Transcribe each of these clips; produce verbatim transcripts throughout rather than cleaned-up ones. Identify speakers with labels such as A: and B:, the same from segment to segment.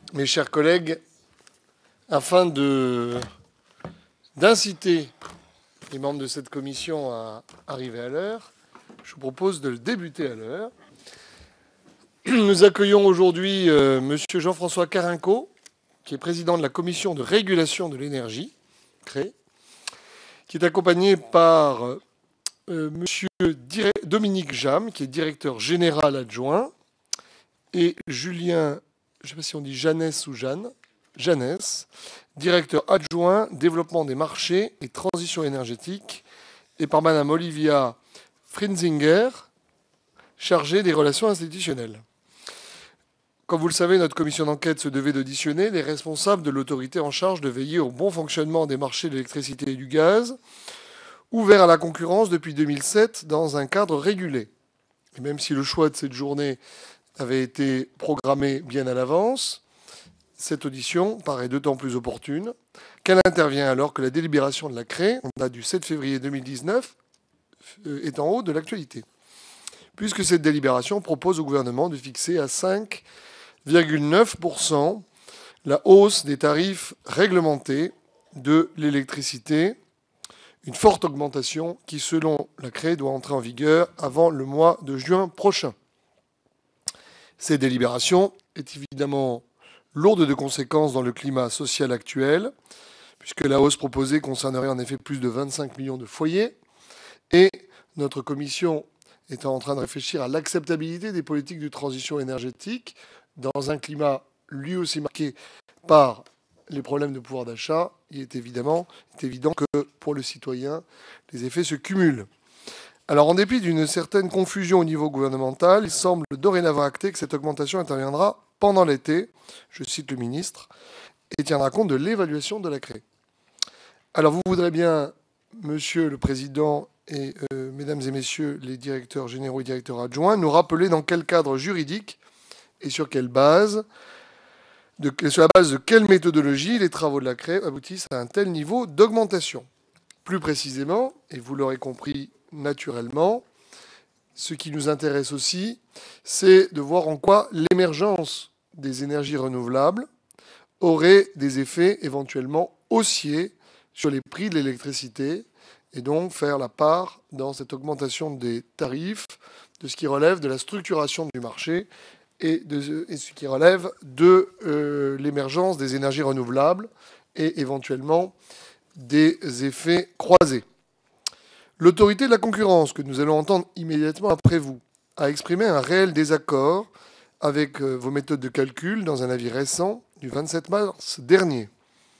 A: Mes chers collègues, afin de, d'inciter les membres de cette commission à arriver à l'heure, je vous propose de le débuter à l'heure. Nous accueillons aujourd'hui euh, M. Jean-François Carinco, qui est président de la commission de régulation de l'énergie, C R E, qui est accompagné par euh, M. Dominique Jam, qui est directeur général adjoint, et Julien, je ne sais pas si on dit Jeannès ou Jeanne, Jeannès, directeur adjoint développement des marchés et transition énergétique, et par Mme Olivia Frinzinger, chargée des relations institutionnelles. Comme vous le savez, notre commission d'enquête se devait d'auditionner les responsables de l'autorité en charge de veiller au bon fonctionnement des marchés de l'électricité et du gaz, ouverts à la concurrence depuis deux mille sept dans un cadre régulé. Et même si le choix de cette journée avait été programmée bien à l'avance, cette audition paraît d'autant plus opportune qu'elle intervient alors que la délibération de la C R E, en date du sept février deux mille dix-neuf, est en haut de l'actualité, puisque cette délibération propose au gouvernement de fixer à cinq virgule neuf pour cent la hausse des tarifs réglementés de l'électricité, une forte augmentation qui, selon la C R E, doit entrer en vigueur avant le mois de juin prochain. Cette délibération est évidemment lourde de conséquences dans le climat social actuel, puisque la hausse proposée concernerait en effet plus de vingt-cinq millions de foyers, et notre commission est en train de réfléchir à l'acceptabilité des politiques de transition énergétique dans un climat lui aussi marqué par les problèmes de pouvoir d'achat. Il est évidemment, il est évident que pour le citoyen, les effets se cumulent. Alors, en dépit d'une certaine confusion au niveau gouvernemental, il semble dorénavant acté que cette augmentation interviendra pendant l'été, je cite le ministre, et tiendra compte de l'évaluation de la C R E. Alors, vous voudrez bien, Monsieur le Président et euh, Mesdames et Messieurs les directeurs généraux et directeurs adjoints, nous rappeler dans quel cadre juridique et sur quelle base, de, sur la base de quelle méthodologie les travaux de la C R E aboutissent à un tel niveau d'augmentation. Plus précisément, et vous l'aurez compris naturellement, ce qui nous intéresse aussi, c'est de voir en quoi l'émergence des énergies renouvelables aurait des effets éventuellement haussiers sur les prix de l'électricité et donc faire la part dans cette augmentation des tarifs de ce qui relève de la structuration du marché et de et ce qui relève de euh, l'émergence des énergies renouvelables et éventuellement des effets croisés. L'autorité de la concurrence, que nous allons entendre immédiatement après vous, a exprimé un réel désaccord avec vos méthodes de calcul dans un avis récent du vingt-sept mars dernier.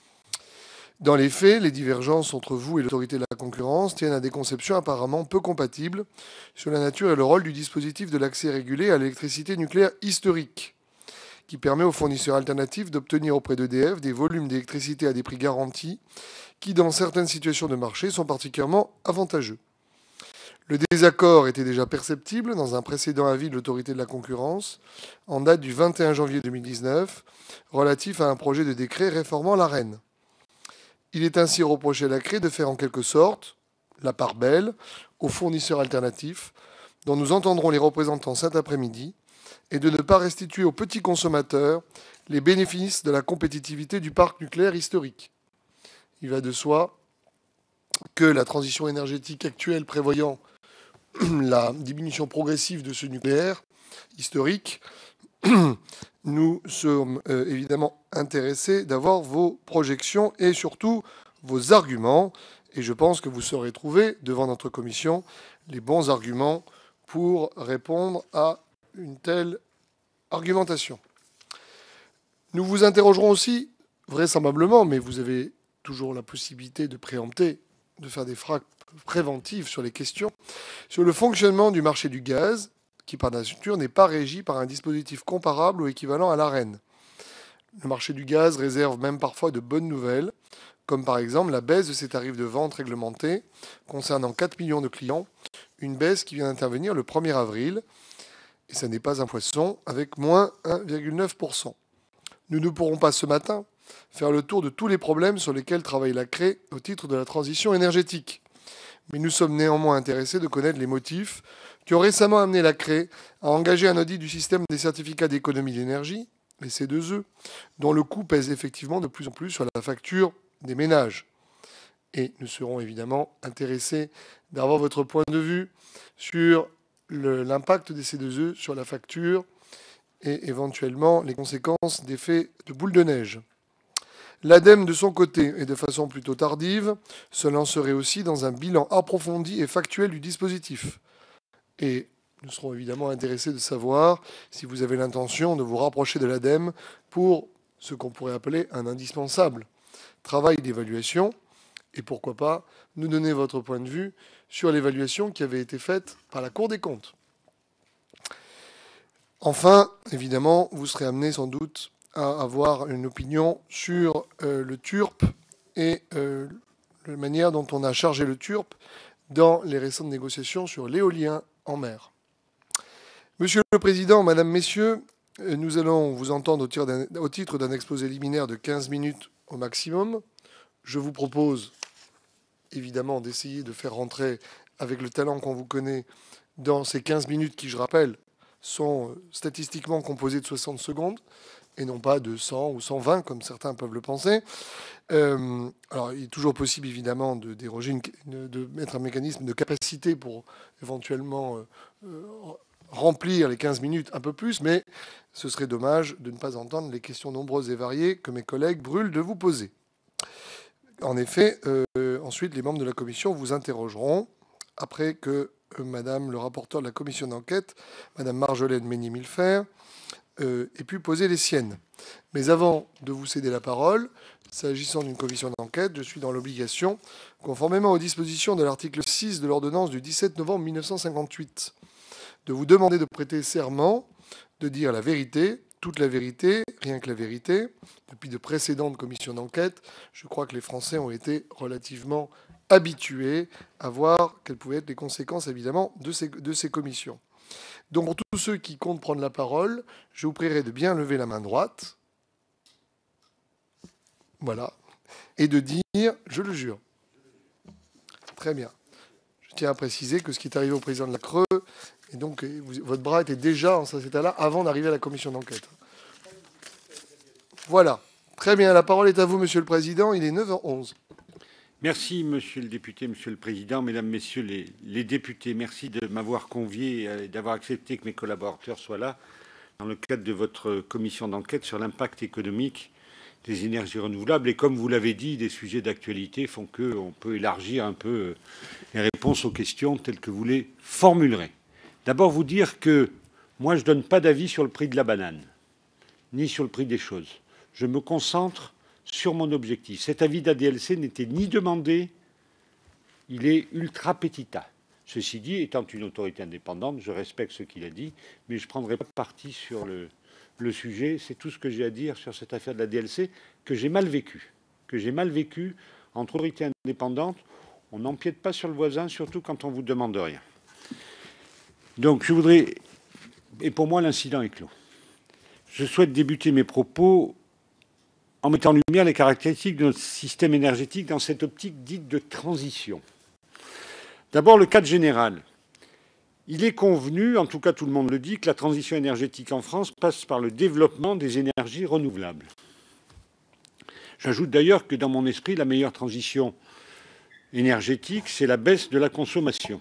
A: Dans les faits, les divergences entre vous et l'autorité de la concurrence tiennent à des conceptions apparemment peu compatibles sur la nature et le rôle du dispositif de l'accès régulé à l'électricité nucléaire historique, qui permet aux fournisseurs alternatifs d'obtenir auprès d'E D F des volumes d'électricité à des prix garantis qui, dans certaines situations de marché, sont particulièrement avantageux. Le désaccord était déjà perceptible dans un précédent avis de l'autorité de la concurrence, en date du vingt et un janvier deux mille dix-neuf, relatif à un projet de décret réformant l'Arenh. Il est ainsi reproché à la C R E de faire en quelque sorte la part belle aux fournisseurs alternatifs, dont nous entendrons les représentants cet après-midi, et de ne pas restituer aux petits consommateurs les bénéfices de la compétitivité du parc nucléaire historique. Il va de soi que la transition énergétique actuelle prévoyant la diminution progressive de ce nucléaire historique, nous sommes euh, évidemment intéressés d'avoir vos projections et surtout vos arguments. Et je pense que vous saurez trouver devant notre commission les bons arguments pour répondre à une telle argumentation. Nous vous interrogerons aussi, vraisemblablement, mais vous avez toujours la possibilité de préempter, de faire des frappes préventives sur les questions, sur le fonctionnement du marché du gaz, qui par nature n'est pas régi par un dispositif comparable ou équivalent à l'Arenh. Le marché du gaz réserve même parfois de bonnes nouvelles, comme par exemple la baisse de ses tarifs de vente réglementés concernant quatre millions de clients, une baisse qui vient d'intervenir le premier avril, et ça n'est pas un poisson, avec moins un virgule neuf pour cent. Nous ne pourrons pas ce matin faire le tour de tous les problèmes sur lesquels travaille la C R E au titre de la transition énergétique. Mais nous sommes néanmoins intéressés de connaître les motifs qui ont récemment amené la C R E à engager un audit du système des certificats d'économie d'énergie les C deux E, dont le coût pèse effectivement de plus en plus sur la facture des ménages. Et nous serons évidemment intéressés d'avoir votre point de vue sur l'impact des C deux E sur la facture et éventuellement les conséquences d'effets de boule de neige. L'ADEME, de son côté, et de façon plutôt tardive, se lancerait aussi dans un bilan approfondi et factuel du dispositif. Et nous serons évidemment intéressés de savoir si vous avez l'intention de vous rapprocher de l'ADEME pour ce qu'on pourrait appeler un indispensable travail d'évaluation, et pourquoi pas nous donner votre point de vue sur l'évaluation qui avait été faite par la Cour des comptes. Enfin, évidemment, vous serez amené sans doute à avoir une opinion sur euh, le TURP et euh, la manière dont on a chargé le TURP dans les récentes négociations sur l'éolien en mer. Monsieur le Président, Madame, Messieurs, nous allons vous entendre au titre d'un exposé liminaire de quinze minutes au maximum. Je vous propose évidemment d'essayer de faire rentrer, avec le talent qu'on vous connaît, dans ces quinze minutes qui, je rappelle, sont statistiquement composées de soixante secondes, et non pas de cent ou cent vingt, comme certains peuvent le penser. Euh, alors, il est toujours possible, évidemment, de déroger, une, de mettre un mécanisme de capacité pour éventuellement euh, remplir les quinze minutes un peu plus, mais ce serait dommage de ne pas entendre les questions nombreuses et variées que mes collègues brûlent de vous poser. En effet, euh, ensuite, les membres de la commission vous interrogeront, après que euh, Madame le rapporteur de la commission d'enquête, Madame Marjolaine Meunier-Millefert, euh, ait pu poser les siennes. Mais avant de vous céder la parole, s'agissant d'une commission d'enquête, je suis dans l'obligation, conformément aux dispositions de l'article six de l'ordonnance du dix-sept novembre mille neuf cent cinquante-huit, de vous demander de prêter serment, de dire la vérité, toute la vérité, rien que la vérité. Depuis de précédentes commissions d'enquête, je crois que les Français ont été relativement habitués à voir quelles pouvaient être les conséquences, évidemment, de ces, de ces commissions. Donc, pour tous ceux qui comptent prendre la parole, je vous prierai de bien lever la main droite. Voilà. Et de dire « je le jure ». Très bien. Je tiens à préciser que ce qui est arrivé au président de la Creux, et donc vous, votre bras était déjà en cet état-là avant d'arriver à la commission d'enquête. Voilà. Très bien. La parole est à vous, Monsieur le Président. Il est neuf heures onze.
B: Merci, Monsieur le député, Monsieur le Président, Mesdames, Messieurs les, les députés. Merci de m'avoir convié et d'avoir accepté que mes collaborateurs soient là dans le cadre de votre commission d'enquête sur l'impact économique des énergies renouvelables. Et comme vous l'avez dit, des sujets d'actualité font qu'on peut élargir un peu les réponses aux questions telles que vous les formulerez. D'abord, vous dire que moi, je ne donne pas d'avis sur le prix de la banane, ni sur le prix des choses. Je me concentre sur mon objectif. Cet avis d'A D L C n'était ni demandé, il est ultra petita. Ceci dit, étant une autorité indépendante, je respecte ce qu'il a dit, mais je ne prendrai pas parti sur le, le sujet. C'est tout ce que j'ai à dire sur cette affaire de la D L C que j'ai mal vécu. Que j'ai mal vécu entre autorités indépendantes. On n'empiète pas sur le voisin, surtout quand on ne vous demande rien. Donc je voudrais... Et pour moi, l'incident est clos. Je souhaite débuter mes propos en mettant en lumière les caractéristiques de notre système énergétique dans cette optique dite de transition. D'abord, le cadre général. Il est convenu, en tout cas tout le monde le dit, que la transition énergétique en France passe par le développement des énergies renouvelables. J'ajoute d'ailleurs que dans mon esprit, la meilleure transition énergétique, c'est la baisse de la consommation.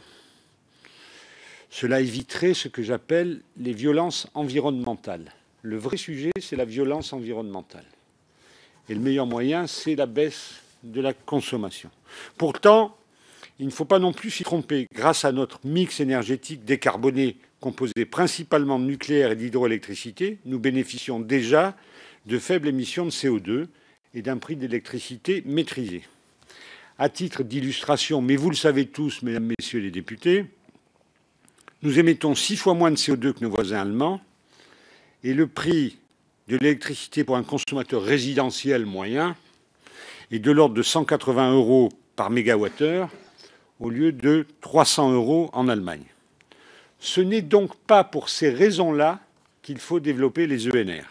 B: Cela éviterait ce que j'appelle les violences environnementales. Le vrai sujet, c'est la violence environnementale. Et le meilleur moyen, c'est la baisse de la consommation. Pourtant, il ne faut pas non plus s'y tromper. Grâce à notre mix énergétique décarboné, composé principalement de nucléaire et d'hydroélectricité, nous bénéficions déjà de faibles émissions de C O deux et d'un prix d'électricité maîtrisé. À titre d'illustration, mais vous le savez tous, mesdames, messieurs les députés, nous émettons six fois moins de C O deux que nos voisins allemands et le prix de l'électricité pour un consommateur résidentiel moyen est de l'ordre de cent quatre-vingts euros par mégawattheure au lieu de trois cents euros en Allemagne. Ce n'est donc pas pour ces raisons-là qu'il faut développer les E N R.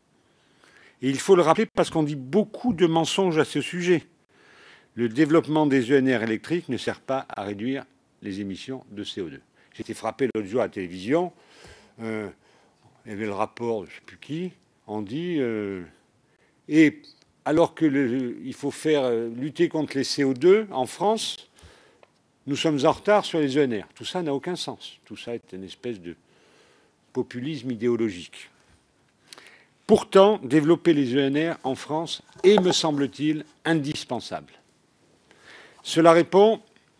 B: Et il faut le rappeler parce qu'on dit beaucoup de mensonges à ce sujet. Le développement des E N R électriques ne sert pas à réduire les émissions de C O deux. J'ai été frappé l'autre jour à la télévision. Euh, il y avait le rapport, je ne sais plus qui, On dit... Euh, et alors qu'il faut faire euh, lutter contre les C O deux en France, nous sommes en retard sur les E N R. Tout ça n'a aucun sens. Tout ça est une espèce de populisme idéologique. Pourtant, développer les E N R en France est, me semble-t-il, indispensable. Cela répond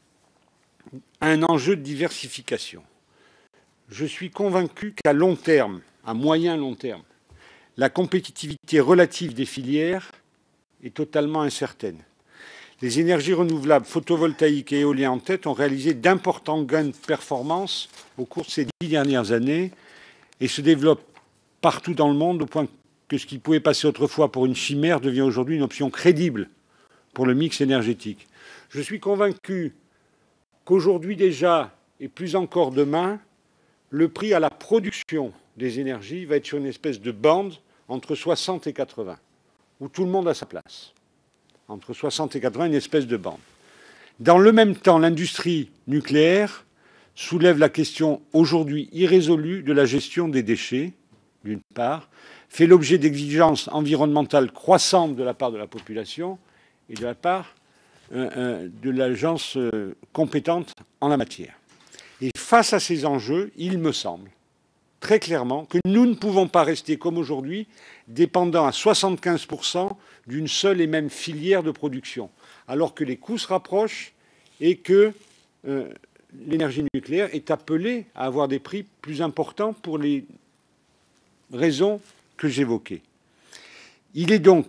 B: à un enjeu de diversification. Je suis convaincu qu'à long terme, à moyen long terme, la compétitivité relative des filières est totalement incertaine. Les énergies renouvelables, photovoltaïques et éoliennes en tête ont réalisé d'importants gains de performance au cours de ces dix dernières années et se développent partout dans le monde au point que ce qui pouvait passer autrefois pour une chimère devient aujourd'hui une option crédible pour le mix énergétique. Je suis convaincu qu'aujourd'hui déjà, et plus encore demain, le prix à la production des énergies va être sur une espèce de bande entre soixante et quatre-vingts, où tout le monde a sa place. Entre soixante et quatre-vingts, une espèce de bande. Dans le même temps, l'industrie nucléaire soulève la question aujourd'hui irrésolue de la gestion des déchets, d'une part, fait l'objet d'exigences environnementales croissantes de la part de la population et de la part euh, euh, de l'agence euh, compétente en la matière. Et face à ces enjeux, il me semble très clairement que nous ne pouvons pas rester comme aujourd'hui dépendants à soixante-quinze pour cent d'une seule et même filière de production, alors que les coûts se rapprochent et que euh, l'énergie nucléaire est appelée à avoir des prix plus importants pour les raisons que j'évoquais. Il est donc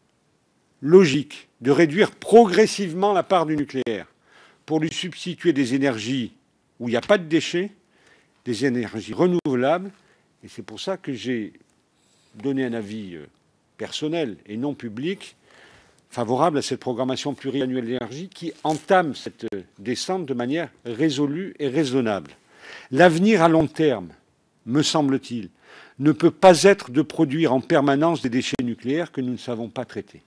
B: logique de réduire progressivement la part du nucléaire pour lui substituer des énergies où il n'y a pas de déchets, des énergies renouvelables, et c'est pour ça que j'ai donné un avis personnel et non public favorable à cette programmation pluriannuelle d'énergie qui entame cette descente de manière résolue et raisonnable. L'avenir à long terme, me semble-t-il, ne peut pas être de produire en permanence des déchets nucléaires que nous ne savons pas traiter.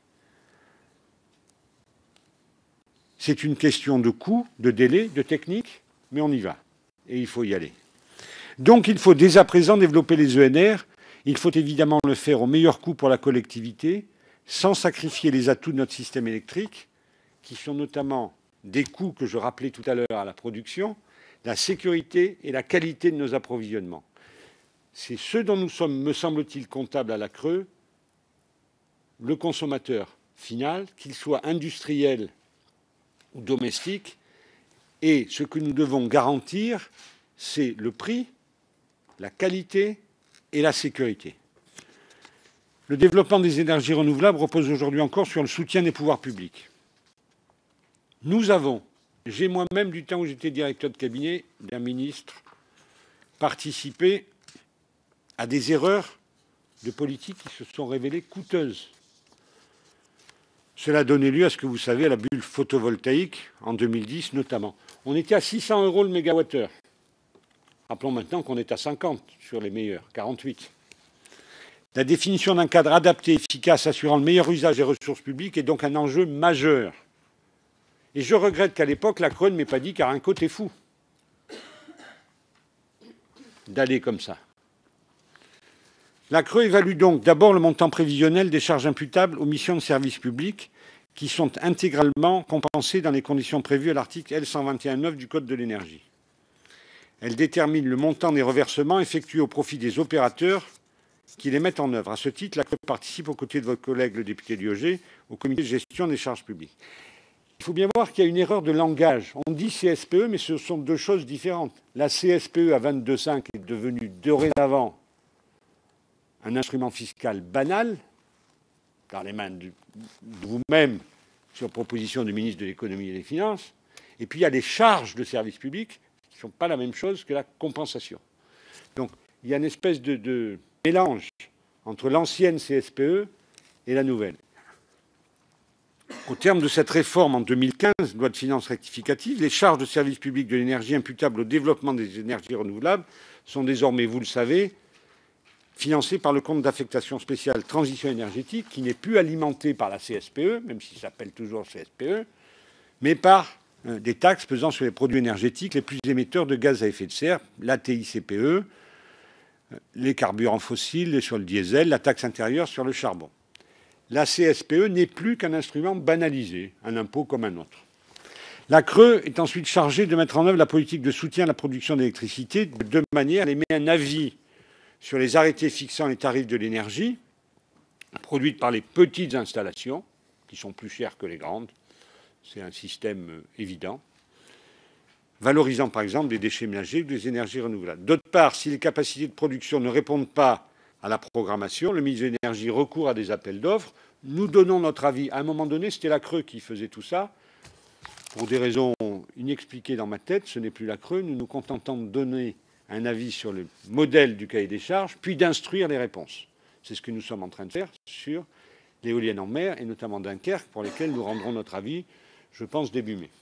B: C'est une question de coût, de délai, de technique, mais on y va. Et il faut y aller. Donc il faut dès à présent développer les E N R. Il faut évidemment le faire au meilleur coût pour la collectivité, sans sacrifier les atouts de notre système électrique, qui sont notamment des coûts que je rappelais tout à l'heure à la production, la sécurité et la qualité de nos approvisionnements. C'est ce dont nous sommes, me semble-t-il, comptables à la Creux, le consommateur final, qu'il soit industriel ou domestique, et ce que nous devons garantir, c'est le prix, la qualité et la sécurité. Le développement des énergies renouvelables repose aujourd'hui encore sur le soutien des pouvoirs publics. Nous avons, j'ai moi-même, du temps où j'étais directeur de cabinet d'un ministre, participé à des erreurs de politique qui se sont révélées coûteuses. Cela a donné lieu à ce que vous savez, à la bulle photovoltaïque, en deux mille dix notamment. On était à six cents euros le mégawattheure. Rappelons maintenant qu'on est à cinquante sur les meilleurs, quarante-huit. La définition d'un cadre adapté, efficace, assurant le meilleur usage des ressources publiques est donc un enjeu majeur. Et je regrette qu'à l'époque, la Creux ne m'ait pas dit car un côté fou d'aller comme ça. La Creux évalue donc d'abord le montant prévisionnel des charges imputables aux missions de service public qui sont intégralement compensées dans les conditions prévues à l'article L cent vingt et un neuf du Code de l'énergie. Elle détermine le montant des reversements effectués au profit des opérateurs qui les mettent en œuvre. À ce titre, la Creux participe aux côtés de votre collègue, le député Liogé, au comité de gestion des charges publiques. Il faut bien voir qu'il y a une erreur de langage. On dit C S P E, mais ce sont deux choses différentes. La C S P E à vingt-deux virgule cinq est devenue dorénavant un instrument fiscal banal, dans les mains de vous-même, sur proposition du ministre de l'économie et des finances. Et puis il y a les charges de service public, qui ne sont pas la même chose que la compensation. Donc il y a une espèce de, de mélange entre l'ancienne C S P E et la nouvelle. Au terme de cette réforme en deux mille quinze, loi de finances rectificative, les charges de service public de l'énergie imputables au développement des énergies renouvelables sont désormais, vous le savez, financées par le compte d'affectation spéciale transition énergétique, qui n'est plus alimenté par la C S P E, même s'il s'appelle toujours C S P E, mais par euh, des taxes pesant sur les produits énergétiques les plus émetteurs de gaz à effet de serre, la T I C P E, les carburants fossiles, sur le diesel, la taxe intérieure sur le charbon. La C S P E n'est plus qu'un instrument banalisé, un impôt comme un autre. La C R E est ensuite chargée de mettre en œuvre la politique de soutien à la production d'électricité de deux manières. Elle émet un avis sur les arrêtés fixant les tarifs de l'énergie, produite par les petites installations, qui sont plus chères que les grandes. C'est un système évident. Valorisant par exemple des déchets ménagers ou des énergies renouvelables. D'autre part, si les capacités de production ne répondent pas à la programmation, le ministre de l'Énergie recourt à des appels d'offres. Nous donnons notre avis. À un moment donné, c'était la C R E qui faisait tout ça. Pour des raisons inexpliquées dans ma tête, ce n'est plus la C R E. Nous nous contentons de donner un avis sur le modèle du cahier des charges, puis d'instruire les réponses. C'est ce que nous sommes en train de faire sur l'éolienne en mer, et notamment Dunkerque, pour lesquelles nous rendrons notre avis, je pense, début mai.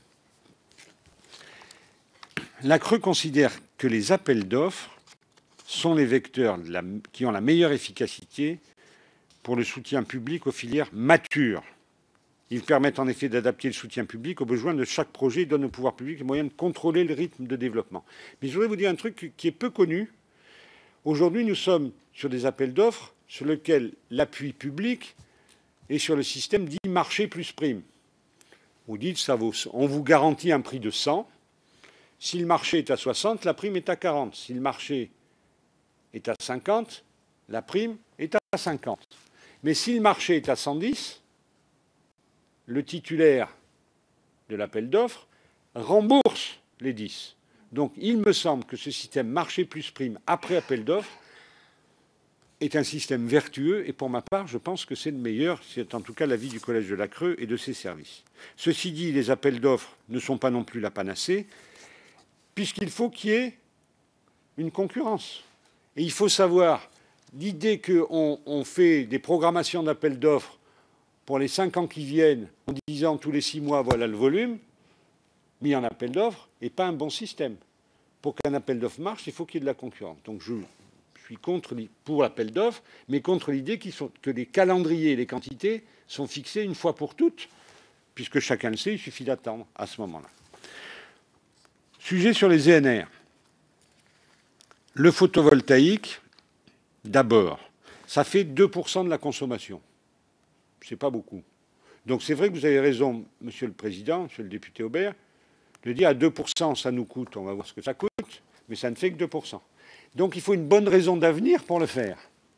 B: La C R E considère que les appels d'offres sont les vecteurs de la, qui ont la meilleure efficacité pour le soutien public aux filières matures. Ils permettent en effet d'adapter le soutien public aux besoins de chaque projet et donnent au pouvoir public les moyens de contrôler le rythme de développement. Mais je voudrais vous dire un truc qui est peu connu. Aujourd'hui, nous sommes sur des appels d'offres sur lesquels l'appui public est sur le système dit marché plus prime. Vous dites, ça vaut, on vous garantit un prix de cent. Si le marché est à soixante, la prime est à quarante. Si le marché est à cinquante, la prime est à cinquante. Mais si le marché est à cent dix, le titulaire de l'appel d'offres rembourse les dix. Donc il me semble que ce système marché plus prime après appel d'offres est un système vertueux et pour ma part, je pense que c'est le meilleur. C'est en tout cas l'avis du Collège de la C R E et de ses services. Ceci dit, les appels d'offres ne sont pas non plus la panacée, puisqu'il faut qu'il y ait une concurrence. Et il faut savoir, l'idée qu'on on fait des programmations d'appels d'offres pour les cinq ans qui viennent, en disant tous les six mois, voilà le volume, mis en appel d'offres, n'est pas un bon système. Pour qu'un appel d'offres marche, il faut qu'il y ait de la concurrence. Donc je suis contre, pour l'appel d'offres, mais contre l'idée que les calendriers et les quantités sont fixés une fois pour toutes, puisque chacun le sait, il suffit d'attendre à ce moment-là. Sujet sur les E N R. Le photovoltaïque, d'abord, ça fait deux pour cent de la consommation. Ce n'est pas beaucoup. Donc c'est vrai que vous avez raison, Monsieur le Président, Monsieur le député Aubert, de dire à deux pour cent ça nous coûte, on va voir ce que ça coûte, mais ça ne fait que deux pour cent. Donc il faut une bonne raison d'avenir pour le faire,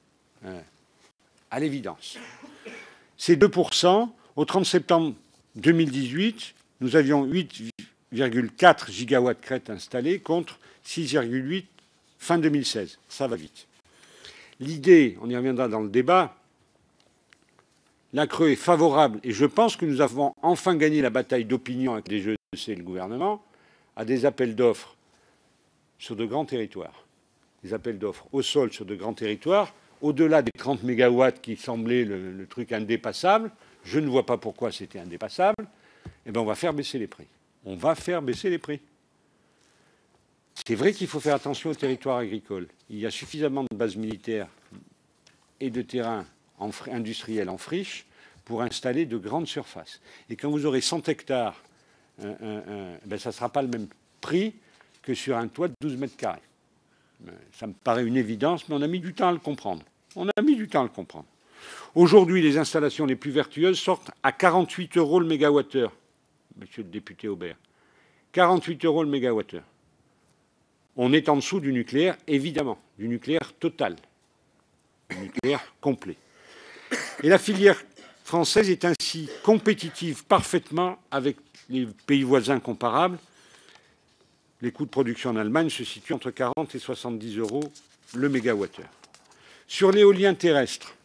B: à l'évidence. Ces deux pour cent, au trente septembre deux mille dix-huit, nous avions huit virgule quatre gigawatts crête installés contre six virgule huit fin deux mille seize. Ça va vite. L'idée, on y reviendra dans le débat, la C R E est favorable, et je pense que nous avons enfin gagné la bataille d'opinion avec les G E C et le gouvernement, à des appels d'offres sur de grands territoires. Des appels d'offres au sol sur de grands territoires, au-delà des trente mégawatts qui semblaient le, le truc indépassable, je ne vois pas pourquoi c'était indépassable, eh bien on va faire baisser les prix. On va faire baisser les prix. C'est vrai qu'il faut faire attention aux territoires agricoles. Il y a suffisamment de bases militaires et de terrains en industriels en friche pour installer de grandes surfaces. Et quand vous aurez cent hectares, euh, euh, ben ça ne sera pas le même prix que sur un toit de douze mètres carrés. Ça me paraît une évidence, mais on a mis du temps à le comprendre. On a mis du temps à le comprendre. Aujourd'hui, les installations les plus vertueuses sortent à quarante-huit euros le mégawattheure, monsieur le député Aubert. quarante-huit euros le mégawattheure. On est en dessous du nucléaire, évidemment, du nucléaire total, du nucléaire complet. Et la filière française est ainsi compétitive parfaitement avec les pays voisins comparables. Les coûts de production en Allemagne se situent entre quarante et soixante-dix euros le mégawattheure. Sur l'éolien terrestre,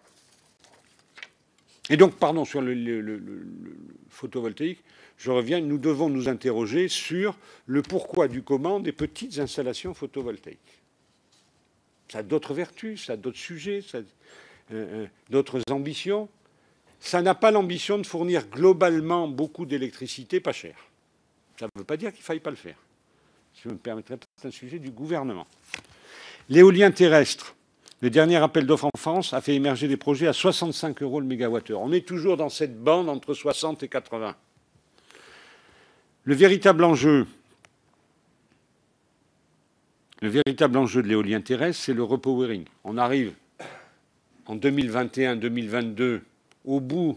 B: et donc, pardon, sur le, le, le, le photovoltaïque, je reviens, nous devons nous interroger sur le pourquoi du comment des petites installations photovoltaïques. Ça a d'autres vertus, ça a d'autres sujets, ça a euh, d'autres ambitions. Ça n'a pas l'ambition de fournir globalement beaucoup d'électricité pas chère. Ça ne veut pas dire qu'il ne faille pas le faire. Je me permettrai, c'est un sujet du gouvernement. L'éolien terrestre, le dernier appel d'offres en France a fait émerger des projets à soixante-cinq euros le mégawattheure. On est toujours dans cette bande entre soixante et quatre-vingts. Le véritable enjeu, Le véritable enjeu de l'éolien terrestre, c'est le repowering. On arrive en deux mille vingt et un deux mille vingt-deux au bout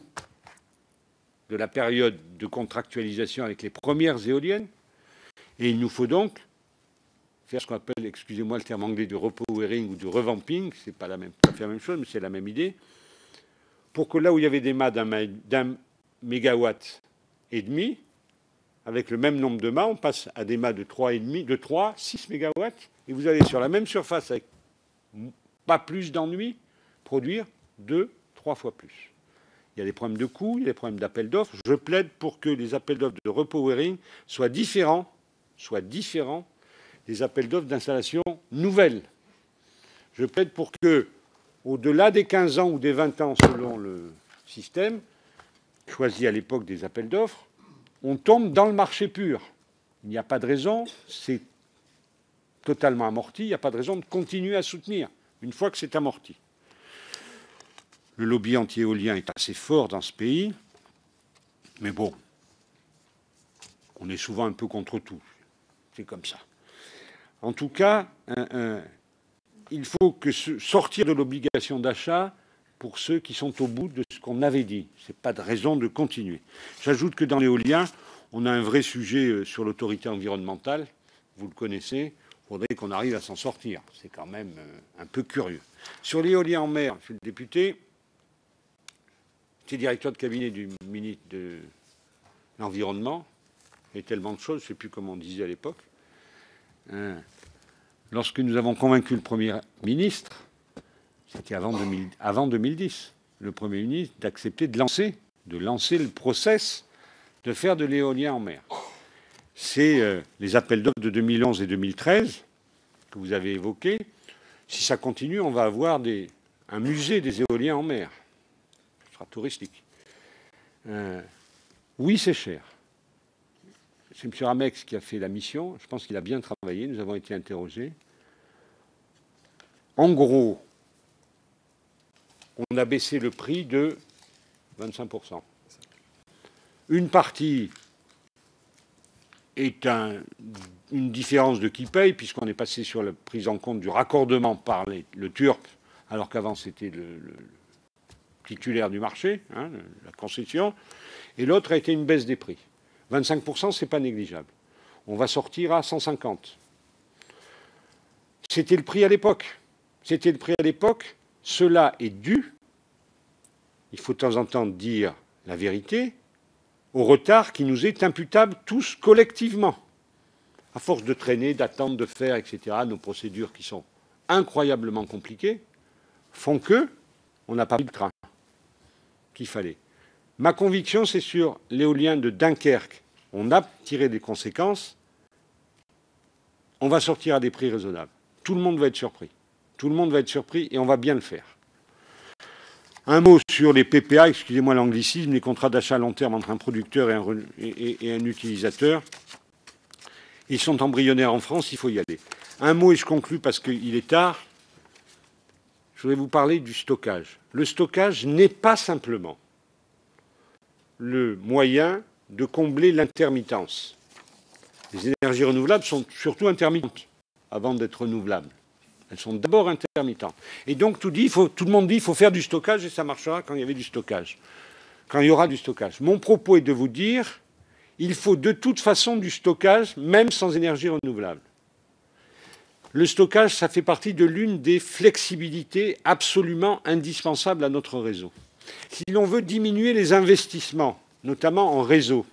B: de la période de contractualisation avec les premières éoliennes. Et il nous faut donc faire ce qu'on appelle, excusez-moi le terme anglais, du repowering ou du revamping, c'est pas la même, pas la même chose, mais c'est la même idée, pour que là où il y avait des mâts d'un mégawatt et demi, avec le même nombre de mâts, on passe à des mâts de trois et demi, de trois, six mégawatts, et vous allez sur la même surface avec pas plus d'ennuis, produire deux, trois fois plus. Il y a des problèmes de coûts, il y a des problèmes d'appel d'offres. Je plaide pour que les appels d'offres de repowering soient différents, soient différents des appels d'offres d'installation nouvelles. Je plaide pour que, au-delà des quinze ans ou des vingt ans selon le système, choisi à l'époque des appels d'offres, on tombe dans le marché pur. Il n'y a pas de raison, c'est totalement amorti, il n'y a pas de raison de continuer à soutenir une fois que c'est amorti. Le lobby anti-éolien est assez fort dans ce pays, mais bon, on est souvent un peu contre tout. C'est comme ça. En tout cas, un, un, il faut que ce, sortir de l'obligation d'achat pour ceux qui sont au bout de ce qu'on avait dit. Ce n'est pas de raison de continuer. J'ajoute que dans l'éolien, on a un vrai sujet sur l'autorité environnementale. Vous le connaissez. Il faudrait qu'on arrive à s'en sortir. C'est quand même un peu curieux. Sur l'éolien en mer, monsieur le député, j'étais directeur de cabinet du ministre de l'Environnement. Il y a tellement de choses, je ne sais plus comment on disait à l'époque. Hein. Lorsque nous avons convaincu le Premier ministre, c'était avant, avant deux mille dix, le Premier ministre d'accepter de lancer, de lancer le process de faire de l'éolien en mer. C'est euh, les appels d'offres de deux mille onze et deux mille treize que vous avez évoqués. Si ça continue, on va avoir des, un musée des éoliens en mer. Ce sera touristique. Euh, oui, c'est cher. C'est M. Ramex qui a fait la mission. Je pense qu'il a bien travaillé. Nous avons été interrogés. En gros, on a baissé le prix de vingt-cinq pour cent. Une partie est un, une différence de qui paye, puisqu'on est passé sur la prise en compte du raccordement par les, le T U R P, alors qu'avant c'était le, le, le titulaire du marché, hein, la concession, et l'autre a été une baisse des prix. vingt-cinq pour cent, ce n'est pas négligeable. On va sortir à cent cinquante. C'était le prix à l'époque. C'était le prix à l'époque. Cela est dû, il faut de temps en temps dire la vérité, au retard qui nous est imputable tous collectivement. À force de traîner, d'attendre, de faire, et cetera, nos procédures qui sont incroyablement compliquées font que on n'a pas pris le train qu'il fallait. Ma conviction, c'est sur l'éolien de Dunkerque. On a tiré des conséquences. On va sortir à des prix raisonnables. Tout le monde va être surpris. Tout le monde va être surpris et on va bien le faire. Un mot sur les P P A, excusez-moi l'anglicisme, les contrats d'achat à long terme entre un producteur et un, et, et, et un utilisateur. Ils sont embryonnaires en France, il faut y aller. Un mot et je conclus parce qu'il est tard. Je voudrais vous parler du stockage. Le stockage n'est pas simplement le moyen de combler l'intermittence. Les énergies renouvelables sont surtout intermittentes avant d'être renouvelables. Elles sont d'abord intermittentes. Et donc tout, dit, il faut, tout le monde dit qu'il faut faire du stockage et ça marchera quand il y avait du stockage. Quand il y aura du stockage. Mon propos est de vous dire il faut de toute façon du stockage, même sans énergie renouvelable. Le stockage, ça fait partie de l'une des flexibilités absolument indispensables à notre réseau. Si l'on veut diminuer les investissements, notamment en réseau,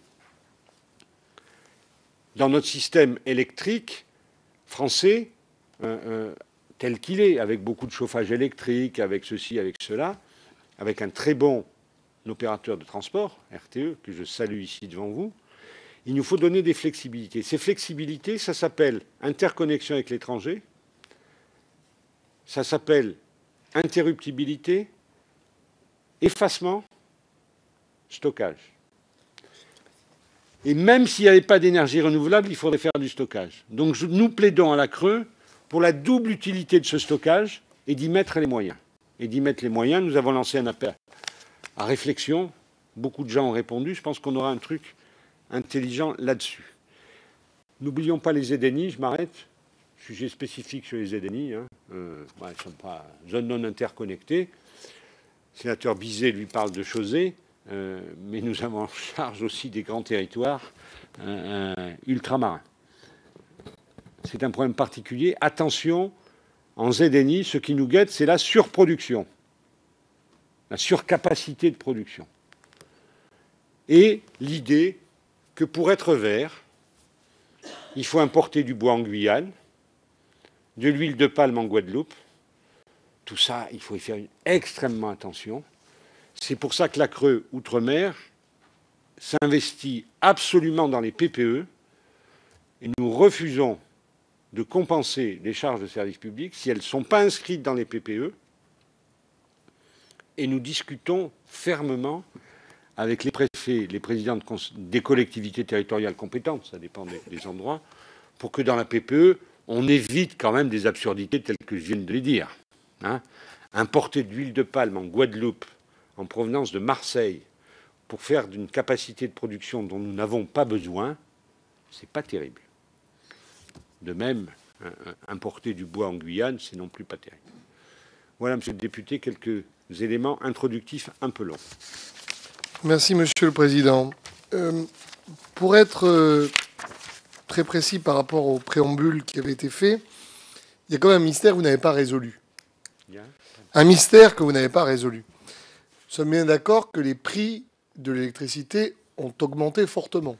B: dans notre système électrique français, euh, euh, tel qu'il est, avec beaucoup de chauffage électrique, avec ceci, avec cela, avec un très bon opérateur de transport, R T E, que je salue ici devant vous, il nous faut donner des flexibilités. Ces flexibilités, ça s'appelle interconnexion avec l'étranger, ça s'appelle interruptibilité, effacement, stockage. Et même s'il n'y avait pas d'énergie renouvelable, il faudrait faire du stockage. Donc nous plaidons à la Creux pour la double utilité de ce stockage et d'y mettre les moyens. Et d'y mettre les moyens, nous avons lancé un appel à réflexion. Beaucoup de gens ont répondu. Je pense qu'on aura un truc intelligent là-dessus. N'oublions pas les Edeni, je m'arrête. sujet spécifique sur les Z N I. Hein. Euh, ouais, ils ne sont pas zones non interconnectées. Le sénateur Bizet lui parle de Chausey, euh, mais nous avons en charge aussi des grands territoires euh, euh, ultramarins. C'est un problème particulier. Attention, en Z N I, ce qui nous guette, c'est la surproduction, la surcapacité de production. Et l'idée que pour être vert, il faut importer du bois en Guyane, de l'huile de palme en Guadeloupe. Tout ça, il faut y faire extrêmement attention. C'est pour ça que la Creux Outre-mer s'investit absolument dans les P P E et nous refusons de compenser les charges de service public si elles ne sont pas inscrites dans les P P E. Et nous discutons fermement avec les préfets, les présidents de des collectivités territoriales compétentes, ça dépend des, des endroits, pour que dans la P P E, on évite quand même des absurdités telles que je viens de les dire. Hein. Importer de l'huile de palme en Guadeloupe, en provenance de Marseille, pour faire d'une capacité de production dont nous n'avons pas besoin, c'est pas terrible. De même, importer du bois en Guyane, c'est non plus pas terrible. Voilà, Monsieur le député, quelques éléments introductifs un peu longs.
A: Merci, Monsieur le Président. Euh, pour être euh, très précis par rapport au préambule qui avait été fait, il y a quand même un mystère que vous n'avez pas résolu. Un mystère que vous n'avez pas résolu. Nous sommes bien d'accord que les prix de l'électricité ont augmenté fortement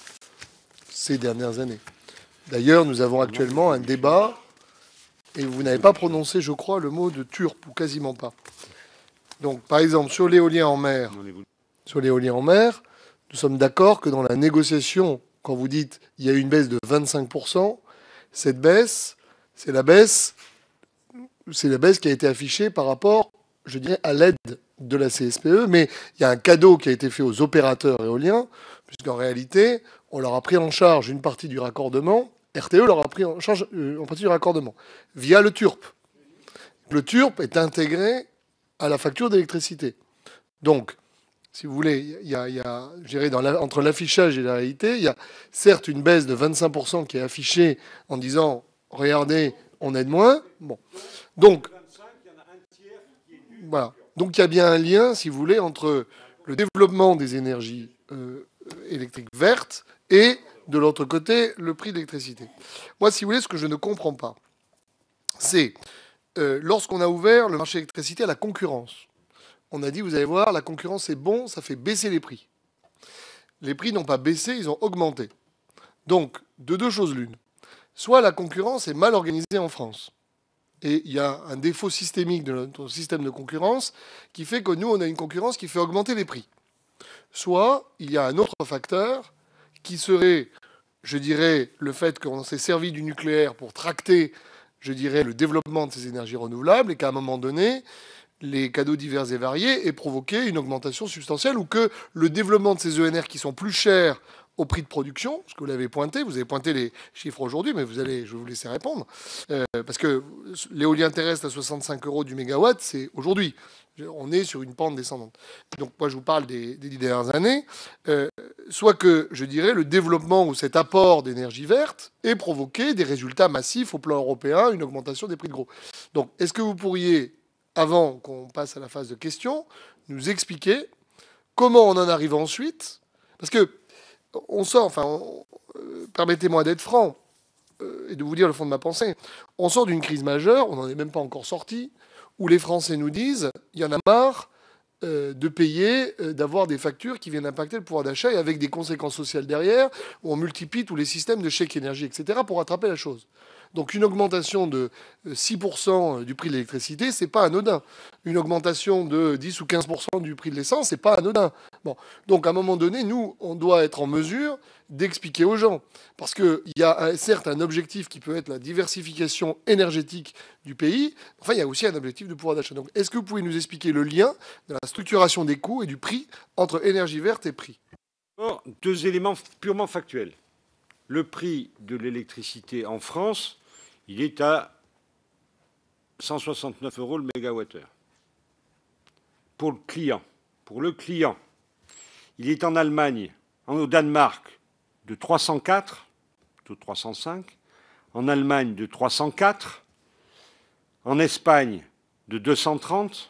A: ces dernières années. D'ailleurs, nous avons actuellement un débat, et vous n'avez pas prononcé, je crois, le mot de turpe, ou quasiment pas. Donc, par exemple, sur l'éolien en mer, sur l'éolien en mer, nous sommes d'accord que dans la négociation, quand vous dites il y a eu une baisse de vingt-cinq pour cent, cette baisse, c'est la baisse, c'est la baisse qui a été affichée par rapport, je dirais, à l'aide de la C S P E, mais il y a un cadeau qui a été fait aux opérateurs éoliens, puisqu'en réalité, on leur a pris en charge une partie du raccordement, R T E leur a pris en charge une partie du raccordement, via le turpe. Le turpe est intégré à la facture d'électricité. Donc, si vous voulez, il y a, il y a je dirais, dans la, entre l'affichage et la réalité, il y a certes une baisse de vingt-cinq pour cent qui est affichée en disant « Regardez, on aide moins ». Bon. Donc, voilà. Donc, il y a bien un lien, si vous voulez, entre le développement des énergies euh, électriques vertes et, de l'autre côté, le prix de l'électricité. Moi, si vous voulez, ce que je ne comprends pas, c'est euh, lorsqu'on a ouvert le marché de l'électricité à la concurrence, on a dit, vous allez voir, la concurrence est bon, ça fait baisser les prix. Les prix n'ont pas baissé, ils ont augmenté. Donc, de deux choses l'une. Soit la concurrence est mal organisée en France, et il y a un défaut systémique de notre système de concurrence qui fait que nous, on a une concurrence qui fait augmenter les prix. Soit il y a un autre facteur qui serait, je dirais, le fait qu'on s'est servi du nucléaire pour tracter, je dirais, le développement de ces énergies renouvelables et qu'à un moment donné, les cadeaux divers et variés aient provoqué une augmentation substantielle ou que le développement de ces E N R qui sont plus chers au prix de production, ce que vous l'avez pointé, vous avez pointé les chiffres aujourd'hui, mais vous allez, je vais vous laisser répondre, euh, parce que l'éolien terrestre à soixante-cinq euros du mégawatt, c'est aujourd'hui. On est sur une pente descendante. Donc moi, je vous parle des, des dix dernières années. Euh, soit que, je dirais, le développement ou cet apport d'énergie verte ait provoqué des résultats massifs au plan européen, une augmentation des prix de gros. Donc, est-ce que vous pourriez, avant qu'on passe à la phase de questions, nous expliquer comment on en arrive ensuite? Parce que on sort, enfin, on, euh, permettez-moi d'être franc euh, et de vous dire le fond de ma pensée. On sort d'une crise majeure, on n'en est même pas encore sorti, où les Français nous disent il y en a marre euh, de payer, euh, d'avoir des factures qui viennent impacter le pouvoir d'achat et avec des conséquences sociales derrière, où on multiplie tous les systèmes de chèques énergie, et cetera, pour rattraper la chose. Donc une augmentation de six pour cent du prix de l'électricité, c'est pas anodin. Une augmentation de dix ou quinze pour cent du prix de l'essence, c'est pas anodin. Bon. Donc à un moment donné, nous, on doit être en mesure d'expliquer aux gens. Parce qu'il y a certes un objectif qui peut être la diversification énergétique du pays, enfin il y a aussi un objectif de pouvoir d'achat. Donc est-ce que vous pouvez nous expliquer le lien de la structuration des coûts et du prix entre énergie verte et prix?
B: Or, deux éléments purement factuels. Le prix de l'électricité en France, il est à cent soixante-neuf euros le mégawattheure. Pour le client, pour le client, il est en Allemagne, au Danemark, de trois cent quatre, de trois cent cinq, en Allemagne de trois cent quatre, en Espagne de deux cent trente,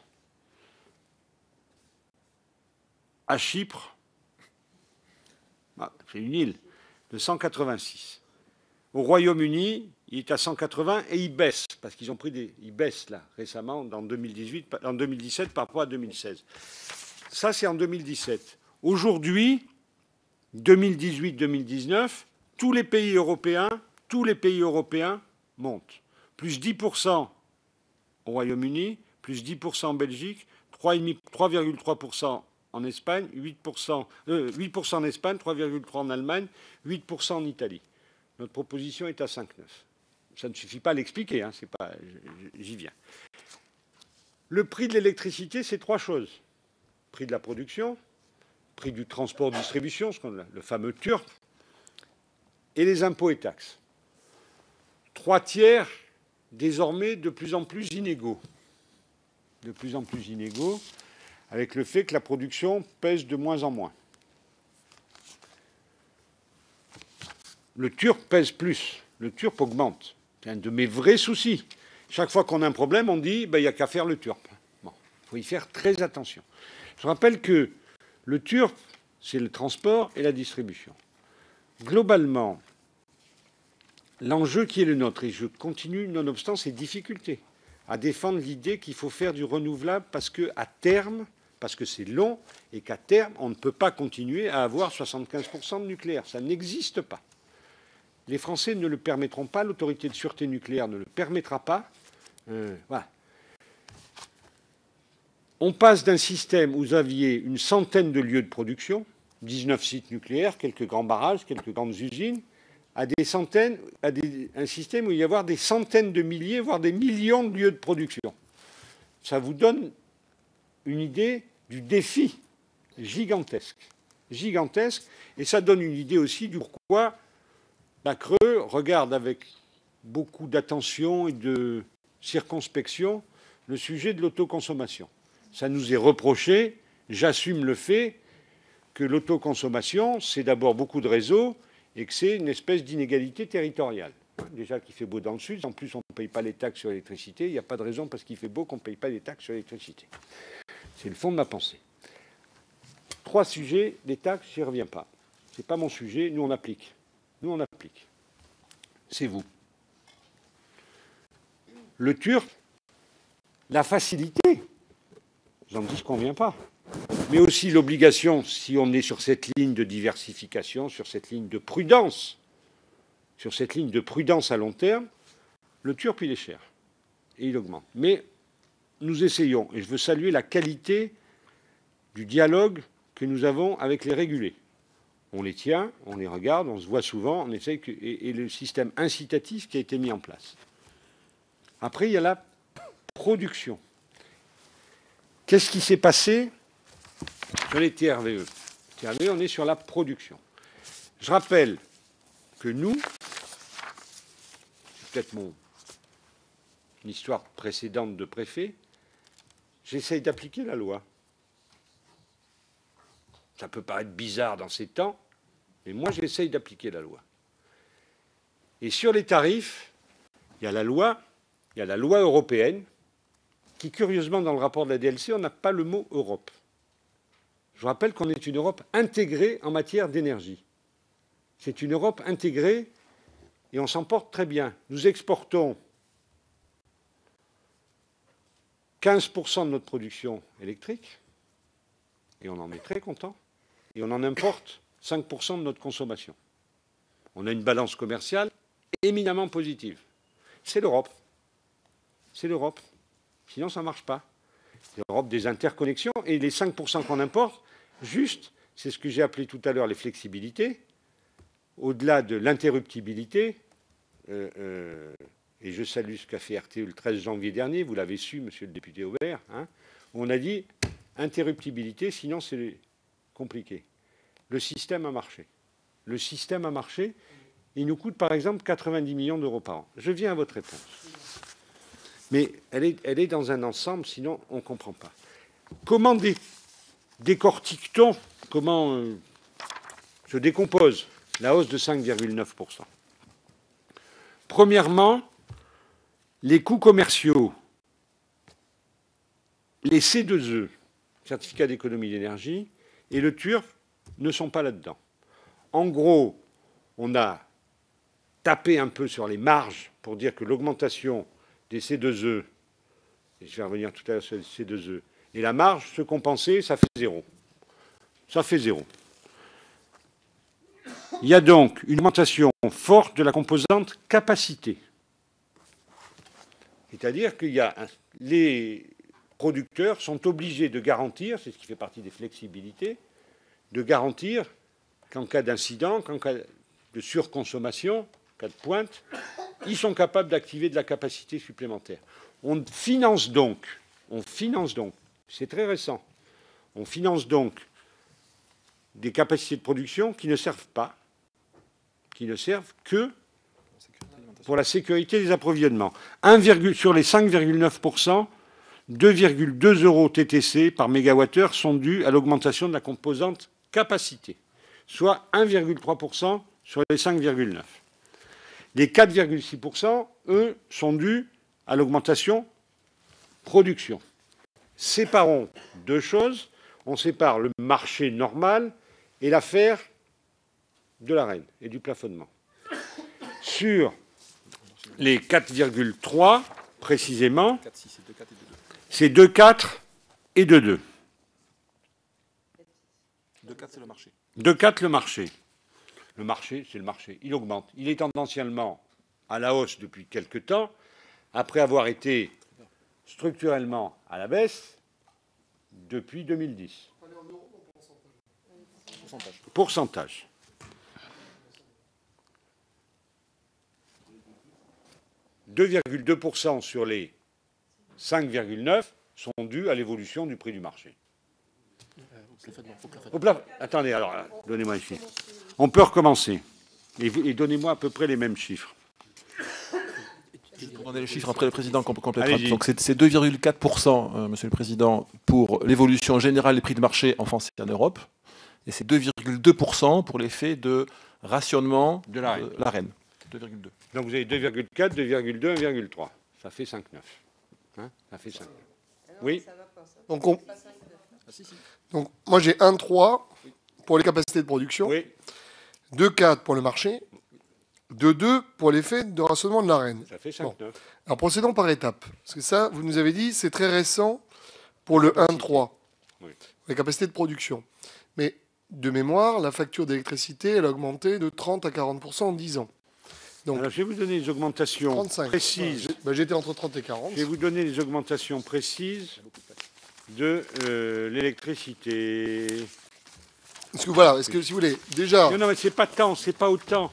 B: à Chypre, ah, c'est une île, de cent quatre-vingt-six. Au Royaume-Uni, il est à cent quatre-vingts et il baisse, parce qu'ils ont pris des. Il baisse là, récemment, en deux mille dix-huit, en deux mille dix-sept par rapport à deux mille seize. Ça, c'est en deux mille dix-sept. Aujourd'hui, deux mille dix-huit deux mille dix-neuf, tous les pays européens, tous les pays européens montent. Plus dix pour cent au Royaume-Uni, plus dix pour cent en Belgique, trois virgule trois pour cent en Espagne, huit pour cent, euh, huit pour cent en Espagne, trois virgule trois pour cent en Allemagne, huit pour cent en Italie. Notre proposition est à cinq virgule neuf. Ça ne suffit pas à l'expliquer, hein, c'est pas, j'y viens. Le prix de l'électricité, c'est trois choses. Prix de la production, prix du transport-distribution, le fameux turc, et les impôts et taxes. Trois tiers, désormais, de plus en plus inégaux. De plus en plus inégaux, avec le fait que la production pèse de moins en moins. Le turc pèse plus, le turc augmente. C'est un de mes vrais soucis. Chaque fois qu'on a un problème, on dit ben, il n'y a qu'à faire le turc. Bon, il faut y faire très attention. Je rappelle que le turc, c'est le transport et la distribution. Globalement, l'enjeu qui est le nôtre, et je continue nonobstant ces difficultés, à défendre l'idée qu'il faut faire du renouvelable parce qu'à terme, parce que c'est long, et qu'à terme, on ne peut pas continuer à avoir soixante-quinze pour cent de nucléaire. Ça n'existe pas. Les Français ne le permettront pas, l'autorité de sûreté nucléaire ne le permettra pas. Euh, voilà. On passe d'un système où vous aviez une centaine de lieux de production, dix-neuf sites nucléaires, quelques grands barrages, quelques grandes usines, à des centaines, à des, un système où il y avoir des centaines de milliers, voire des millions de lieux de production. Ça vous donne une idée du défi gigantesque, gigantesque, et ça donne une idée aussi du pourquoi la Creux regarde avec beaucoup d'attention et de circonspection le sujet de l'autoconsommation. Ça nous est reproché, j'assume le fait que l'autoconsommation, c'est d'abord beaucoup de réseaux et que c'est une espèce d'inégalité territoriale. Déjà qu'il fait beau dans le sud, en plus on ne paye pas les taxes sur l'électricité, il n'y a pas de raison parce qu'il fait beau qu'on ne paye pas les taxes sur l'électricité. C'est le fond de ma pensée. Trois sujets, les taxes, je n'y reviens pas. Ce n'est pas mon sujet, nous on applique. Nous on applique. C'est vous. Le turc, la facilité, j'en dis qu'on ne vient pas, mais aussi l'obligation, si on est sur cette ligne de diversification, sur cette ligne de prudence, sur cette ligne de prudence à long terme, le turc, il est cher. Et il augmente. Mais nous essayons, et je veux saluer la qualité du dialogue que nous avons avec les régulés. On les tient, on les regarde, on se voit souvent, on essaye que, et, et le système incitatif qui a été mis en place. Après, il y a la production. Qu'est-ce qui s'est passé sur les T R V E? T R V E, on est sur la production. Je rappelle que nous, c'est peut-être mon histoire précédente de préfet, j'essaye d'appliquer la loi. Ça peut paraître bizarre dans ces temps, mais moi j'essaye d'appliquer la loi. Et sur les tarifs, il y a la loi, il y a la loi européenne, qui curieusement dans le rapport de la D L C, on n'a pas le mot Europe. Je rappelle qu'on est une Europe intégrée en matière d'énergie. C'est une Europe intégrée et on s'en porte très bien. Nous exportons quinze pour cent de notre production électrique et on en est très content. Et on en importe cinq pour cent de notre consommation. On a une balance commerciale éminemment positive. C'est l'Europe. C'est l'Europe. Sinon, ça ne marche pas. C'est l'Europe des interconnexions. Et les cinq pour cent qu'on importe, juste, c'est ce que j'ai appelé tout à l'heure les flexibilités, au-delà de l'interruptibilité, euh, euh, et je salue ce qu'a fait R T E le treize janvier dernier, vous l'avez su, monsieur le député Aubert, hein, on a dit interruptibilité, sinon c'est compliqué. Le système a marché. Le système a marché. Il nous coûte par exemple quatre-vingt-dix millions d'euros par an. Je viens à votre réponse. Mais elle est, elle est dans un ensemble, sinon on ne comprend pas. Comment dé, décortique-t-on, comment euh, se décompose la hausse de cinq virgule neuf pour cent? Premièrement, les coûts commerciaux, les C deux E, certificat d'économie d'énergie, et le T U R F ne sont pas là-dedans. En gros, on a tapé un peu sur les marges pour dire que l'augmentation des C deux E, et je vais revenir tout à l'heure sur les C deux E, et la marge se compenser, ça fait zéro. Ça fait zéro. Il y a donc une augmentation forte de la composante capacité. C'est-à-dire que y a un, les producteurs sont obligés de garantir, c'est ce qui fait partie des flexibilités, de garantir qu'en cas d'incident, qu'en cas de surconsommation, en cas de pointe, ils sont capables d'activer de la capacité supplémentaire. On finance donc, on finance donc, c'est très récent, on finance donc des capacités de production qui ne servent pas, qui ne servent que pour la sécurité des approvisionnements. un, sur les cinq virgule neuf pour cent, deux virgule deux euros T T C par mégawattheure sont dus à l'augmentation de la composante capacité, soit un virgule trois pour cent sur les cinq virgule neuf pour cent. Les quatre virgule six pour cent, eux, sont dus à l'augmentation production. Séparons deux choses. On sépare le marché normal et l'affaire de l'Arenh et du plafonnement. Sur les quatre virgule trois, précisément, c'est deux virgule quatre et deux virgule deux.
C: deux virgule quatre, c'est le marché.
B: deux virgule quatre, le marché. Le marché, c'est le marché. Il augmente. Il est tendanciellement à la hausse depuis quelque temps, après avoir été structurellement à la baisse depuis deux mille dix.
C: Pourcentage.
B: Pourcentage. deux virgule deux pour cent sur les cinq virgule neuf sont dus à l'évolution du prix du marché. Au pla... Attendez, alors, donnez-moi les chiffres. On peut recommencer. Et, et donnez-moi à peu près les mêmes chiffres.
C: Je vais vous donner les chiffres après le Président complétera. Donc c'est deux virgule quatre pour cent, euh, Monsieur le Président, pour l'évolution générale des prix de marché en France et en Europe. Et c'est deux virgule deux pour cent pour l'effet de rationnement de l'Arenh. deux virgule deux.
B: Donc vous avez deux virgule quatre, deux virgule deux, un virgule trois. Ça fait cinq virgule neuf. Hein, ça fait cinq virgule neuf. Oui.
A: Donc, on... Donc moi j'ai un virgule trois pour les capacités de production,
B: Oui.
A: deux virgule quatre pour le marché, deux virgule deux pour l'effet de rationnement de l'Arenh.
B: Ça fait cinq virgule neuf.
A: Bon. Alors procédons par étapes. Parce que ça, vous nous avez dit, c'est très récent pour le un virgule trois,
B: oui.
A: Les capacités de production. Mais de mémoire, la facture d'électricité, elle a augmenté de trente à quarante pour cent en dix ans. Donc,
B: alors, je vais vous donner les augmentations
A: trente-cinq.
B: précises.
A: Ben, j'étais entre trente et quarante.
B: Je vais vous donner les augmentations précises de euh, l'électricité.
A: Est-ce que voilà, est-ce que si vous voulez, déjà.
B: Non, non, mais c'est pas tant, c'est pas autant.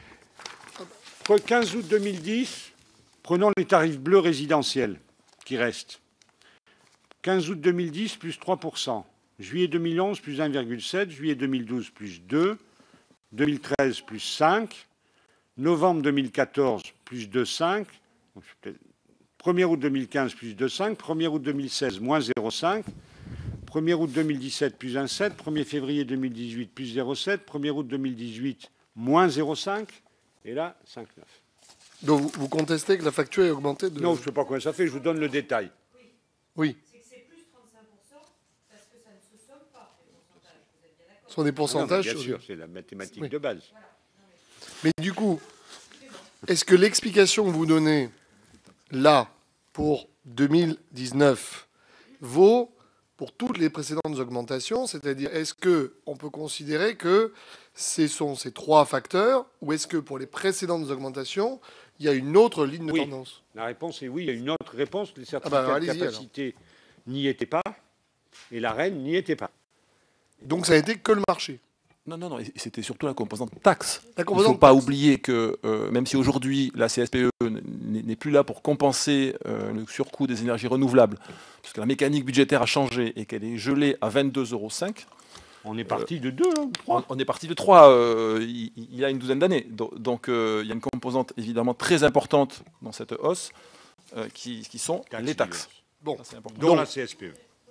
B: quinze août deux mille dix, prenons les tarifs bleus résidentiels qui restent. quinze août deux mille dix, plus trois pour cent. Juillet deux mille onze, plus un virgule sept. Juillet deux mille douze, plus deux. deux mille treize, plus cinq. Novembre deux mille quatorze, plus deux virgule cinq. premier août deux mille quinze, plus deux virgule cinq. premier août deux mille seize, moins zéro virgule cinq. premier août deux mille dix-sept, plus un virgule sept. premier février deux mille dix-huit, plus zéro virgule sept. premier août deux mille dix-huit, moins zéro virgule cinq. Et là, cinq virgule neuf.
A: Donc vous, vous contestez que la facture ait augmenté de...
B: Non, je ne sais pas combien ça fait, je vous donne le détail.
A: Oui.
D: C'est que c'est plus trente-cinq pour cent parce que ça ne se somme pas, les pourcentages. Vous êtes bien d'accord ?
A: Ce sont des pourcentages.
B: Non, bien
A: sur
B: sûr,
A: les-
B: c'est la mathématique
A: Oui.
B: de base.
A: Mais du coup, est-ce que l'explication que vous donnez là pour deux mille dix-neuf vaut pour toutes les précédentes augmentations? C'est-à-dire, est-ce qu'on peut considérer que ce sont ces trois facteurs ou est-ce que pour les précédentes augmentations, il y a une autre ligne de
B: Oui.
A: tendance?
B: La réponse est oui, il y a une autre réponse. Les
A: Ah bah,
B: certificats de
A: allez-y,
B: capacité n'y étaient pas et l'Arenh n'y était pas.
A: Donc ça a été que le marché.
C: Non, non, non, et c'était surtout la composante taxe.
A: La
C: Il ne
A: composante
C: faut pas
A: taxe.
C: oublier que euh, même si aujourd'hui la C S P E n'est n'est plus là pour compenser euh, le surcoût des énergies renouvelables, parce que la mécanique budgétaire a changé et qu'elle est gelée à vingt-deux euros cinq,
B: On est parti de deux, hein,
C: on,
B: trois.
C: on est parti de trois euh, il, il y a une douzaine d'années. Donc, donc, euh, il y a une composante évidemment très importante dans cette hausse euh, qui, qui sont
B: Taxes
C: les taxes.
B: diverses.
A: Bon,
C: Ça, c'est important.
B: Dont
A: Donc-
B: la C S P E.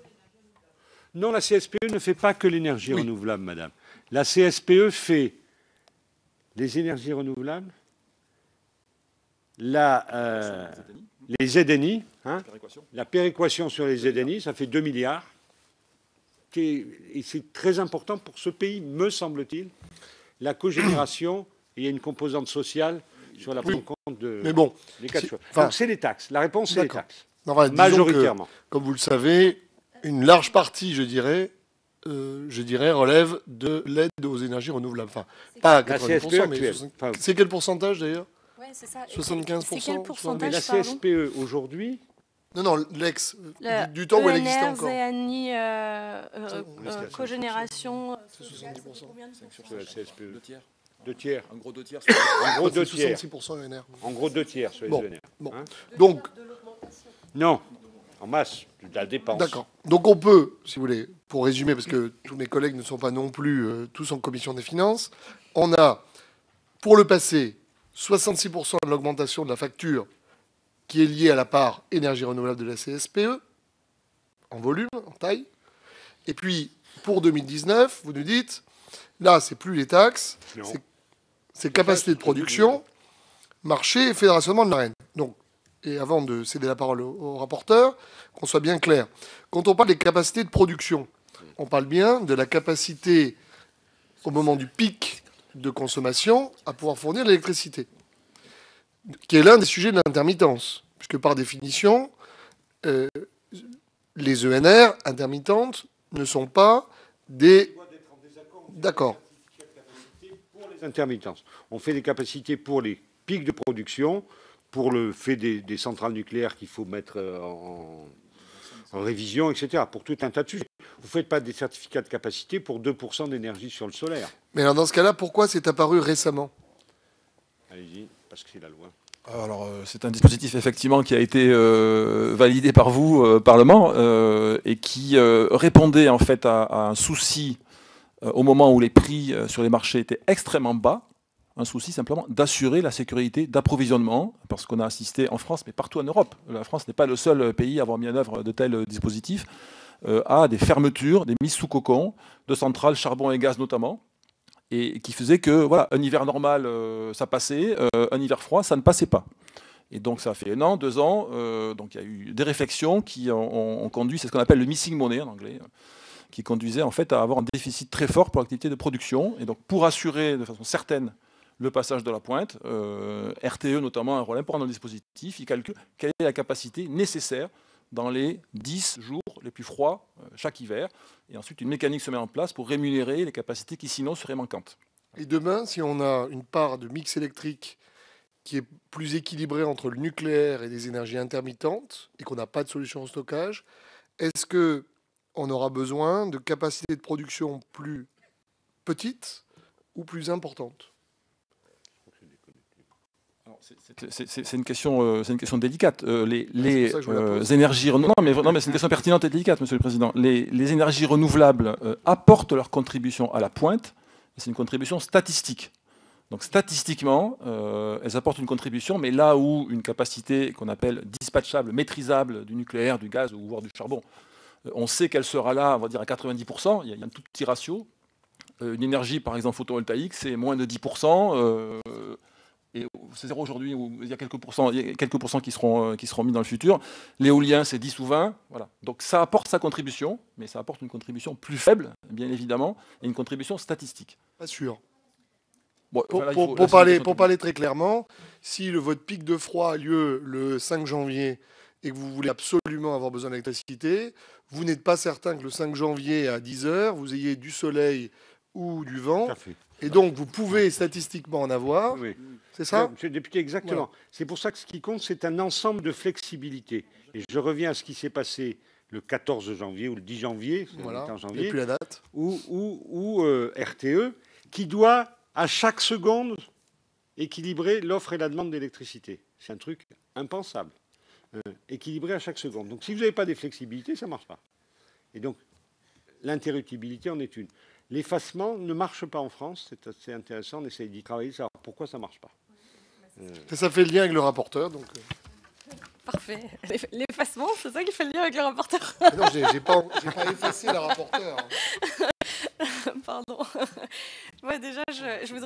B: Non, la C S P E ne fait pas que l'énergie
A: Oui.
B: renouvelable, madame. La C S P E fait les énergies renouvelables la, euh, les Z N I, hein, la péréquation sur les Z N I, ça fait deux milliards. Et c'est très important pour ce pays, me semble-t-il. La cogénération, il y a une composante sociale sur la prise en compte de,
A: mais bon,
B: des cas de choix.
A: Enfin,
B: donc c'est les taxes. La réponse, c'est les taxes.
A: Enfin,
B: majoritairement.
A: Que, comme vous le savez, une large partie, je dirais, euh, je dirais, relève de l'aide aux énergies renouvelables. Enfin, pas à quatre-vingt-dix pour cent, mais enfin, c'est quel pourcentage d'ailleurs?
E: Ouais, c'est ça.
A: soixante-quinze pour cent.
E: C'est quel pourcentage?
B: La C S P E aujourd'hui.
A: Non, non, l'ex, du, du temps où elle existait encore.
E: Z N I, euh, euh, euh, cogénération.
A: C'est soixante-dix pour cent.
B: Sur la C S P E.
C: Deux tiers.
B: Deux tiers.
C: En gros, deux tiers.
B: En gros, deux tiers.
A: soixante-six pour cent E N R.
B: En gros, deux tiers sur les
A: bon,
B: E N R.
A: Bon.
B: Hein,
A: donc,
B: non, en masse, de la dépense.
A: D'accord. Donc on peut, si vous voulez, pour résumer, parce que tous mes collègues ne sont pas non plus euh, tous en commission des finances, on a, pour le passé, soixante-six pour cent de l'augmentation de la facture qui est liée à la part énergie renouvelable de la C S P E, en volume, en taille. Et puis, pour deux mille dix-neuf, vous nous dites, là, c'est plus les taxes, c'est capacité de production, marché et fédérationnement de l'A R E N. Donc, et avant de céder la parole au, au rapporteur, qu'on soit bien clair. Quand on parle des capacités de production, on parle bien de la capacité, au moment du pic de consommation, à pouvoir fournir l'électricité, qui est l'un des sujets de l'intermittence, puisque par définition, euh, les E N R intermittentes ne sont pas des... D'accord.
B: Pour les intermittences. On fait des capacités pour les pics de production, pour le fait des, des centrales nucléaires qu'il faut mettre en, en révision, et cetera, pour tout un tas de sujets. Vous ne faites pas des certificats de capacité pour deux pour cent d'énergie sur le solaire.
A: Mais alors dans ce cas-là, pourquoi c'est apparu récemment?
B: Allez-y, parce que c'est la loi.
C: Alors, euh, c'est un dispositif effectivement qui a été euh, validé par vous, euh, Parlement, euh, et qui euh, répondait en fait à, à un souci euh, au moment où les prix euh, sur les marchés étaient extrêmement bas. Un souci simplement d'assurer la sécurité d'approvisionnement, parce qu'on a assisté en France, mais partout en Europe. La France n'est pas le seul pays à avoir mis en œuvre de tels dispositifs, euh, à des fermetures, des mises sous cocon de centrales charbon et gaz notamment, et qui faisait que voilà, un hiver normal, euh, ça passait, euh, un hiver froid, ça ne passait pas. Et donc ça a fait un an, deux ans, euh, donc il y a eu des réflexions qui ont, ont conduit, c'est ce qu'on appelle le missing money en anglais, qui conduisait en fait à avoir un déficit très fort pour l'activité de production. Et donc pour assurer de façon certaine le passage de la pointe, euh, R T E notamment a un rôle important dans le dispositif, il calcule quelle est la capacité nécessaire dans les dix jours les plus froids euh, chaque hiver. Et ensuite, une mécanique se met en place pour rémunérer les capacités qui sinon seraient manquantes.
A: Et demain, si on a une part de mix électrique qui est plus équilibrée entre le nucléaire et les énergies intermittentes, et qu'on n'a pas de solution en stockage, est-ce qu'on aura besoin de capacités de production plus petites ou plus importantes?
C: C'est une question, euh, c'est une question délicate. Euh, les les euh, énergies renouvelables, non, mais, non, mais c'est une question pertinente et délicate, Monsieur le Président. Les, les énergies renouvelables euh, apportent leur contribution à la pointe. C'est une contribution statistique. Donc statistiquement, euh, elles apportent une contribution, mais là où une capacité qu'on appelle dispatchable, maîtrisable du nucléaire, du gaz ou voire du charbon, euh, on sait qu'elle sera là, on va dire à quatre-vingt-dix pour cent. Il y a, il y a un tout petit ratio. Euh, une énergie, par exemple photovoltaïque, c'est moins de dix pour cent. Euh, Et c'est zéro aujourd'hui, il y a quelques pourcents, il y a quelques pourcents qui seront, euh, qui seront mis dans le futur. L'éolien, c'est dix ou vingt. Voilà. Donc ça apporte sa contribution, mais ça apporte une contribution plus faible, bien évidemment, et une contribution statistique.
A: Pas sûr.
C: Bon,
A: pour,
C: voilà,
A: pour,
C: faut,
A: pour, parler, pour parler très clairement, si le, votre pic de froid a lieu le cinq janvier et que vous voulez absolument avoir besoin d'électricité, vous n'êtes pas certain que le cinq janvier à dix heures, vous ayez du soleil ou du vent. Et donc, vous pouvez statistiquement en avoir.
B: Oui.
A: C'est ça?
B: Monsieur le député, exactement. Voilà. C'est pour ça que ce qui compte, c'est un ensemble de flexibilité. Et je reviens à ce qui s'est passé le quatorze janvier ou le dix janvier,
A: voilà.
B: en janvier,
A: et puis la date.
B: où, où, où euh, R T E, qui doit, à chaque seconde, équilibrer l'offre et la demande d'électricité. C'est un truc impensable. Euh, équilibrer à chaque seconde. Donc, si vous n'avez pas des flexibilités, ça ne marche pas. Et donc, l'interruptibilité en est une. L'effacement ne marche pas en France, c'est assez intéressant, on essaye d'y travailler, savoir pourquoi ça ne marche pas.
A: Euh... Ça fait le lien avec le rapporteur. Donc...
E: Parfait. L'effacement, c'est ça qui fait le lien avec le rapporteur.
A: Non, j'ai pas, pas effacé le rapporteur.
E: Pardon. Ouais, déjà, je, je voudrais vous remercier.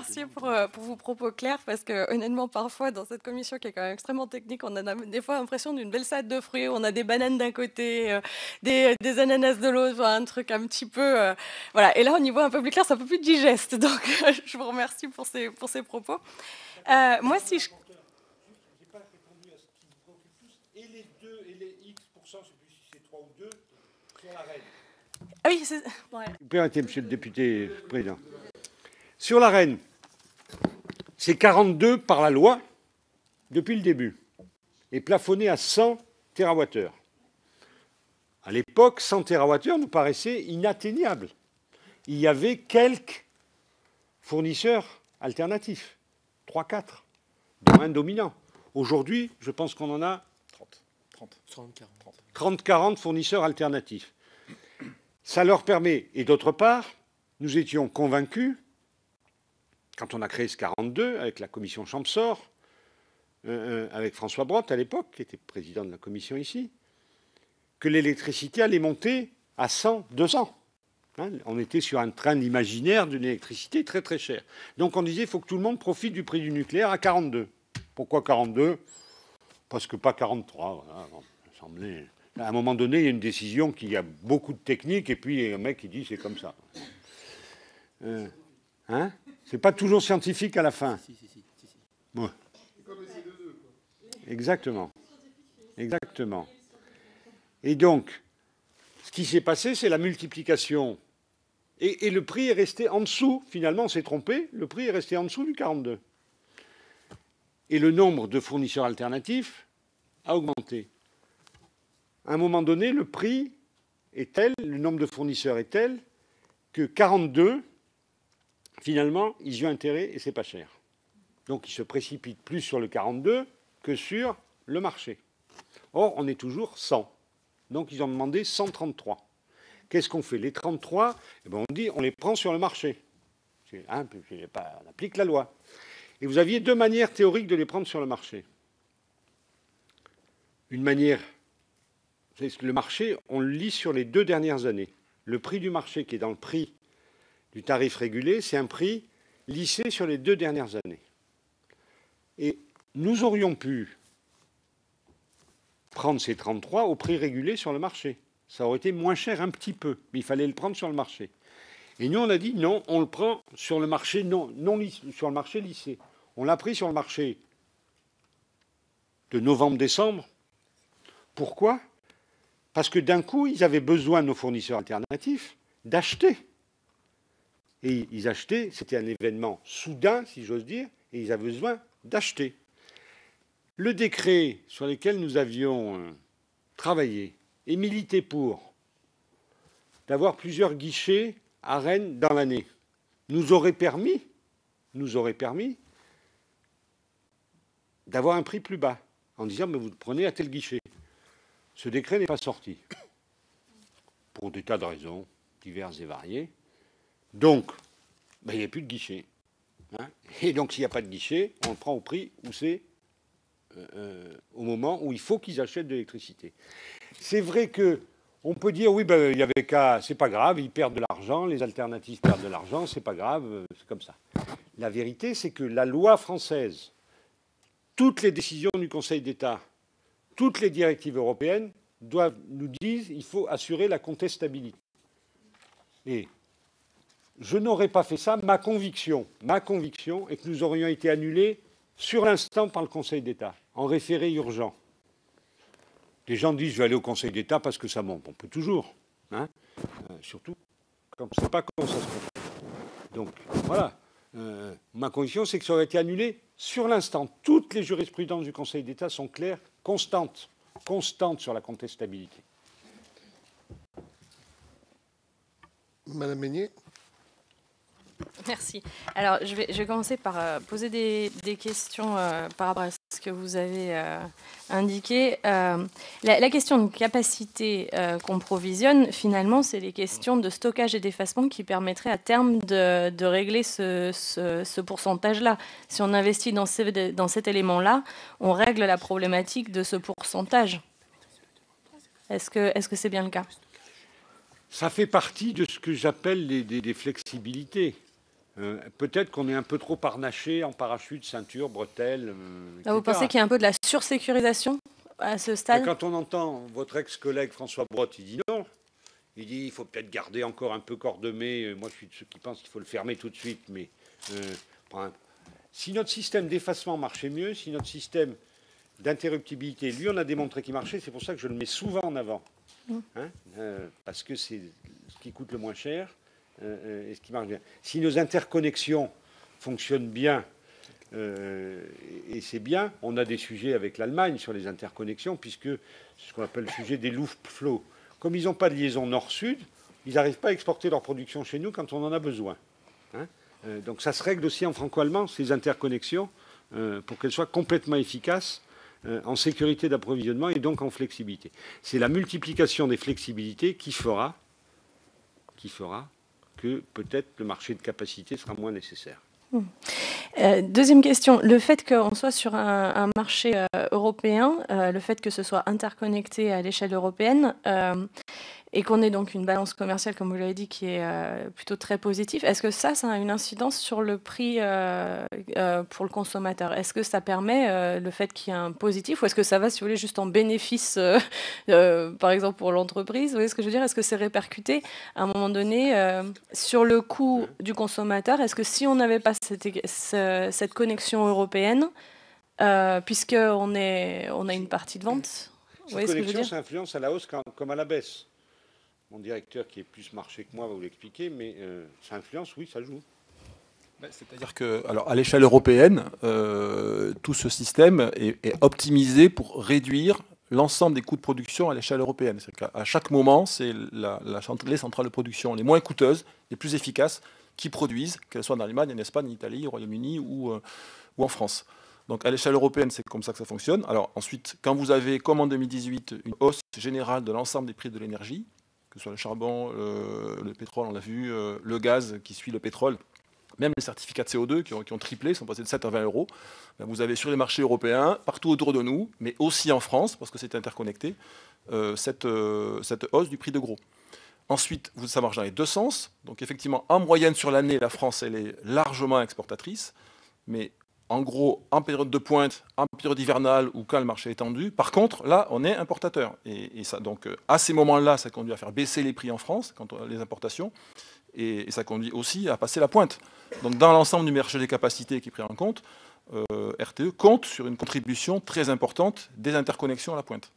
E: remercier pour, euh, pour vos propos clairs, parce que honnêtement, parfois, dans cette commission qui est quand même extrêmement technique, on a des fois l'impression d'une belle salade de fruits, où on a des bananes d'un côté, euh, des, des ananas de l'autre, enfin, un truc un petit peu... euh, voilà. Et là, au niveau un peu plus clair, c'est un peu plus digeste. Donc, euh, je vous remercie pour ces, pour ces propos. Euh, moi, si je...
B: J'ai pas répondu à ce qui me préoccupe plus. Et les deux, et les X pourcents, je ne sais plus si c'est trois ou deux, sur la reine.
E: Ah oui, c'est... Ouais.
B: Vous permettez, monsieur le député président. Sur la reine, c'est quarante-deux par la loi depuis le début, et plafonné à cent térawattheures. À l'époque, cent térawattheures nous paraissait inatteignable. Il y avait quelques fournisseurs alternatifs, trois quatre, dont un dominant. Aujourd'hui, je pense qu'on en a trente quarante fournisseurs alternatifs. Ça leur permet, et d'autre part, nous étions convaincus, quand on a créé ce quarante-deux, avec la commission Champsor, euh, avec François Brotte à l'époque, qui était président de la commission ici, que l'électricité allait monter à cent, deux cents. Hein, on était sur un train d'imaginaire d'une électricité très très chère. Donc on disait qu'il faut que tout le monde profite du prix du nucléaire à quarante-deux. Pourquoi quarante-deux? Parce que pas quarante-trois. Voilà, semblait... À un moment donné, il y a une décision qui a beaucoup de techniques, et puis il y a un mec qui dit c'est comme ça. Euh, hein C'est pas toujours scientifique à la fin. Si, si, si, si, si. Ouais. Exactement. Exactement. Et donc, ce qui s'est passé, c'est la multiplication. Et, et le prix est resté en dessous, finalement, on s'est trompé, le prix est resté en dessous du quarante-deux. Et le nombre de fournisseurs alternatifs a augmenté. À un moment donné, le prix est tel, le nombre de fournisseurs est tel, que quarante-deux, finalement, ils y ont intérêt et c'est pas cher. Donc ils se précipitent plus sur le quarante-deux que sur le marché. Or, on est toujours cent. Donc ils ont demandé cent trente-trois. Qu'est-ce qu'on fait? Les trente-trois, eh ben, on dit on les prend sur le marché. Hein, on applique la loi. Et vous aviez deux manières théoriques de les prendre sur le marché. Une manière, le marché, on le lit sur les deux dernières années. Le prix du marché qui est dans le prix du tarif régulé, c'est un prix lissé sur les deux dernières années. Et nous aurions pu prendre ces trente-trois au prix régulé sur le marché. Ça aurait été moins cher un petit peu, mais il fallait le prendre sur le marché. Et nous, on a dit non, on le prend sur le marché non, non sur le marché lissé. On l'a pris sur le marché de novembre-décembre. Pourquoi? Parce que d'un coup, ils avaient besoin, nos fournisseurs alternatifs, d'acheter. Et ils achetaient, c'était un événement soudain, si j'ose dire, et ils avaient besoin d'acheter. Le décret sur lequel nous avions travaillé et milité pour d'avoir plusieurs guichets à Rennes dans l'année nous aurait permis, nous aurait permis d'avoir un prix plus bas, en disant mais vous le prenez à tel guichet. Ce décret n'est pas sorti, pour des tas de raisons diverses et variées. Donc, ben, il n'y a plus de guichet. Hein, et donc, s'il n'y a pas de guichet, on le prend au prix où c'est euh, au moment où il faut qu'ils achètent de l'électricité. C'est vrai qu'on peut dire, oui, ben, il y avait qu'à, c'est pas grave, ils perdent de l'argent, les alternatives perdent de l'argent, c'est pas grave, c'est comme ça. La vérité, c'est que la loi française, toutes les décisions du Conseil d'État, toutes les directives européennes doivent, nous disent qu'il faut assurer la contestabilité. Et je n'aurais pas fait ça. Ma conviction, ma conviction est que nous aurions été annulés sur l'instant par le Conseil d'État, en référé urgent. Les gens disent je vais aller au Conseil d'État parce que ça monte. On peut toujours, hein, euh, surtout quand on ne sait pas comment ça se passe. Donc voilà. Euh, ma conviction, c'est que ça aurait été annulé sur l'instant. Toutes les jurisprudences du Conseil d'État sont claires, constantes, constantes sur la contestabilité.
A: Madame Meignet.
E: Merci. Alors, je vais, je vais commencer par euh, poser des, des questions euh, par rapport à ce que vous avez euh, indiqué. Euh, la, la question de capacité euh, qu'on provisionne, finalement, c'est les questions de stockage et d'effacement qui permettraient à terme de, de régler ce, ce, ce pourcentage-là. Si on investit dans, ce, dans cet élément-là, on règle la problématique de ce pourcentage. Est-ce que, est-ce que c'est bien le cas?
B: Ça fait partie de ce que j'appelle des, des, des flexibilités. Euh, Peut-être qu'on est un peu trop harnaché en parachute, ceinture, bretelles. Euh,
E: Là, vous pensez qu'il y a un peu de la sursécurisation à ce stade?
B: Quand on entend votre ex-collègue François Brotte, il dit non. Il dit il faut peut-être garder encore un peu Cordemais. Moi, je suis de ceux qui pensent qu'il faut le fermer tout de suite. Mais euh, si notre système d'effacement marchait mieux, si notre système d'interruptibilité, lui, on a démontré qu'il marchait, c'est pour ça que je le mets souvent en avant. Hein, euh, parce que c'est ce qui coûte le moins cher euh, et ce qui marche bien. Si nos interconnexions fonctionnent bien, euh, et c'est bien, on a des sujets avec l'Allemagne sur les interconnexions, puisque c'est ce qu'on appelle le sujet des loop flow. Comme ils n'ont pas de liaison nord-sud, ils n'arrivent pas à exporter leur production chez nous quand on en a besoin. Hein, euh, donc ça se règle aussi en franco-allemand, ces interconnexions, euh, pour qu'elles soient complètement efficaces euh, en sécurité d'approvisionnement et donc en flexibilité. C'est la multiplication des flexibilités qui fera, qui fera que peut-être le marché de capacité sera moins nécessaire.
E: Mmh. Euh, deuxième question, le fait qu'on soit sur un, un marché euh, européen, euh, le fait que ce soit interconnecté à l'échelle européenne, euh, et qu'on ait donc une balance commerciale, comme vous l'avez dit, qui est euh, plutôt très positive, est-ce que ça, ça a une incidence sur le prix euh, euh, pour le consommateur? Est-ce que ça permet euh, le fait qu'il y ait un positif, ou est-ce que ça va, si vous voulez, juste en bénéfice, euh, euh, par exemple, pour l'entreprise? Vous voyez ce que je veux dire? Est-ce que c'est répercuté à un moment donné euh, sur le coût du consommateur? Est-ce que si on n'avait pas cette, cette connexion européenne, euh, puisqu'on est, on a une partie de vente, vous voyez ce que je veux dire?
B: Cette connexion, ça influence à la hausse comme à la baisse. Mon directeur, qui est plus marché que moi, va vous l'expliquer, mais euh, ça influence, oui, ça joue.
C: C'est-à-dire que, alors, à l'échelle européenne, euh, tout ce système est, est optimisé pour réduire l'ensemble des coûts de production à l'échelle européenne. C'est-à-dire qu'à chaque moment, c'est la, la, les centrales de production les moins coûteuses, les plus efficaces, qui produisent, qu'elles soient en Allemagne, en Espagne, en Italie, au Royaume-Uni ou, euh, ou en France. Donc à l'échelle européenne, c'est comme ça que ça fonctionne. Alors ensuite, quand vous avez, comme en deux mille dix-huit, une hausse générale de l'ensemble des prix de l'énergie, que ce soit le charbon, le, le pétrole, on l'a vu, euh, le gaz qui suit le pétrole, même les certificats de C O deux qui ont, qui ont triplé, sont passés de sept à vingt euros. Ben vous avez sur les marchés européens, partout autour de nous, mais aussi en France, parce que c'est interconnecté, euh, cette, euh, cette hausse du prix de gros. Ensuite, ça marche dans les deux sens. Donc effectivement, en moyenne sur l'année, la France, elle est largement exportatrice. Mais en gros, en période de pointe, en période hivernale ou quand le marché est tendu, par contre, là, on est importateur. Et, et ça, donc, à ces moments-là, ça conduit à faire baisser les prix en France, quand on a les importations, et, et ça conduit aussi à passer la pointe. Donc, dans l'ensemble du marché des capacités qui est pris en compte, euh, R T E compte sur une contribution très importante des interconnexions à la pointe.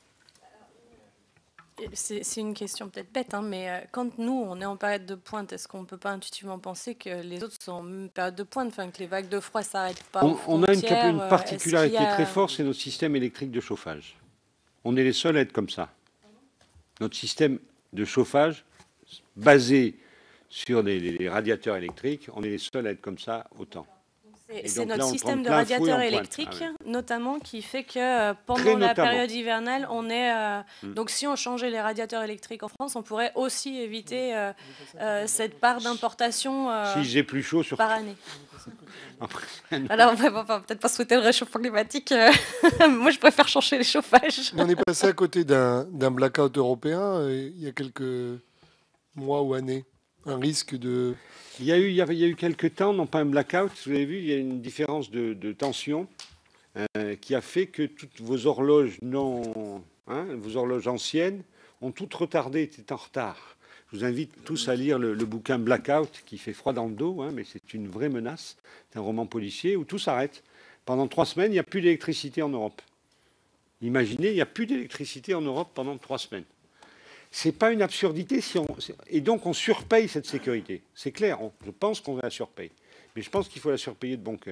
E: C'est une question peut-être bête, hein, mais quand nous, on est en période de pointe, est-ce qu'on ne peut pas intuitivement penser que les autres sont en période de pointe, enfin, que les vagues de froid ne s'arrêtent pas?
B: On, on a une, une particularité a... très forte, c'est notre système électrique de chauffage. On est les seuls à être comme ça. Notre système de chauffage, basé sur les, les radiateurs électriques, on est les seuls à être comme ça autant.
E: C'est notre là, système de radiateurs électriques, ah, oui. notamment, qui fait que pendant Très la notamment. période hivernale, on est... Euh, mmh. Donc, si on changeait les radiateurs électriques en France, on pourrait aussi éviter euh, euh, cette part d'importation euh,
B: si j'ai plus chaud sur...
E: par année. Alors, on va, va peut-être pas souhaiter le réchauffement climatique. Euh, moi, je préfère changer les chauffages.
A: On est passé à côté d'un blackout européen euh, il y a quelques mois ou années. Un risque de...
B: Il y, a eu, il, y a, il y a eu quelques temps, non pas un blackout, vous avez vu, il y a une différence de, de tension euh, qui a fait que toutes vos horloges non, hein, vos horloges anciennes ont toutes retardé, étaient en retard. Je vous invite tous à lire le, le bouquin Blackout, qui fait froid dans le dos, hein, mais c'est une vraie menace. C'est un roman policier où tout s'arrête. Pendant trois semaines, il n'y a plus d'électricité en Europe. Imaginez, il n'y a plus d'électricité en Europe pendant trois semaines. Ce n'est pas une absurdité, si on, et donc on surpaye cette sécurité. C'est clair, on, je pense qu'on la surpaye. Mais je pense qu'il faut la surpayer de bon cœur.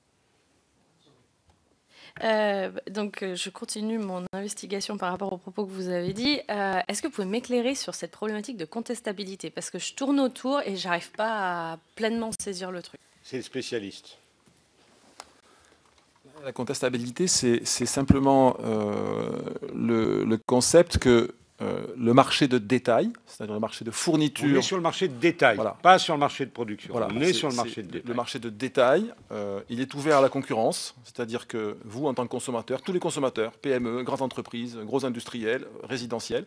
E: Euh, donc, je continue mon investigation par rapport aux propos que vous avez dit. Euh, Est-ce que vous pouvez m'éclairer sur cette problématique de contestabilité? Parce que je tourne autour et je n'arrive pas à pleinement saisir le truc.
B: C'est le spécialiste.
C: La contestabilité, c'est simplement euh, le, le concept que Euh, le marché de détail, c'est-à-dire le marché de fourniture...
B: On est sur le marché de détail, voilà. Pas sur le marché de production.
C: Voilà.
B: On est, est sur le marché de détail.
C: Le marché de détail, euh, il est ouvert à la concurrence, c'est-à-dire que vous, en tant que consommateur, tous les consommateurs, P M E, grandes entreprises, gros industriels, résidentiels,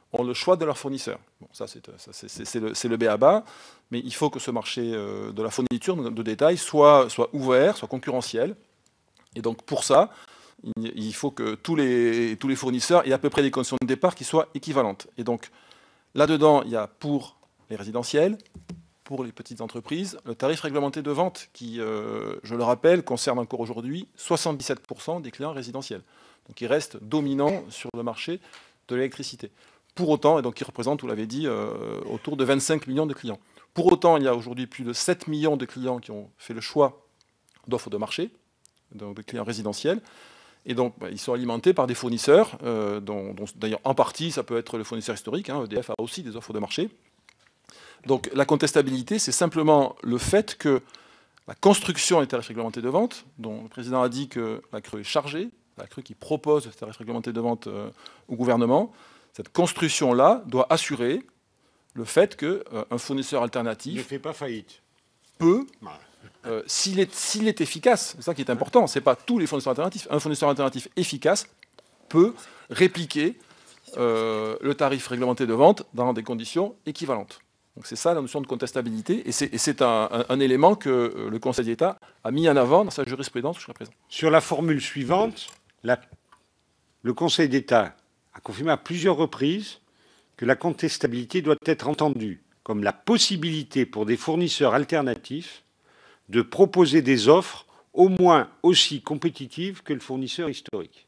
C: ont le choix de leur fournisseur. Bon, ça, c'est le, le B A B A, mais il faut que ce marché euh, de la fourniture de détail soit, soit ouvert, soit concurrentiel. Et donc, pour ça, il faut que tous les, tous les fournisseurs aient à peu près des conditions de départ qui soient équivalentes. Et donc, là-dedans, il y a pour les résidentiels, pour les petites entreprises, le tarif réglementé de vente qui, euh, je le rappelle, concerne encore aujourd'hui soixante-dix-sept pour cent des clients résidentiels. Donc, il reste dominant sur le marché de l'électricité. Pour autant, et donc il représente, vous l'avez dit, euh, autour de vingt-cinq millions de clients. Pour autant, il y a aujourd'hui plus de sept millions de clients qui ont fait le choix d'offres de marché, donc des clients résidentiels. Et donc, bah, ils sont alimentés par des fournisseurs, euh, dont, dont d'ailleurs, en partie, ça peut être le fournisseur historique. Hein, E D F a aussi des offres de marché. Donc, la contestabilité, c'est simplement le fait que la construction des tarifs réglementés de vente, dont le président a dit que la C R E est chargée, la C R E qui propose des tarifs réglementés de vente euh, au gouvernement, cette construction-là doit assurer le fait qu'un euh, fournisseur alternatif
B: ne fait pas faillite.
C: Peut, euh, s'il est, s'il est efficace, c'est ça qui est important, ce n'est pas tous les fournisseurs alternatifs, un fournisseur alternatif efficace peut répliquer euh, le tarif réglementé de vente dans des conditions équivalentes. Donc c'est ça la notion de contestabilité, et c'est un, un, un élément que le Conseil d'État a mis en avant dans sa jurisprudence jusqu'à présent.
B: Sur la formule suivante, la, le Conseil d'État a confirmé à plusieurs reprises que la contestabilité doit être entendue comme la possibilité pour des fournisseurs alternatifs de proposer des offres au moins aussi compétitives que le fournisseur historique.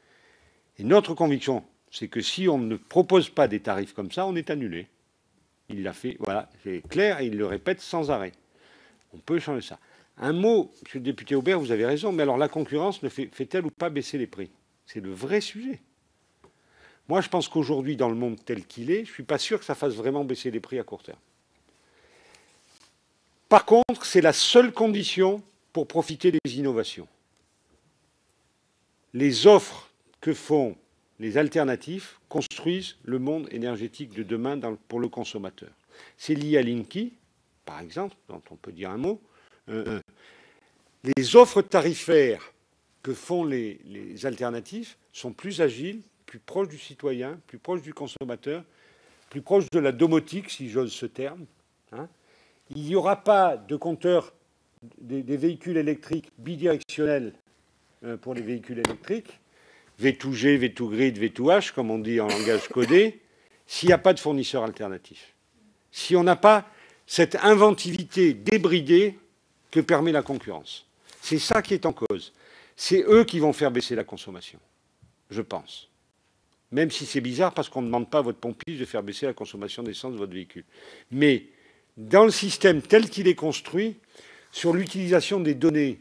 B: Et notre conviction, c'est que si on ne propose pas des tarifs comme ça, on est annulé. Il l'a fait, voilà, c'est clair, et il le répète sans arrêt. On peut changer ça. Un mot, monsieur le député Aubert, vous avez raison, mais alors la concurrence ne fait, fait-elle ou pas baisser les prix? C'est le vrai sujet. Moi, je pense qu'aujourd'hui, dans le monde tel qu'il est, je ne suis pas sûr que ça fasse vraiment baisser les prix à court terme. Par contre, c'est la seule condition pour profiter des innovations. Les offres que font les alternatifs construisent le monde énergétique de demain dans, pour le consommateur. C'est lié à Linky, par exemple, dont on peut dire un mot. Euh, les offres tarifaires que font les, les alternatifs sont plus agiles, plus proches du citoyen, plus proches du consommateur, plus proches de la domotique, si j'ose ce terme. Hein. Il n'y aura pas de compteur des, des véhicules électriques bidirectionnels euh, pour les véhicules électriques, V deux G, V deux Grid, V deux H, comme on dit en langage codé, s'il n'y a pas de fournisseur alternatif. Si on n'a pas cette inventivité débridée que permet la concurrence. C'est ça qui est en cause. C'est eux qui vont faire baisser la consommation, je pense. Même si c'est bizarre parce qu'on ne demande pas à votre pompiste de faire baisser la consommation d'essence de votre véhicule. Mais dans le système tel qu'il est construit, sur l'utilisation des données,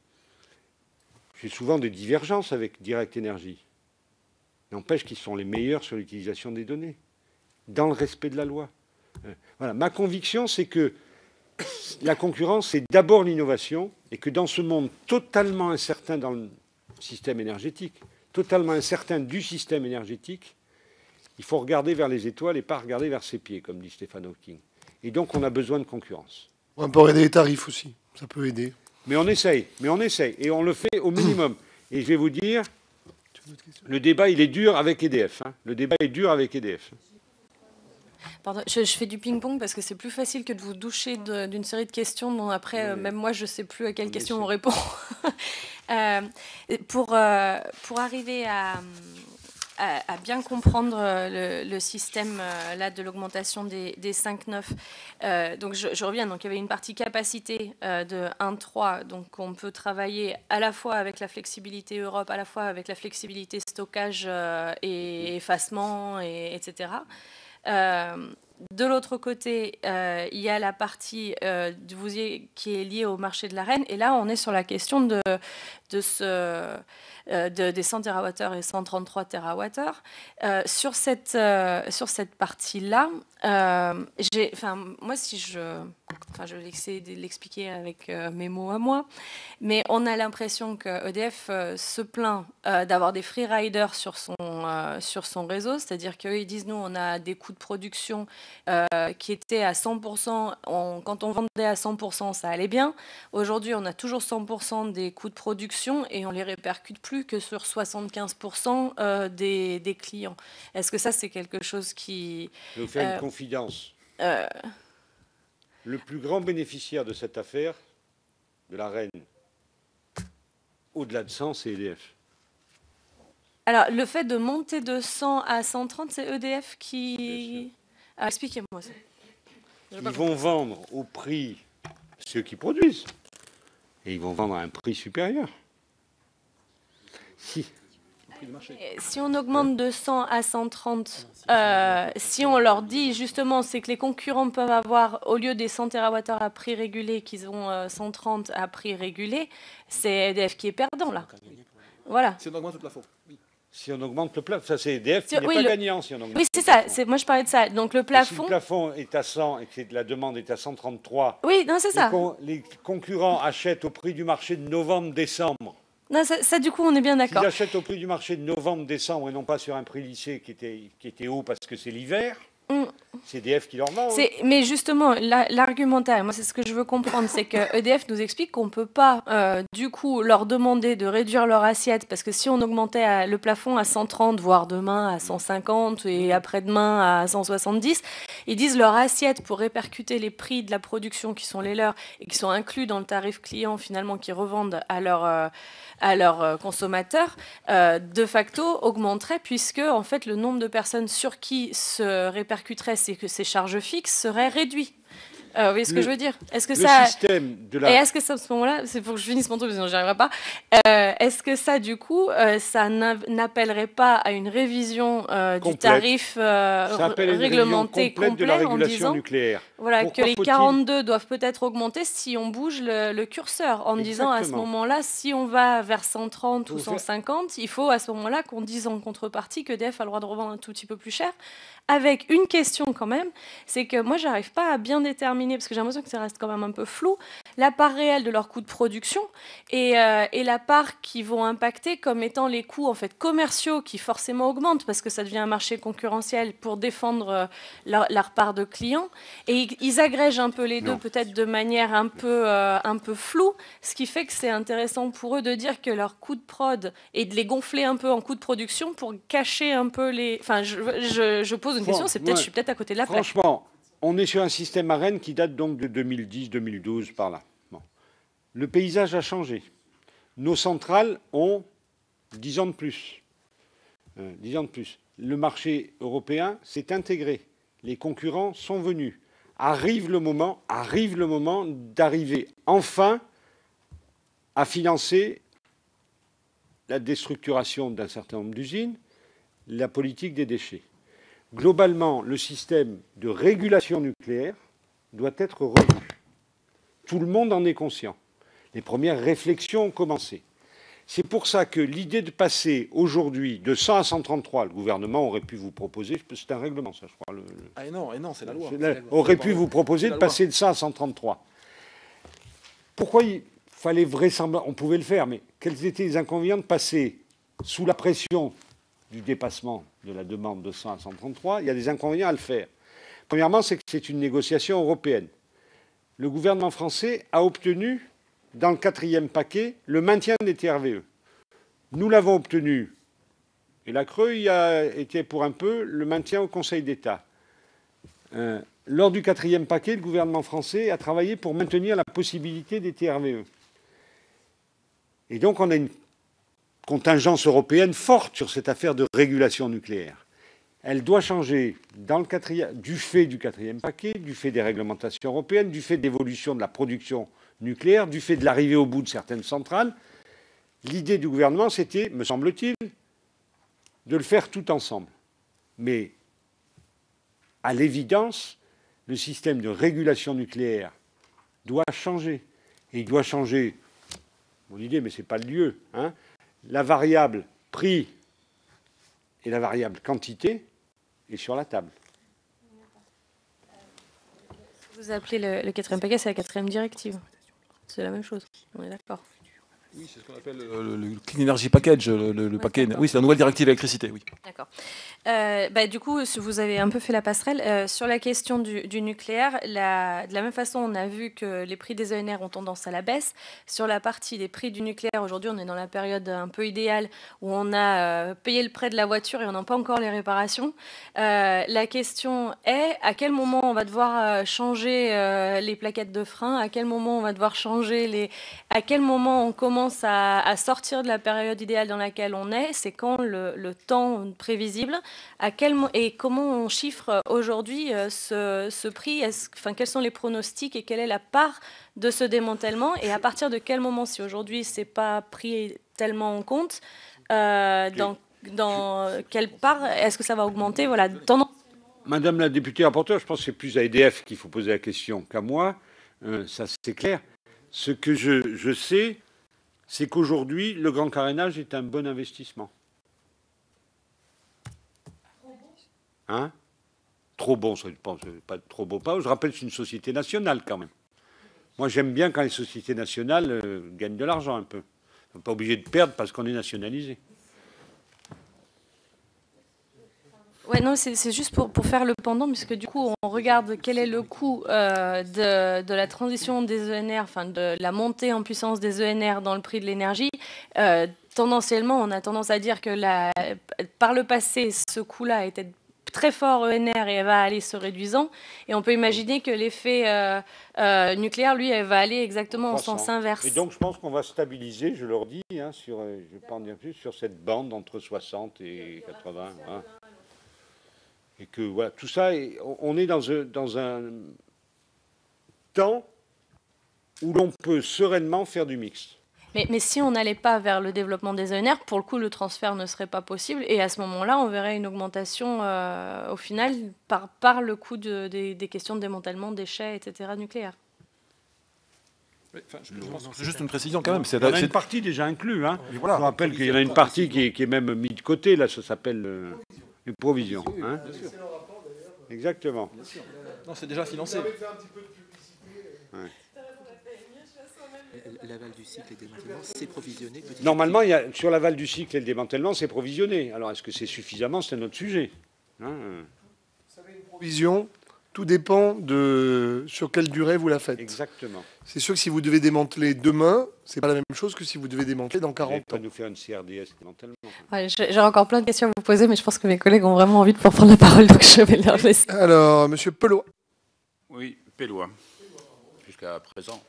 B: j'ai souvent des divergences avec Direct Énergie. N'empêche qu'ils sont les meilleurs sur l'utilisation des données, dans le respect de la loi. Voilà. Ma conviction, c'est que la concurrence, c'est d'abord l'innovation, et que dans ce monde totalement incertain dans le système énergétique, totalement incertain du système énergétique, il faut regarder vers les étoiles et pas regarder vers ses pieds, comme dit Stephen Hawking. Et donc, on a besoin de concurrence.
A: On peut aider les tarifs aussi, ça peut aider.
B: Mais on essaye, mais on essaye, et on le fait au minimum. Et je vais vous dire, le débat, il est dur avec E D F. Hein. Le débat est dur avec E D F.
E: Pardon, je, je fais du ping-pong parce que c'est plus facile que de vous doucher d'une série de questions dont après, oui. Même moi, je ne sais plus à quelle question on répond. euh, pour, euh, pour arriver à... À, à bien comprendre le, le système euh, là, de l'augmentation des, des cinq neuf. Euh, donc je, je reviens, donc il y avait une partie capacité euh, de un virgule trois, donc on peut travailler à la fois avec la flexibilité Europe, à la fois avec la flexibilité stockage euh, et effacement, et, etc. Euh, de l'autre côté, euh, il y a la partie euh, du Vouziers qui est liée au marché de la Reine, et là on est sur la question de, de ce... De, des cent térawattheures et cent trente-trois térawattheures. Euh, sur cette, euh, sur cette partie-là, euh, moi, si je, je vais essayer de l'expliquer avec euh, mes mots à moi, mais on a l'impression que E D F euh, se plaint euh, d'avoir des free riders sur son, euh, sur son réseau, c'est-à-dire qu'eux, ils disent, nous, on a des coûts de production euh, qui était à cent pour cent, on, quand on vendait à cent pour cent, ça allait bien. Aujourd'hui, on a toujours cent pour cent des coûts de production et on les répercute plus que sur soixante-quinze pour cent euh, des, des clients. Est-ce que ça, c'est quelque chose qui...
B: Je vais vous faire
E: euh,
B: une confidence.
E: euh,
B: Le plus grand bénéficiaire de cette affaire, de la reine, au-delà de cent, c'est E D F.
E: Alors, le fait de monter de cent à cent trente, c'est E D F qui... Ah, expliquez-moi ça.
B: Ils vont vendre au prix, ceux qui produisent, et ils vont vendre à un prix supérieur. Si.
E: Si on augmente de cent à cent trente, euh, si on leur dit justement c'est que les concurrents peuvent avoir, au lieu des cent térawattheures à prix régulé, qu'ils ont euh, cent trente à prix régulé, c'est E D F qui est perdant là. Voilà.
C: Si on augmente le plafond. Oui.
B: Si on augmente le plafond, ça c'est E D F qui n'est
E: oui,
B: pas
E: le...
B: gagnant si on augmente.
E: Oui, c'est ça. C'est... Moi, je parlais de ça. Donc le plafond.
B: Si le plafond est à cent et que la demande est à cent trente-trois.
E: Oui, non, c'est ça.
B: Les, con... les concurrents achètent au prix du marché de novembre-décembre.
E: Non, ça, ça, du coup, on est bien d'accord.
B: S'ils achètent au prix du marché de novembre-décembre et non pas sur un prix lissé qui était, qui était haut parce que c'est l'hiver, mm. c'est E D F qui leur vend.
E: C'est, mais justement, la, l'argumentaire, moi c'est ce que je veux comprendre, c'est que E D F nous explique qu'on ne peut pas, euh, du coup, leur demander de réduire leur assiette, parce que si on augmentait à, le plafond à cent trente, voire demain à cent cinquante et après-demain à cent soixante-dix, ils disent leur assiette pour répercuter les prix de la production qui sont les leurs et qui sont inclus dans le tarif client finalement qu'ils revendent à leurs euh, à leurs consommateurs, euh, de facto augmenterait puisque en fait le nombre de personnes sur qui se répercuterait c'est que ces charges fixes seraient réduits. Euh, vous voyez ce
B: le,
E: que je veux dire? Est-ce que
B: le
E: ça
B: système de la...
E: Et est-ce que ça, à ce moment-là, c'est pour que je finisse mon tour, sinon j'y arriverai pas. Euh, est-ce que ça, du coup, euh, ça n'appellerait pas à une révision euh, du tarif euh,
B: ça appelle
E: réglementé
B: complet
E: complet
B: de la régulation
E: en disant
B: nucléaire.
E: Voilà,
B: Pourquoi
E: que les quarante-deux doivent peut-être augmenter si on bouge le, le curseur, en
B: Exactement.
E: disant à ce moment-là, si on va vers cent trente ou cent cinquante, il faut à ce moment-là qu'on dise en contrepartie que E D F a le droit de revendre un tout petit peu plus cher. Avec une question quand même, c'est que moi, j'arrive pas à bien déterminer, parce que j'ai l'impression que ça reste quand même un peu flou, la part réelle de leur coût de production et, euh, et la part qui vont impacter comme étant les coûts en fait commerciaux qui forcément augmentent parce que ça devient un marché concurrentiel pour défendre euh, leur, leur part de clients. Et ils agrègent un peu les deux, peut-être de manière un peu, euh, un peu floue, ce qui fait que c'est intéressant pour eux de dire que leur coût de prod et de les gonfler un peu en coût de production pour cacher un peu les... Enfin, je, je, je pose une question, c'est peut-être, ouais. Je suis peut-être à côté de la plaque.
B: Franchement, on est sur un système à Rennes qui date donc de deux mille dix deux mille douze, par là. Bon. Le paysage a changé. Nos centrales ont dix ans de plus. Euh, dix ans de plus. Le marché européen s'est intégré. Les concurrents sont venus. Arrive le moment, arrive le moment d'arriver enfin à financer la déstructuration d'un certain nombre d'usines, la politique des déchets. Globalement, le système de régulation nucléaire doit être revu. Tout le monde en est conscient. Les premières réflexions ont commencé. C'est pour ça que l'idée de passer aujourd'hui de cent à cent trente-trois, le gouvernement aurait pu vous proposer, c'est un règlement ça je crois. Le, le,
C: ah non, et non c'est la loi.
B: La, aurait pu vous proposer de passer de cent à cent trente-trois. Pourquoi il fallait vraisemblablement, on pouvait le faire, mais quels étaient les inconvénients de passer sous la pression du dépassement de la demande de cent à cent trente-trois, il y a des inconvénients à le faire. Premièrement, c'est que c'est une négociation européenne. Le gouvernement français a obtenu, dans le quatrième paquet, le maintien des T R V E. Nous l'avons obtenu, et la Creux y a été pour un peu, le maintien au Conseil d'État. Euh, lors du quatrième paquet, le gouvernement français a travaillé pour maintenir la possibilité des T R V E. Et donc, on a une contingence européenne forte sur cette affaire de régulation nucléaire. Elle doit changer dans le quatrième, du fait du quatrième paquet, du fait des réglementations européennes, du fait de l'évolution de la production nucléaire, du fait de l'arrivée au bout de certaines centrales. L'idée du gouvernement, c'était, me semble-t-il, de le faire tout ensemble. Mais, à l'évidence, le système de régulation nucléaire doit changer. Et il doit changer, mon idée, mais ce n'est pas le lieu, hein, la variable prix et la variable quantité est sur la table.
E: Vous appelez le, le quatrième paquet, c'est la quatrième directive. C'est la même chose, on est d'accord.
C: Oui, c'est ce qu'on appelle le, le Clean Energy Package, le, le, le paquet. Oui, c'est la nouvelle directive électricité, oui.
E: D'accord. Euh, bah, du coup, vous avez un peu fait la passerelle. Euh, sur la question du, du nucléaire, la, de la même façon, on a vu que les prix des E N R ont tendance à la baisse. Sur la partie des prix du nucléaire, aujourd'hui, on est dans la période un peu idéale où on a euh, payé le prêt de la voiture et on n'a pas encore les réparations. Euh, la question est, à quel moment on va devoir changer euh, les plaquettes de frein? À quel moment on va devoir changer les... À quel moment on commence à, à sortir de la période idéale dans laquelle on est? C'est quand le, le temps prévisible? À quel, et comment on chiffre aujourd'hui euh, ce, ce prix? Est-ce, enfin, quels sont les pronostics et quelle est la part de ce démantèlement? Et à partir de quel moment, si aujourd'hui c'est pas pris tellement en compte, euh, dans, dans quelle part est-ce que ça va augmenter? Voilà. Tendance...
B: Madame la députée rapporteure, je pense que c'est plus à E D F qu'il faut poser la question qu'à moi. Euh, ça, c'est clair. Ce que je, je sais, c'est qu'aujourd'hui, le grand carénage est un bon investissement. Hein? Trop bon, je pense, pas trop beau, pas. Je rappelle, c'est une société nationale quand même. Moi, j'aime bien quand les sociétés nationales euh, gagnent de l'argent un peu. On n'est pas obligé de perdre parce qu'on est nationalisé.
E: Ouais, non, c'est, c'est juste pour, pour faire le pendant, puisque du coup, on regarde quel est le coût euh, de, de la transition des E N R, enfin de la montée en puissance des E N R dans le prix de l'énergie. Euh, tendanciellement, on a tendance à dire que la, par le passé, ce coût-là était très fort E N R et elle va aller se réduisant. Et on peut imaginer que l'effet euh, euh, nucléaire, lui, elle va aller exactement en sens inverse.
B: Et donc, je pense qu'on va stabiliser, je leur dis, hein, sur, je ne vais pas en dire plus, sur cette bande entre soixante et quatre-vingts. Hein. Et que voilà, tout ça, on est dans un, dans un temps où l'on peut sereinement faire du mix.
E: Mais, mais si on n'allait pas vers le développement des E N R, pour le coup, le transfert ne serait pas possible. Et à ce moment-là, on verrait une augmentation, euh, au final, par, par le coût de, des, des questions de démantèlement, déchets, et cetera, nucléaires.
C: Enfin, je pense que c'est juste une précision quand même.
B: Il y en a une partie déjà inclue. Hein. Voilà. Je rappelle qu'il y en a une partie qui est, qui est même mise de côté. Là, ça s'appelle euh, une provision. Hein. Exactement.
C: Bien sûr. Non, c'est déjà financé.
B: Ouais.
F: L'aval du cycle et le démantèlement, c'est provisionné.
B: Normalement, il y a, sur l'aval du cycle et le démantèlement, c'est provisionné. Alors, est-ce que c'est suffisamment? C'est un autre sujet. Hein.
A: Vous savez, une provision, tout dépend de sur quelle durée vous la faites.
B: Exactement.
A: C'est sûr que si vous devez démanteler demain, c'est pas la même chose que si vous devez démanteler dans quarante ans.
B: Vous n'allez pas nous faire une C R D S démantèlement.
E: Ouais, j'ai encore plein de questions à vous poser, mais je pense que mes collègues ont vraiment envie de pouvoir prendre la parole, donc je vais leur laisser.
A: Alors, Monsieur Pelois.
G: Oui, Pelois, jusqu'à présent.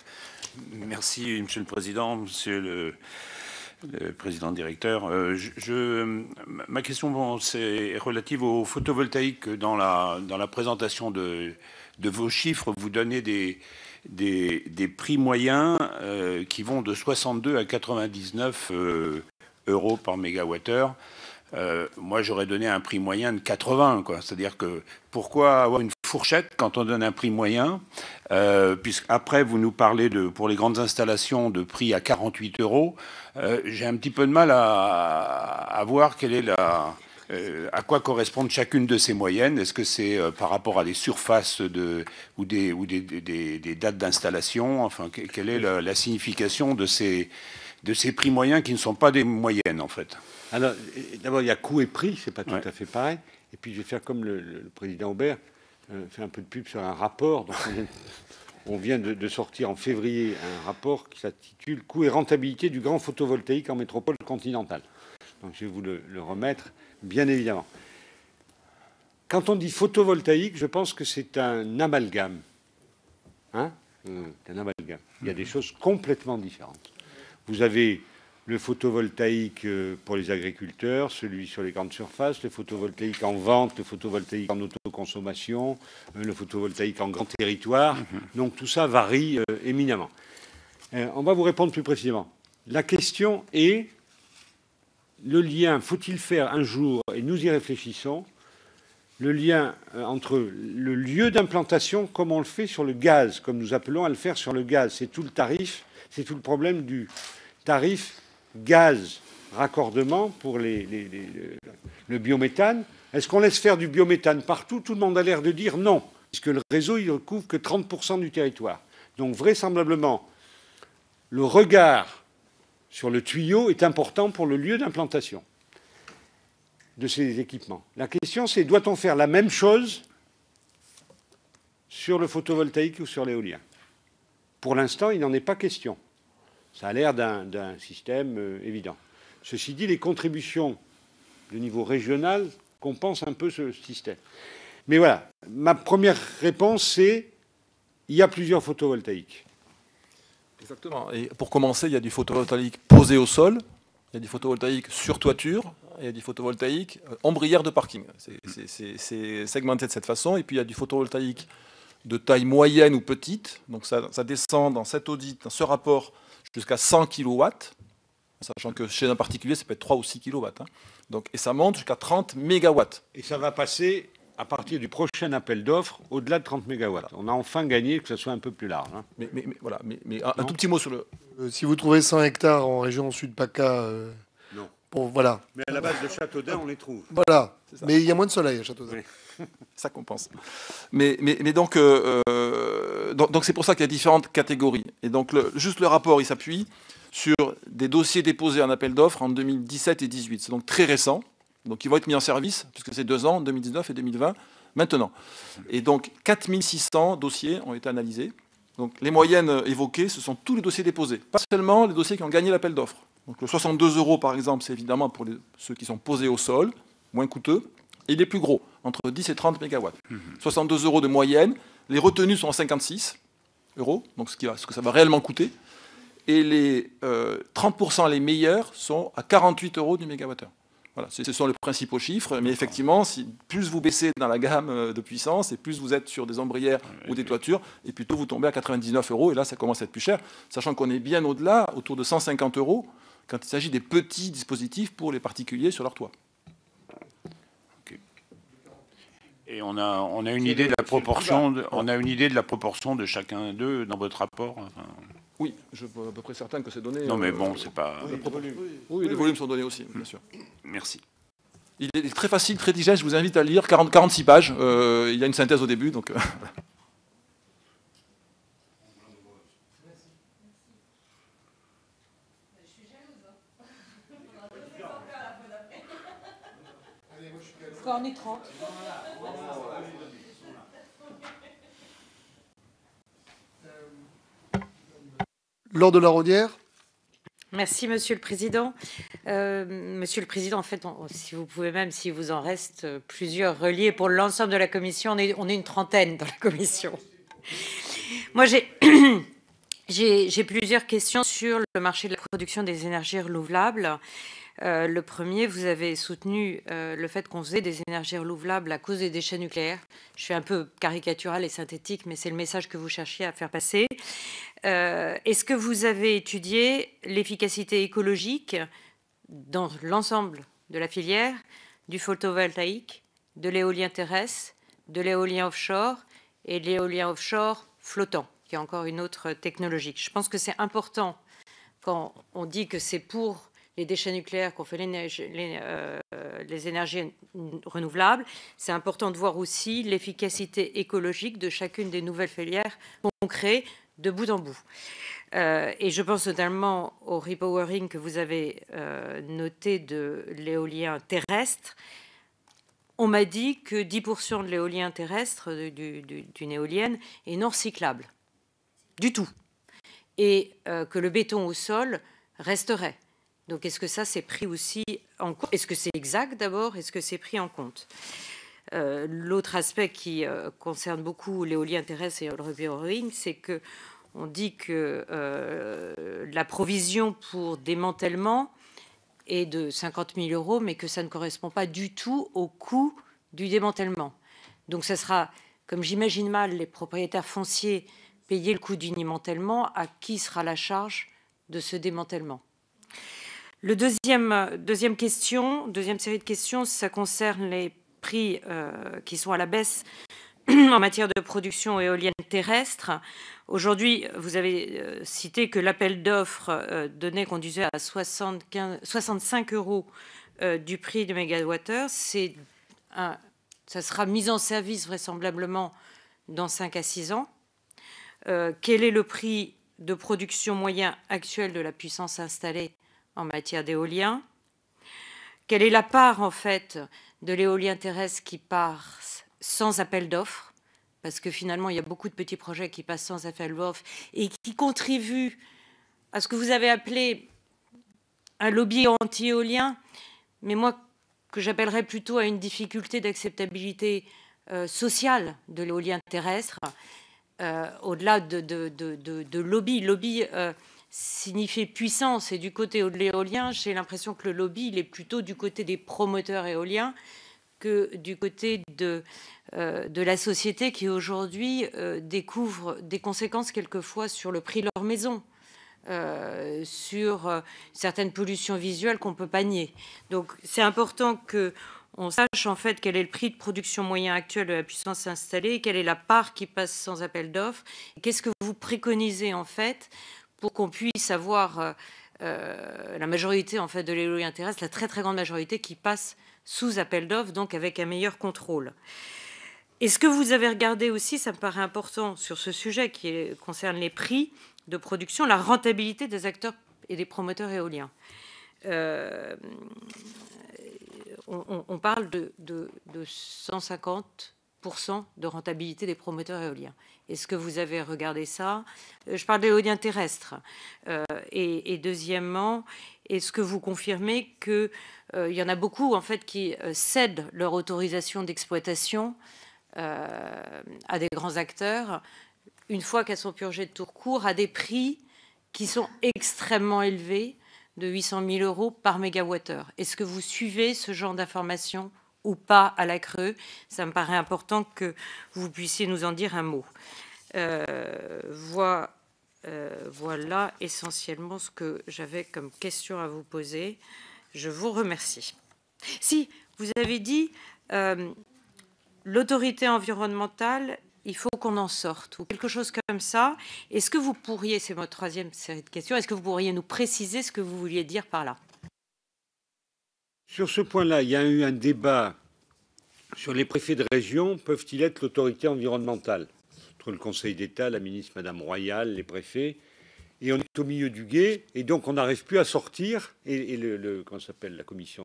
G: Merci, Monsieur le Président, Monsieur le, le Président directeur. Euh, je, je, ma question, bon, c'est relative au photovoltaïque. Dans la, dans la présentation de, de vos chiffres, vous donnez des, des, des prix moyens euh, qui vont de soixante-deux à quatre-vingt-dix-neuf euh, euros par mégawattheure. Euh, moi, j'aurais donné un prix moyen de quatre-vingts, quoi. C'est-à-dire que pourquoi avoir une fourchette quand on donne un prix moyen, euh, puisqu'après vous nous parlez de, pour les grandes installations, de prix à quarante-huit euros. Euh, j'ai un petit peu de mal à, à voir quelle est la, euh, à quoi correspondent chacune de ces moyennes. Est-ce que c'est euh, par rapport à des surfaces de, ou des, ou des, des, des dates d'installation? Enfin, quelle est la, la signification de ces, de ces prix moyens qui ne sont pas des moyennes, en fait?
B: Alors, d'abord, il y a coût et prix, c'est pas tout
G: ouais.
B: à fait pareil. Et puis, je vais faire comme le, le président Aubert, euh, fait un peu de pub sur un rapport. Donc, on vient, on vient de, de sortir en février un rapport qui s'intitule « Coût et rentabilité du grand photovoltaïque en métropole continentale ». Donc, je vais vous le, le remettre, bien évidemment. Quand on dit photovoltaïque, je pense que c'est un amalgame. Hein euh, c'est un amalgame. Il y a des choses complètement différentes. Vous avez le photovoltaïque pour les agriculteurs, celui sur les grandes surfaces, le photovoltaïque en vente, le photovoltaïque en autoconsommation, le photovoltaïque en grand territoire. Donc tout ça varie euh, éminemment. Euh, on va vous répondre plus précisément. La question est, le lien, faut-il faire un jour, et nous y réfléchissons, le lien euh, entre le lieu d'implantation, comme on le fait sur le gaz, comme nous appelons à le faire sur le gaz. C'est tout le tarif, c'est tout le problème du tarif gaz raccordement pour les, les, les, le, le biométhane. Est-ce qu'on laisse faire du biométhane partout? Tout le monde a l'air de dire non, puisque le réseau il ne recouvre que trente pour cent du territoire. Donc vraisemblablement, le regard sur le tuyau est important pour le lieu d'implantation de ces équipements. La question, c'est doit-on faire la même chose sur le photovoltaïque ou sur l'éolien? Pour l'instant, il n'en est pas question. Ça a l'air d'un système euh, évident. Ceci dit, les contributions de niveau régional compensent un peu ce système. Mais voilà, ma première réponse, c'est il y a plusieurs photovoltaïques.
C: Exactement. Et pour commencer, il y a du photovoltaïque posé au sol, il y a du photovoltaïque sur toiture, et il y a du photovoltaïque ombrière de parking. C'est segmenté de cette façon. Et puis il y a du photovoltaïque de taille moyenne ou petite. Donc ça, ça descend dans cet audit, dans ce rapport, jusqu'à cent kilowatts, sachant que chez un particulier, ça peut être trois ou six kilowatts. Hein. Donc, et ça monte jusqu'à trente mégawatts.
B: Et ça va passer, à partir du prochain appel d'offres, au-delà de trente mégawatts. Voilà. On a enfin gagné que ce soit un peu plus large. Hein.
C: Mais, mais, mais, voilà, mais, mais un, un tout petit mot sur le...
A: Euh, si vous trouvez cent hectares en région Sud-PACA... Euh,
B: non.
A: Bon, voilà.
B: Mais à la base de Châteaudun, on les trouve.
A: Voilà. Mais il y a moins de soleil à Châteaudun.
B: Oui.
C: Ça compense. Mais, mais, mais donc, euh, euh, donc c'est pour ça qu'il y a différentes catégories. Et donc, le, juste le rapport, il s'appuie sur des dossiers déposés en appel d'offres en deux mille dix-sept et deux mille dix-huit. C'est donc très récent. Donc, ils vont être mis en service, puisque c'est deux ans, deux mille dix-neuf et deux mille vingt, maintenant. Et donc, quatre mille six cents dossiers ont été analysés. Donc, les moyennes évoquées, ce sont tous les dossiers déposés, pas seulement les dossiers qui ont gagné l'appel d'offres. Donc, le soixante-deux euros, par exemple, c'est évidemment pour les, ceux qui sont posés au sol, moins coûteux, et les plus gros, entre dix et trente mégawatts. Mmh. soixante-deux euros de moyenne. Les retenues sont à cinquante-six euros, donc ce, qui va, ce que ça va réellement coûter. Et les euh, trente pour cent les meilleurs sont à quarante-huit euros du mégawattheure. Voilà, ce sont les principaux chiffres, mais effectivement, si plus vous baissez dans la gamme de puissance, et plus vous êtes sur des ombrières ou des toitures, et plutôt vous tombez à quatre-vingt-dix-neuf euros, et là, ça commence à être plus cher, sachant qu'on est bien au-delà, autour de cent cinquante euros, quand il s'agit des petits dispositifs pour les particuliers sur leur toit.
G: Et on a, on a une idée de la proportion, de, on a une idée de la proportion de chacun d'eux dans votre rapport. Enfin...
C: Oui, je suis à peu près certain que c'est donné.
G: Non, mais
C: euh,
G: bon, c'est pas.
C: Oui, les volumes, oui, les volumes sont donnés aussi, bien sûr.
G: Merci.
C: Il est très facile, très digeste. Je vous invite à lire quarante, quarante-six pages. Euh, il y a une synthèse au début, donc. Euh,
D: Quand on est trente.
A: Laure de la Raudière.
H: Merci, Monsieur le Président. Euh, Monsieur le Président, en fait, on, si vous pouvez même, s'il vous en reste plusieurs reliés pour l'ensemble de la Commission, on est, on est une trentaine dans la Commission. Moi, j'ai... J'ai plusieurs questions sur le marché de la production des énergies renouvelables. Euh, le premier, vous avez soutenu euh, le fait qu'on faisait des énergies renouvelables à cause des déchets nucléaires. Je suis un peu caricaturale et synthétique, mais c'est le message que vous cherchiez à faire passer. Euh, Est-ce que vous avez étudié l'efficacité écologique dans l'ensemble de la filière du photovoltaïque, de l'éolien terrestre, de l'éolien offshore et de l'éolien offshore flottant, qui est encore une autre technologie? Je pense que c'est important quand on dit que c'est pour les déchets nucléaires qu'on fait les, les, euh, les énergies renouvelables. C'est important de voir aussi l'efficacité écologique de chacune des nouvelles filières qu'on crée de bout en bout. Euh, et je pense notamment au repowering que vous avez euh, noté de l'éolien terrestre. On m'a dit que dix pour cent de l'éolien terrestre, d'une éolienne, est non recyclable. Du tout. Et euh, que le béton au sol resterait. Donc, est-ce que ça, c'est pris aussi en compte? Est-ce que c'est exact, d'abord? Est-ce que c'est pris en compte? euh, L'autre aspect qui euh, concerne beaucoup l'éolien terrestre et le repowering, c'est qu'on dit que euh, la provision pour démantèlement est de cinquante mille euros, mais que ça ne correspond pas du tout au coût du démantèlement. Donc, ça sera, comme j'imagine mal, les propriétaires fonciers payer le coût du démantèlement, à qui sera la charge de ce démantèlement? Le deuxième, deuxième question, deuxième série de questions, ça concerne les prix euh, qui sont à la baisse en matière de production éolienne terrestre. Aujourd'hui, vous avez euh, cité que l'appel d'offres euh, donné conduisait à soixante-quinze, soixante-cinq euros euh, du prix de mégawattheure. C'est un, ça sera mis en service vraisemblablement dans cinq à six ans. Euh, quel est le prix de production moyen actuel de la puissance installée en matière d'éolien? Quelle est la part, en fait, de l'éolien terrestre qui passe sans appel d'offres? Parce que finalement, il y a beaucoup de petits projets qui passent sans appel d'offres et qui contribuent à ce que vous avez appelé un lobby anti-éolien, mais moi, que j'appellerais plutôt à une difficulté d'acceptabilité euh, sociale de l'éolien terrestre, euh, au-delà de, de, de, de, de lobby. Lobby euh, signifie puissance, et du côté de l'éolien, j'ai l'impression que le lobby, il est plutôt du côté des promoteurs éoliens que du côté de, euh, de la société qui aujourd'hui euh, découvre des conséquences quelquefois sur le prix de leur maison. Euh, sur euh, certaines pollutions visuelles qu'on ne peut pas nier. Donc c'est important qu'on sache en fait quel est le prix de production moyen actuel de la puissance installée, quelle est la part qui passe sans appel d'offres, qu'est-ce que vous préconisez en fait pour qu'on puisse avoir euh, euh, la majorité en fait de l'éolien terrestre, la très très grande majorité qui passe sous appel d'offres, donc avec un meilleur contrôle. Est-ce que vous avez regardé aussi, ça me paraît important sur ce sujet qui est, concerne les prix de production, la rentabilité des acteurs et des promoteurs éoliens? euh, on, on parle de, de, de cent cinquante pour cent de rentabilité des promoteurs éoliens. Est-ce que vous avez regardé ça? Je parle d'éolien terrestre. Euh, et, et deuxièmement, est-ce que vous confirmez qu'il euh, y en a beaucoup en fait, qui euh, cèdent leur autorisation d'exploitation euh, à des grands acteurs une fois qu'elles sont purgées de tour court, à des prix qui sont extrêmement élevés, de huit cent mille euros par mégawattheure? Est-ce que vous suivez ce genre d'informations ou pas à la Creux? Ça me paraît important que vous puissiez nous en dire un mot. Euh, voilà, euh, voilà essentiellement ce que j'avais comme question à vous poser. Je vous remercie. Si, vous avez dit euh, l'autorité environnementale, il faut qu'on en sorte, ou quelque chose comme ça. Est-ce que vous pourriez, c'est votre troisième série de questions, est-ce que vous pourriez nous préciser ce que vous vouliez dire par là?
B: Sur ce point-là, il y a eu un débat sur les préfets de région, peuvent-ils être l'autorité environnementale? Entre le Conseil d'État, la ministre Madame Royal, les préfets, et on est au milieu du gué, et donc on n'arrive plus à sortir, et, et le, le, comment s'appelle, la commission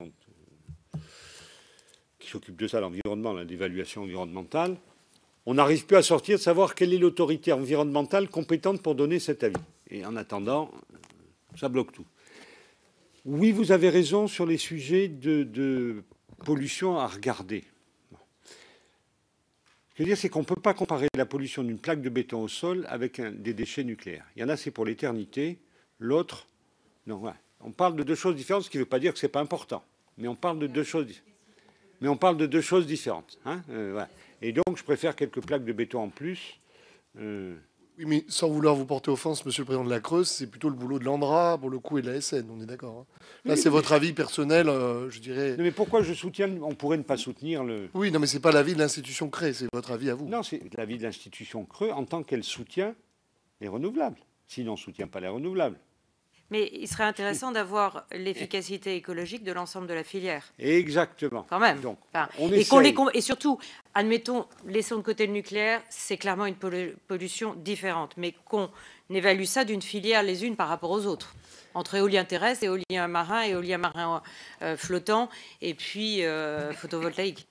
B: qui s'occupe de ça, l'environnement, l'évaluation environnementale, on n'arrive plus à sortir de savoir quelle est l'autorité environnementale compétente pour donner cet avis. Et en attendant, ça bloque tout. Oui, vous avez raison sur les sujets de, de pollution à regarder. Ce que je veux dire, c'est qu'on ne peut pas comparer la pollution d'une plaque de béton au sol avec un, des déchets nucléaires. Il y en a, c'est pour l'éternité. L'autre, non. Ouais. On parle de deux choses différentes, ce qui ne veut pas dire que ce n'est pas important. Mais on parle de deux choses, mais on parle de deux choses différentes. Hein euh, ouais. Et donc, je préfère quelques plaques de béton en plus. Euh...
A: Oui, mais sans vouloir vous porter offense, Monsieur le Président de la Creuse, c'est plutôt le boulot de l'Andra, pour le coup, et de la S N, on est d'accord. Hein. Là, oui, c'est votre avis personnel, euh, je dirais.
B: Non, mais pourquoi je soutiens, on pourrait ne pas soutenir le...
A: Oui, non, mais c'est pas l'avis de l'institution Creux, c'est votre avis à vous.
B: Non, c'est l'avis de l'institution Creux en tant qu'elle soutient les renouvelables. Sinon, on ne soutient pas les renouvelables.
H: Mais il serait intéressant d'avoir l'efficacité écologique de l'ensemble de la filière.
B: Exactement.
H: Quand même.
B: Donc,
H: enfin,
B: on
H: et, qu'on les, et surtout, admettons, laissons de côté le nucléaire, c'est clairement une pollution différente, mais qu'on évalue ça d'une filière les unes par rapport aux autres. Entre éolien terrestre, éolien marin, éolien marin euh, flottant, et puis euh, photovoltaïque.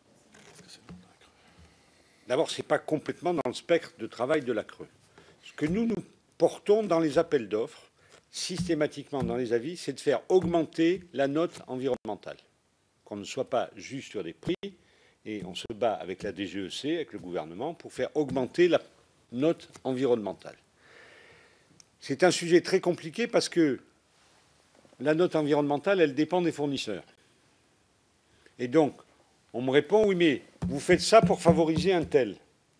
B: D'abord, ce n'est pas complètement dans le spectre de travail de la Creux. Ce que nous, nous portons dans les appels d'offres, systématiquement dans les avis, c'est de faire augmenter la note environnementale. Qu'on ne soit pas juste sur des prix, et on se bat avec la D G E C, avec le gouvernement, pour faire augmenter la note environnementale. C'est un sujet très compliqué parce que la note environnementale, elle dépend des fournisseurs. Et donc, on me répond, oui, mais vous faites ça pour favoriser un tel.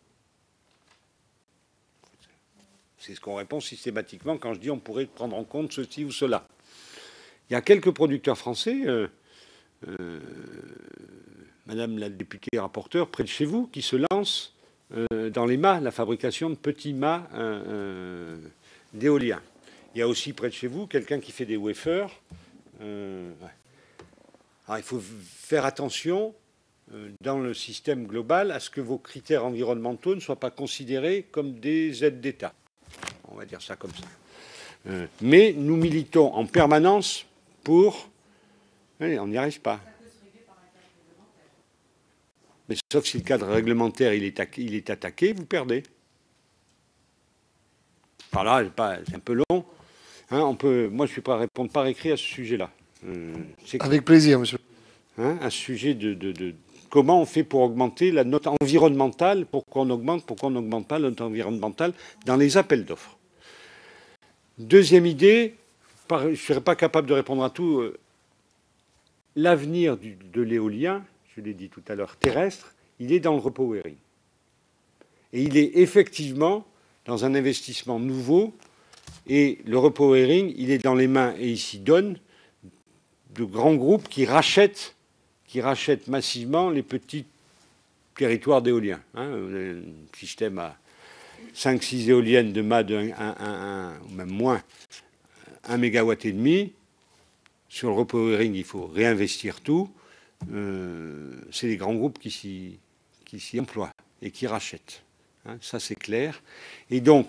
B: C'est ce qu'on répond systématiquement quand je dis on pourrait prendre en compte ceci ou cela. Il y a quelques producteurs français, euh, euh, Madame la députée rapporteure, près de chez vous, qui se lancent euh, dans les mâts, la fabrication de petits mâts euh, euh, d'éolien. Il y a aussi près de chez vous quelqu'un qui fait des wafers. Euh, ouais. Alors il faut faire attention euh, dans le système global à ce que vos critères environnementaux ne soient pas considérés comme des aides d'État. On va dire ça comme ça. Euh, mais nous militons en permanence pour... Oui, on n'y arrive pas. Mais sauf si le cadre réglementaire il est, il est attaqué, vous perdez. Enfin là, c'est un peu long. Hein, on peut, moi, je suis prêt à répondre par écrit à ce sujet-là. Euh,
A: Avec plaisir, monsieur.
B: Hein, un sujet de, de, de comment on fait pour augmenter la note environnementale, pourquoi on augmente, pourquoi on n'augmente pas la note environnementale dans les appels d'offres. Deuxième idée, je ne serais pas capable de répondre à tout. Euh, L'avenir de l'éolien, je l'ai dit tout à l'heure, terrestre, il est dans le repowering. Et il est effectivement dans un investissement nouveau. Et le repowering, il est dans les mains, et il s'y donne, de grands groupes qui rachètent, qui rachètent massivement les petits territoires d'éolien. Hein, un système à cinq six éoliennes de mât de un, un, un, ou même moins, un mégawatt et demi. Sur le repowering, il faut réinvestir tout. Euh, c'est les grands groupes qui s'y, qui s'y emploient et qui rachètent. Hein, ça, c'est clair. Et donc,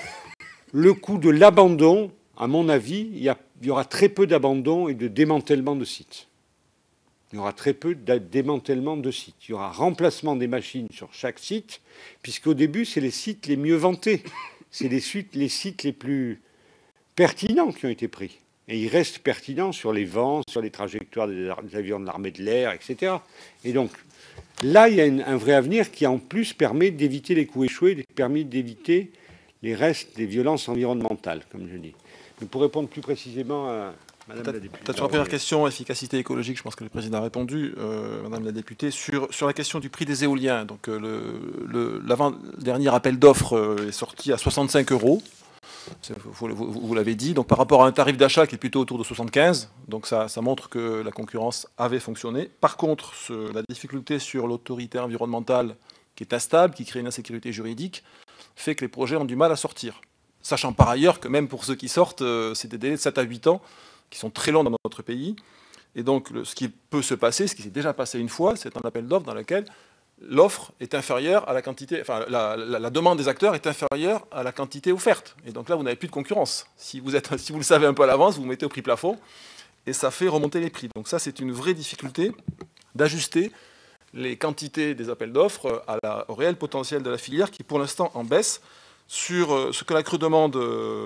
B: le coût de l'abandon, à mon avis, il y, a, il y aura très peu d'abandon et de démantèlement de sites. Il y aura très peu de démantèlement de sites. Il y aura remplacement des machines sur chaque site, puisqu'au début, c'est les sites les mieux vantés. C'est les sites, les sites les plus pertinents qui ont été pris. Et ils restent pertinents sur les vents, sur les trajectoires des avions de l'armée de l'air, et cetera. Et donc, là, il y a une, un vrai avenir qui, en plus, permet d'éviter les coups échoués, permet d'éviter les restes des violences environnementales, comme je dis. Mais pour répondre plus précisément à Madame la députée...
C: Peut-être sur la première question, efficacité écologique, je pense que le Président a répondu, euh, Madame la députée, sur, sur la question du prix des éoliens. Donc, euh, le, le, l'avant-dernier appel d'offres euh, est sorti à soixante-cinq euros. Vous, vous, vous l'avez dit, donc par rapport à un tarif d'achat qui est plutôt autour de soixante-quinze, donc ça, ça montre que la concurrence avait fonctionné. Par contre, ce, la difficulté sur l'autorité environnementale qui est instable, qui crée une insécurité juridique, fait que les projets ont du mal à sortir. Sachant par ailleurs que même pour ceux qui sortent, euh, c'est des délais de sept à huit ans qui sont très longs dans notre pays. Et donc le, ce qui peut se passer, ce qui s'est déjà passé une fois, c'est un appel d'offres dans lequel l'offre est inférieure à la quantité, enfin la, la, la demande des acteurs est inférieure à la quantité offerte. Et donc là, vous n'avez plus de concurrence. Si vous, êtes, si vous le savez un peu à l'avance, vous vous mettez au prix plafond et ça fait remonter les prix. Donc ça, c'est une vraie difficulté d'ajuster les quantités des appels d'offres à la, au réel potentiel de la filière qui, pour l'instant, en baisse. Sur ce que la Creux demande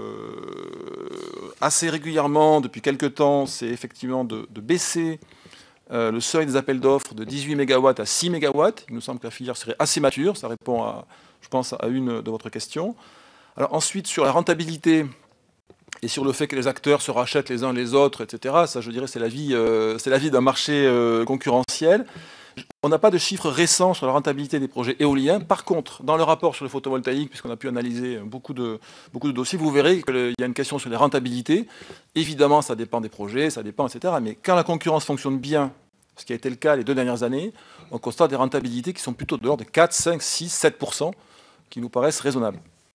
C: assez régulièrement depuis quelques temps, c'est effectivement de, de baisser Euh, le seuil des appels d'offres de dix-huit mégawatts à six mégawatts. Il nous semble que la filière serait assez mature. Ça répond, à, je pense, à une de votre question. Alors ensuite, sur la rentabilité et sur le fait que les acteurs se rachètent les uns les autres, et cetera, ça, je dirais, c'est la vie, euh, c'est la vie d'un marché euh, concurrentiel. On n'a pas de chiffres récents sur la rentabilité des projets éoliens. Par contre, dans le rapport sur le photovoltaïque, puisqu'on a pu analyser beaucoup de, beaucoup de dossiers, vous verrez qu'il y a une question sur les rentabilités. Évidemment, ça dépend des projets, ça dépend, et cetera. Mais quand la concurrence fonctionne bien, ce qui a été le cas les deux dernières années, on constate des rentabilités qui sont plutôt de l'ordre de quatre, cinq, six, sept pour cent, qui nous paraissent raisonnables.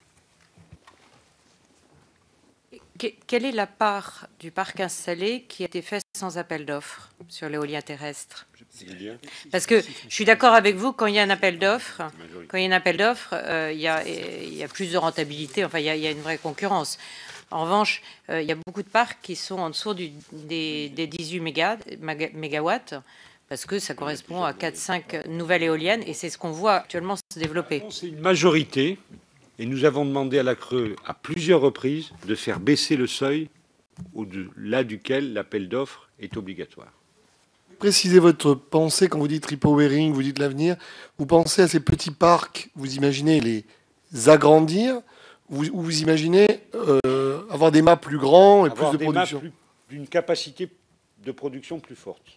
H: Quelle est la part du parc installé qui a été faite sans appel d'offres sur l'éolien terrestre? Parce que je suis d'accord avec vous, quand il y a un appel d'offres, quand il y a un appel d'offres, euh, il, il y a plus de rentabilité, enfin il y a, il y a une vraie concurrence. En revanche, euh, il y a beaucoup de parcs qui sont en dessous du, des, des dix-huit mégawatts, parce que ça correspond à quatre cinq nouvelles éoliennes, et c'est ce qu'on voit actuellement se développer.
B: C'est une majorité. Et nous avons demandé à la Creux, à plusieurs reprises, de faire baisser le seuil au-delà duquel l'appel d'offres est obligatoire.
A: Précisez votre pensée quand vous dites repowering, vous dites l'avenir. Vous pensez à ces petits parcs, vous imaginez les agrandir, ou vous, vous imaginez euh, avoir des mâts plus grands et
B: avoir
A: plus de
B: des
A: production
B: mâts plus, d'une capacité de production plus forte.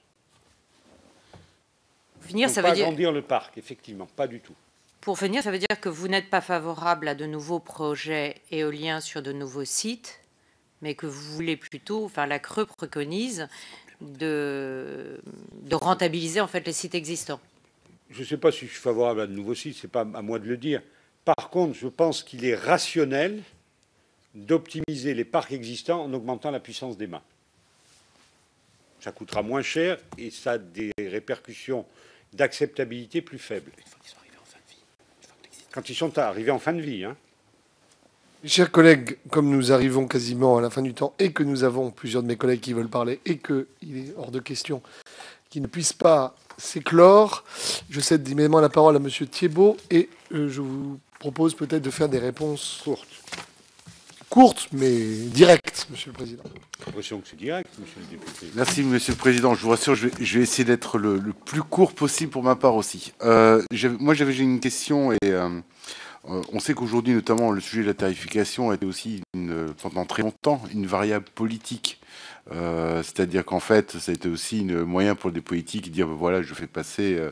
H: Finir, ça
B: pas
H: veut dire...
B: agrandir le parc, effectivement, pas du tout.
H: Pour finir, ça veut dire que vous n'êtes pas favorable à de nouveaux projets éoliens sur de nouveaux sites, mais que vous voulez plutôt, enfin la Creux préconise, de, de rentabiliser en fait les sites existants.
B: Je ne sais pas si je suis favorable à de nouveaux sites, ce n'est pas à moi de le dire. Par contre, je pense qu'il est rationnel d'optimiser les parcs existants en augmentant la puissance des mâts. Ça coûtera moins cher et ça a des répercussions d'acceptabilité plus faibles. Quand ils sont arrivés en fin de vie. Hein.
A: Chers collègues, comme nous arrivons quasiment à la fin du temps et que nous avons plusieurs de mes collègues qui veulent parler et qu'il est hors de question qu'ils ne puissent pas s'éclore, je cède immédiatement la parole à Monsieur Thiébaut et euh, je vous propose peut-être de faire des réponses
B: Courte.
A: courtes mais directes, Monsieur le Président.
B: J'ai l'impression que c'est direct, monsieur le député.
I: Merci, Monsieur le Président. Je vous rassure, je vais, je vais essayer d'être le, le plus court possible pour ma part aussi. Euh, j'avais- moi, j'avais j'ai une question et euh, euh, on sait qu'aujourd'hui, notamment, le sujet de la tarification a été aussi, une, pendant très longtemps, une variable politique. Euh, C'est-à-dire qu'en fait, ça a été aussi un moyen pour des politiques de dire, ben voilà, je fais passer euh,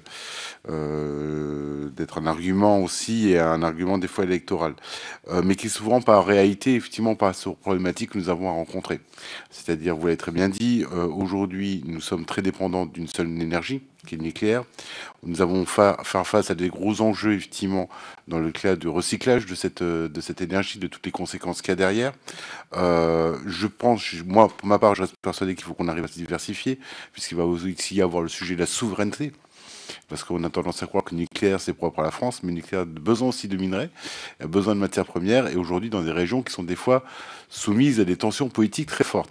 I: euh, d'être un argument aussi et un argument des fois électoral, euh, mais qui est souvent par réalité, effectivement, pas sur problématiques que nous avons à rencontrer. C'est-à-dire, vous l'avez très bien dit, euh, aujourd'hui, nous sommes très dépendants d'une seule énergie, qui est le nucléaire. Nous avons fa faire face à des gros enjeux, effectivement, dans le cas du recyclage de cette, de cette énergie, de toutes les conséquences qu'il y a derrière. Euh, je pense, moi, pour ma part, je reste persuadé qu'il faut qu'on arrive à se diversifier, puisqu'il va aussi y avoir le sujet de la souveraineté. Parce qu'on a tendance à croire que le nucléaire, c'est propre à la France, mais le nucléaire a besoin aussi de minerais, a besoin de matières premières, et aujourd'hui dans des régions qui sont des fois soumises à des tensions politiques très fortes.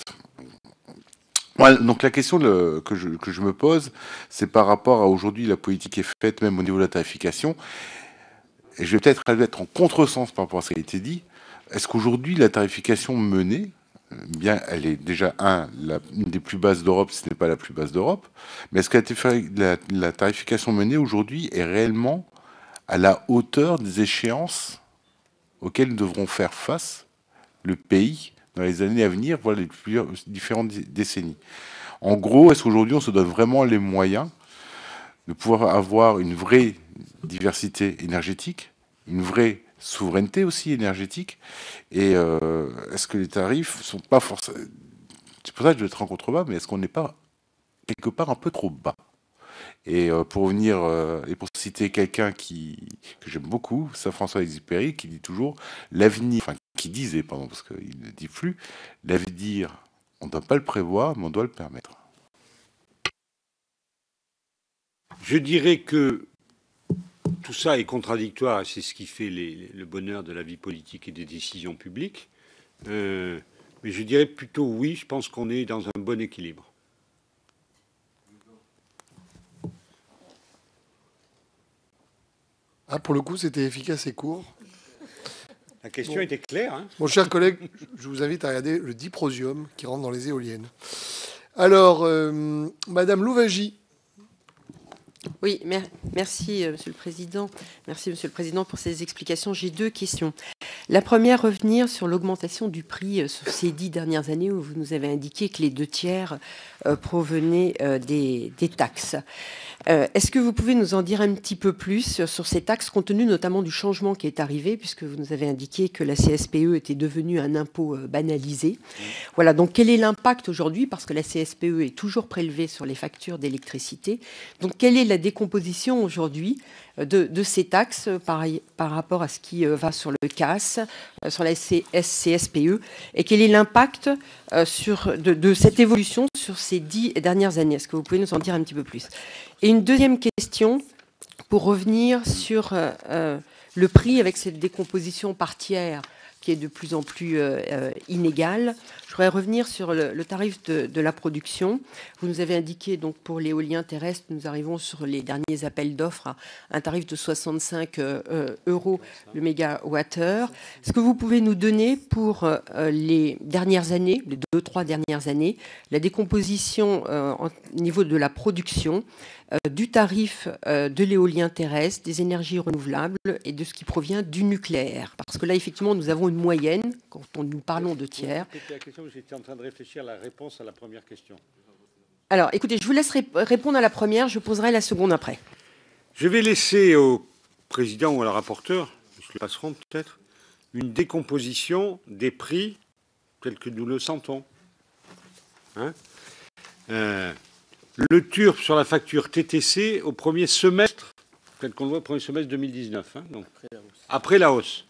I: Voilà, donc la question le, que, je, que je me pose, c'est par rapport à aujourd'hui la politique est faite, même au niveau de la tarification, et je vais peut-être être en contresens par rapport à ce qui a été dit. Est-ce qu'aujourd'hui la tarification menée, bien, elle est déjà, un, la, une des plus basses d'Europe, ce n'est pas la plus basse d'Europe, mais est-ce que la, la tarification menée aujourd'hui est réellement à la hauteur des échéances auxquelles nous devrons faire face, le pays, dans les années à venir, voilà les plusieurs, différentes décennies. En gros, est-ce qu'aujourd'hui on se donne vraiment les moyens de pouvoir avoir une vraie diversité énergétique, une vraie souveraineté aussi énergétique, et euh, est-ce que les tarifs sont pas forcément... C'est pour ça que je vais être en contrebas, mais est-ce qu'on n'est pas quelque part un peu trop bas? Et euh, pour venir euh, et pour citer quelqu'un qui que j'aime beaucoup, Saint François-Exupéry, qui dit toujours l'avenir, enfin qui disait, pardon, parce qu'il ne dit plus, l'avenir, on ne doit pas le prévoir, mais on doit le permettre.
B: Je dirais que tout ça est contradictoire, et c'est ce qui fait les, le bonheur de la vie politique et des décisions publiques. Euh, mais je dirais plutôt oui, je pense qu'on est dans un bon équilibre.
A: Ah, pour le coup, c'était efficace et court.
B: La question
A: bon.
B: était claire. Hein.
A: Mon cher collègue, je vous invite à regarder le diprosium qui rentre dans les éoliennes. Alors, euh, Madame Louvagie.
J: Oui, mer merci, euh, Monsieur le Président. Merci, Monsieur le Président, pour ces explications. J'ai deux questions. La première, revenir sur l'augmentation du prix euh, sur ces dix dernières années où vous nous avez indiqué que les deux tiers euh, provenaient euh, des, des taxes. Euh, Est-ce que vous pouvez nous en dire un petit peu plus sur, sur ces taxes, compte tenu notamment du changement qui est arrivé, puisque vous nous avez indiqué que la C S P E était devenue un impôt euh, banalisé. Voilà, donc quel est l'impact aujourd'hui, parce que la C S P E est toujours prélevée sur les factures d'électricité. Donc quelle est la décomposition aujourd'hui de, de ces taxes par, par rapport à ce qui euh, va sur le C A S, euh, sur la C S P E, et quel est l'impact euh, sur, de, de cette évolution sur ces dix dernières années? Est-ce que vous pouvez nous en dire un petit peu plus? Et une deuxième question, pour revenir sur euh, euh, le prix avec cette décomposition par tiers qui est de plus en plus euh, euh, inégale. Je voudrais revenir sur le, le tarif de, de la production. Vous nous avez indiqué, donc, pour l'éolien terrestre, nous arrivons sur les derniers appels d'offres à un tarif de soixante-cinq euh, euros le mégawattheure. Est-ce que vous pouvez nous donner, pour euh, les dernières années, les deux, trois dernières années, la décomposition euh, au niveau de la production, euh, du tarif euh, de l'éolien terrestre, des énergies renouvelables et de ce qui provient du nucléaire? Parce que là, effectivement, nous avons une moyenne, quand on, nous parlons de tiers.
B: J'étais en train de réfléchir à la réponse à la première question.
J: Alors, écoutez, je vous laisse répondre à la première, je poserai la seconde après.
B: Je vais laisser au président ou à la rapporteure, ils se le passeront peut-être, une décomposition des prix tels que nous le sentons. Hein euh, le T U R P sur la facture T T C au premier semestre, tel qu'on le voit au premier semestre deux mille dix-neuf, hein, donc, après la hausse. Après la hausse.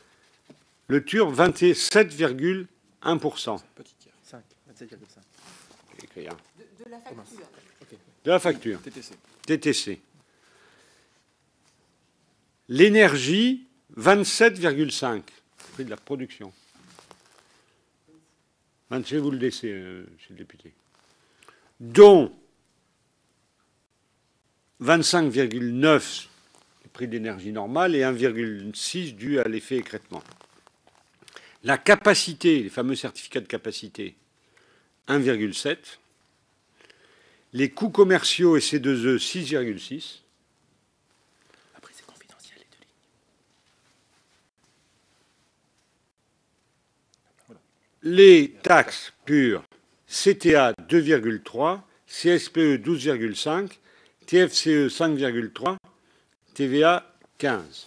B: Le T U R P vingt-sept virgule un pour cent. Petit tiers, cinq, vingt-sept virgule cinq. De, de la facture. Okay. De la facture. T T C. T T C. L'énergie, vingt-sept virgule cinq. prix de la production. Je vais vous le laisser, euh, monsieur le député. Dont vingt-cinq virgule neuf le prix d'énergie normale et un virgule six dû à l'effet écrêtement. La capacité, les fameux certificats de capacité, un virgule sept. Les coûts commerciaux et C deux E, six virgule six.
F: Après, c'est confidentiel, les deux
B: lignes. Les taxes pures, C T A deux virgule trois, C S P E douze virgule cinq, T F C E cinq virgule trois, T V A quinze.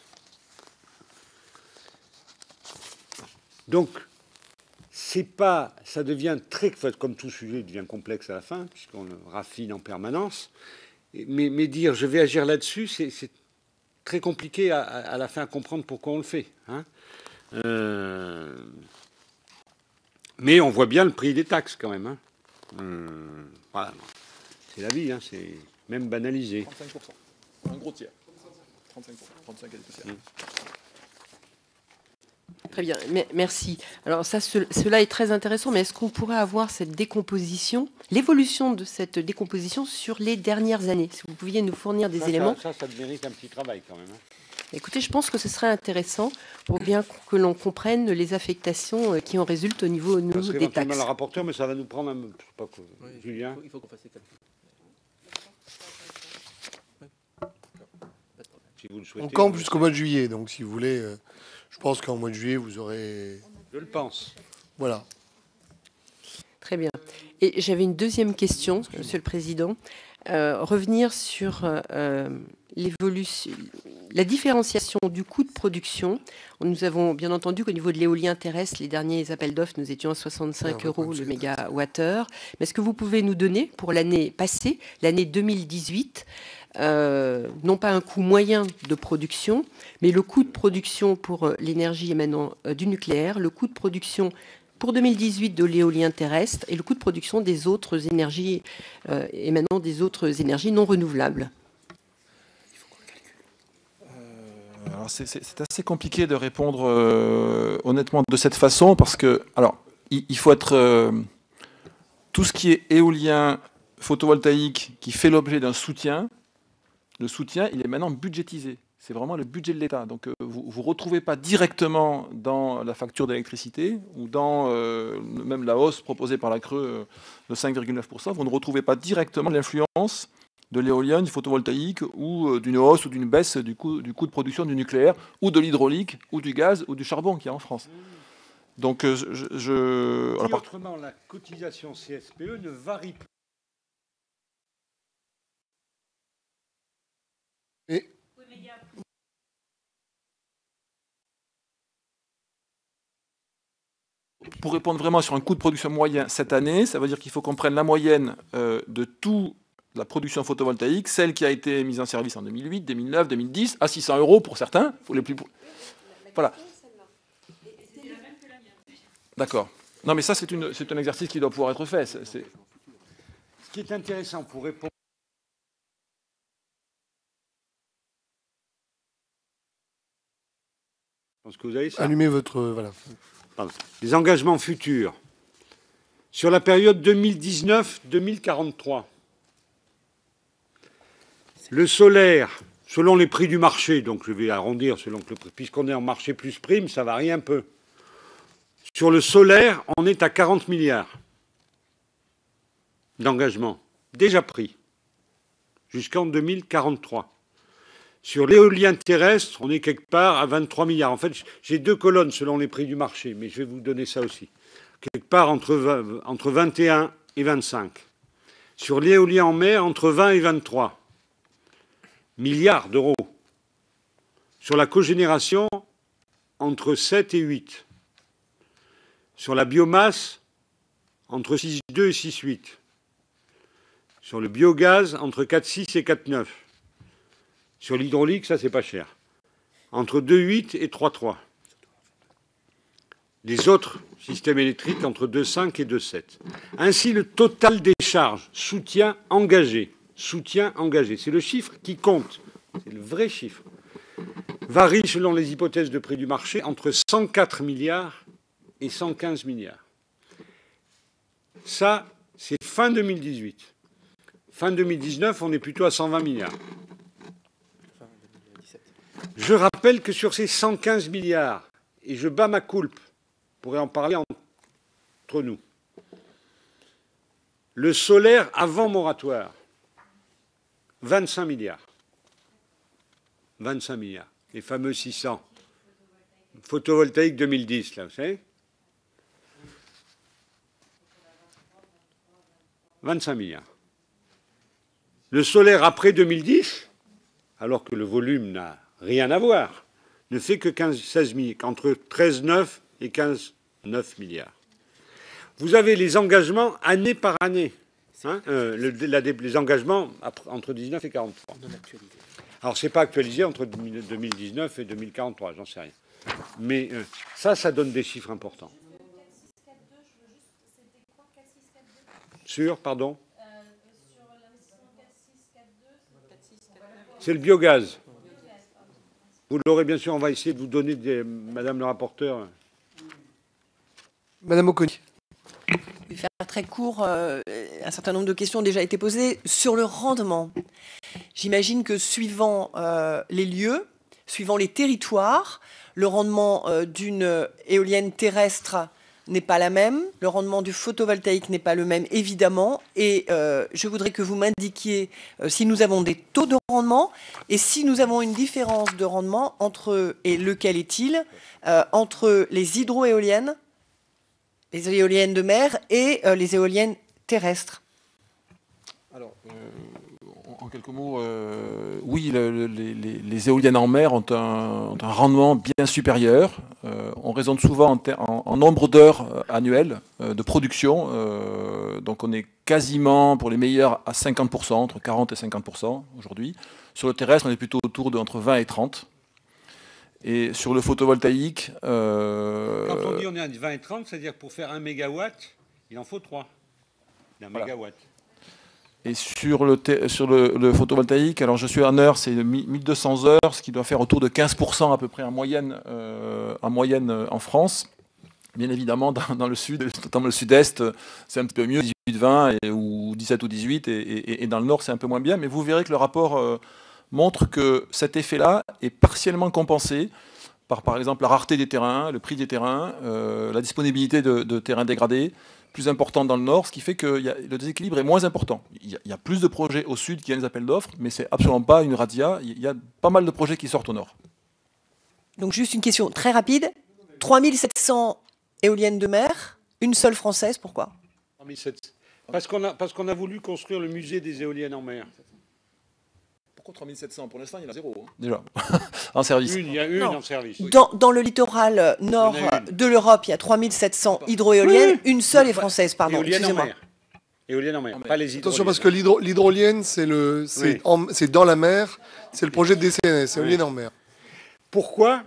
B: Donc, c'est pas, ça devient très, comme tout sujet devient complexe à la fin, puisqu'on le raffine en permanence. Mais, mais dire je vais agir là-dessus, c'est très compliqué à, à la fin à comprendre pourquoi on le fait. Hein. Euh, mais on voit bien le prix des taxes quand même. Hein. Euh, voilà. C'est la vie, hein, c'est même banalisé.
C: trente-cinq pour cent. Un gros tiers. trente-cinq pour cent. trente-cinq et des poussières. Mmh.
J: Très bien, merci. Alors ça, ce, cela est très intéressant, mais est-ce qu'on pourrait avoir cette décomposition, l'évolution de cette décomposition sur les dernières années? Si vous pouviez nous fournir des
B: ça,
J: éléments.
B: Ça, ça, ça mérite un petit travail quand même. Hein.
J: Écoutez, je pense que ce serait intéressant pour bien que l'on comprenne les affectations qui en résultent au niveau nous, des taxes.
B: Le rapporteur, mais ça va nous prendre un... Je sais pas quoi. Oui, Julien.
F: Il faut, faut qu'on fasse les calculs.
B: Si vous le souhaitez.
A: On campe jusqu'au mois de juillet, donc si vous voulez, euh, je pense qu'en mois de juillet, vous aurez...
B: Je le pense.
A: Voilà.
J: Très bien. Et j'avais une deuxième question, Monsieur le Président. Euh, revenir sur euh, l'évolution, la différenciation du coût de production. Nous avons bien entendu qu'au niveau de l'éolien terrestre, les derniers appels d'offres, nous étions à soixante-cinq euros le mégawattheure. Mais est-ce que vous pouvez nous donner, pour l'année passée, l'année deux mille dix-huit, Euh, non pas un coût moyen de production, mais le coût de production pour l'énergie émanant euh, du nucléaire, le coût de production pour deux mille dix-huit de l'éolien terrestre et le coût de production des autres énergies euh, émanant des autres énergies non renouvelables.
C: Euh, alors c'est, c'est, c'est assez compliqué de répondre euh, honnêtement de cette façon parce que, alors, il, il faut être euh, tout ce qui est éolien photovoltaïque qui fait l'objet d'un soutien. Le soutien, il est maintenant budgétisé. C'est vraiment le budget de l'État. Donc, euh, vous ne vous retrouvez pas directement dans la facture d'électricité ou dans euh, même la hausse proposée par la C R E de cinq virgule neuf pour cent. Vous ne retrouvez pas directement l'influence de l'éolien, du photovoltaïque ou euh, d'une hausse ou d'une baisse du coût, du coût de production du nucléaire ou de l'hydraulique ou du gaz ou du charbon qu'il y a en France. Donc, euh, je... je...
B: Alors, autrement, la cotisation C S P E ne varie pas.
A: Et
C: pour répondre vraiment sur un coût de production moyen cette année, ça veut dire qu'il faut qu'on prenne la moyenne euh, de toute la production photovoltaïque, celle qui a été mise en service en deux mille huit, deux mille neuf, deux mille dix, à six cents euros pour certains. Pour les plus... Voilà. D'accord. Non, mais ça, c'est, une, c'est un exercice qui doit pouvoir être fait. C'est, c'est...
B: Ce qui est intéressant pour répondre. Je pense que vous avez ça.
A: Allumez votre... Euh, voilà.
B: Pardon. Les engagements futurs. Sur la période deux mille dix-neuf deux mille quarante-trois, le solaire, selon les prix du marché, donc je vais arrondir selon que le prix, puisqu'on est en marché plus prime, ça varie un peu. Sur le solaire, on est à quarante milliards d'engagements, déjà pris, jusqu'en deux mille quarante-trois. Sur l'éolien terrestre, on est quelque part à vingt-trois milliards. En fait, j'ai deux colonnes selon les prix du marché, mais je vais vous donner ça aussi. Quelque part entre, vingt, entre vingt et un et vingt-cinq. Sur l'éolien en mer, entre vingt et vingt-trois milliards d'euros. Sur la cogénération, entre sept et huit. Sur la biomasse, entre six virgule deux et six virgule huit. Sur le biogaz, entre quatre virgule six et quatre virgule neuf. Sur l'hydraulique, ça, c'est pas cher. Entre deux virgule huit et trois virgule trois. Les autres systèmes électriques, entre deux virgule cinq et deux virgule sept. Ainsi, le total des charges, soutien engagé, soutien engagé, c'est le chiffre qui compte, c'est le vrai chiffre, varie selon les hypothèses de prix du marché entre cent quatre milliards et cent quinze milliards. Ça, c'est fin deux mille dix-huit. Fin deux mille dix-neuf, on est plutôt à cent vingt milliards. Je rappelle que sur ces cent quinze milliards, et je bats ma coulpe, on pourrait en parler entre nous, le solaire avant moratoire, vingt-cinq milliards. vingt-cinq milliards. Les fameux six cents. Photovoltaïque deux mille dix, là, vous savez. vingt-cinq milliards. Le solaire après deux mille dix, alors que le volume n'a rien à voir, ne fait que quinze, seize milliards, entre treize virgule neuf et quinze virgule neuf milliards. Vous avez les engagements année par année. Hein, euh, le, la, les engagements entre dix-neuf et quarante-trois. Alors, ce n'est pas actualisé entre deux mille dix-neuf et deux mille quarante-trois, j'en sais rien. Mais euh, ça, ça donne des chiffres importants. Sur, pardon C'est le biogaz. Vous l'aurez bien sûr, on va essayer de vous donner, des, Madame le rapporteur.
A: Madame Oconi.
K: Je vais faire très court. Euh, un certain nombre de questions ont déjà été posées sur le rendement. J'imagine que suivant euh, les lieux, suivant les territoires, le rendement euh, d'une éolienne terrestre n'est pas la même, le rendement du photovoltaïque n'est pas le même, évidemment, et euh, je voudrais que vous m'indiquiez euh, si nous avons des taux de rendement et si nous avons une différence de rendement entre, et lequel est-il, euh, entre les hydroéoliennes, les éoliennes de mer et euh, les éoliennes terrestres.
C: Alors, euh, en, en quelques mots, euh, oui, le, le, les, les éoliennes en mer ont un, ont un rendement bien supérieur. Euh, on raisonne souvent en, ter, en, en nombre d'heures annuelles euh, de production. Euh, donc on est quasiment, pour les meilleurs, à cinquante pour cent, entre quarante et cinquante pour cent aujourd'hui. Sur le terrestre, on est plutôt autour de entre vingt et trente. Et sur le photovoltaïque... Euh,
B: Quand on dit on est à vingt et trente, c'est-à-dire que pour faire un mégawatt, il en faut trois. Un
C: voilà.
B: mégawatt.
C: Et sur le, sur le, le photovoltaïque, alors je suis en heure, c'est mille deux cents heures, ce qui doit faire autour de quinze pour cent à peu près en moyenne, euh, en, moyenne en France. Bien évidemment, dans, dans le sud, notamment le sud-est, c'est un petit peu mieux, dix-huit vingt et, ou dix-sept ou dix-huit, et, et, et dans le nord, c'est un peu moins bien. Mais vous verrez que le rapport euh, montre que cet effet-là est partiellement compensé par, par exemple, la rareté des terrains, le prix des terrains, euh, la disponibilité de, de terrains dégradés, plus importante dans le nord, ce qui fait que y a, le déséquilibre est moins important. Il y, a, il y a plus de projets au sud qui ont des appels d'offres, mais c'est absolument pas une radia. Il y a pas mal de projets qui sortent au nord.
K: Donc juste une question très rapide. trois mille sept cents éoliennes de mer, une seule française, pourquoi?
B: trois mille sept cents. Parce qu'on a, parce qu'on a voulu construire le musée des éoliennes en mer.
C: Pourquoi trois mille sept cents? Pour l'instant, il y en a zéro. Hein. Déjà, en service.
B: Une, il y a une
K: non.
B: en service.
K: Dans, dans le littoral nord de l'Europe, il y a trois mille sept cents hydroéoliennes, oui. Une seule est française, pardon, excusez-moi.
B: Éolienne en mer, pas les hydroliennes.
A: Attention, parce que l'hydrolienne, c'est le, c'est oui. dans la mer, c'est le projet de D C N S, c'est éolienne oui. en mer.
B: Pourquoi?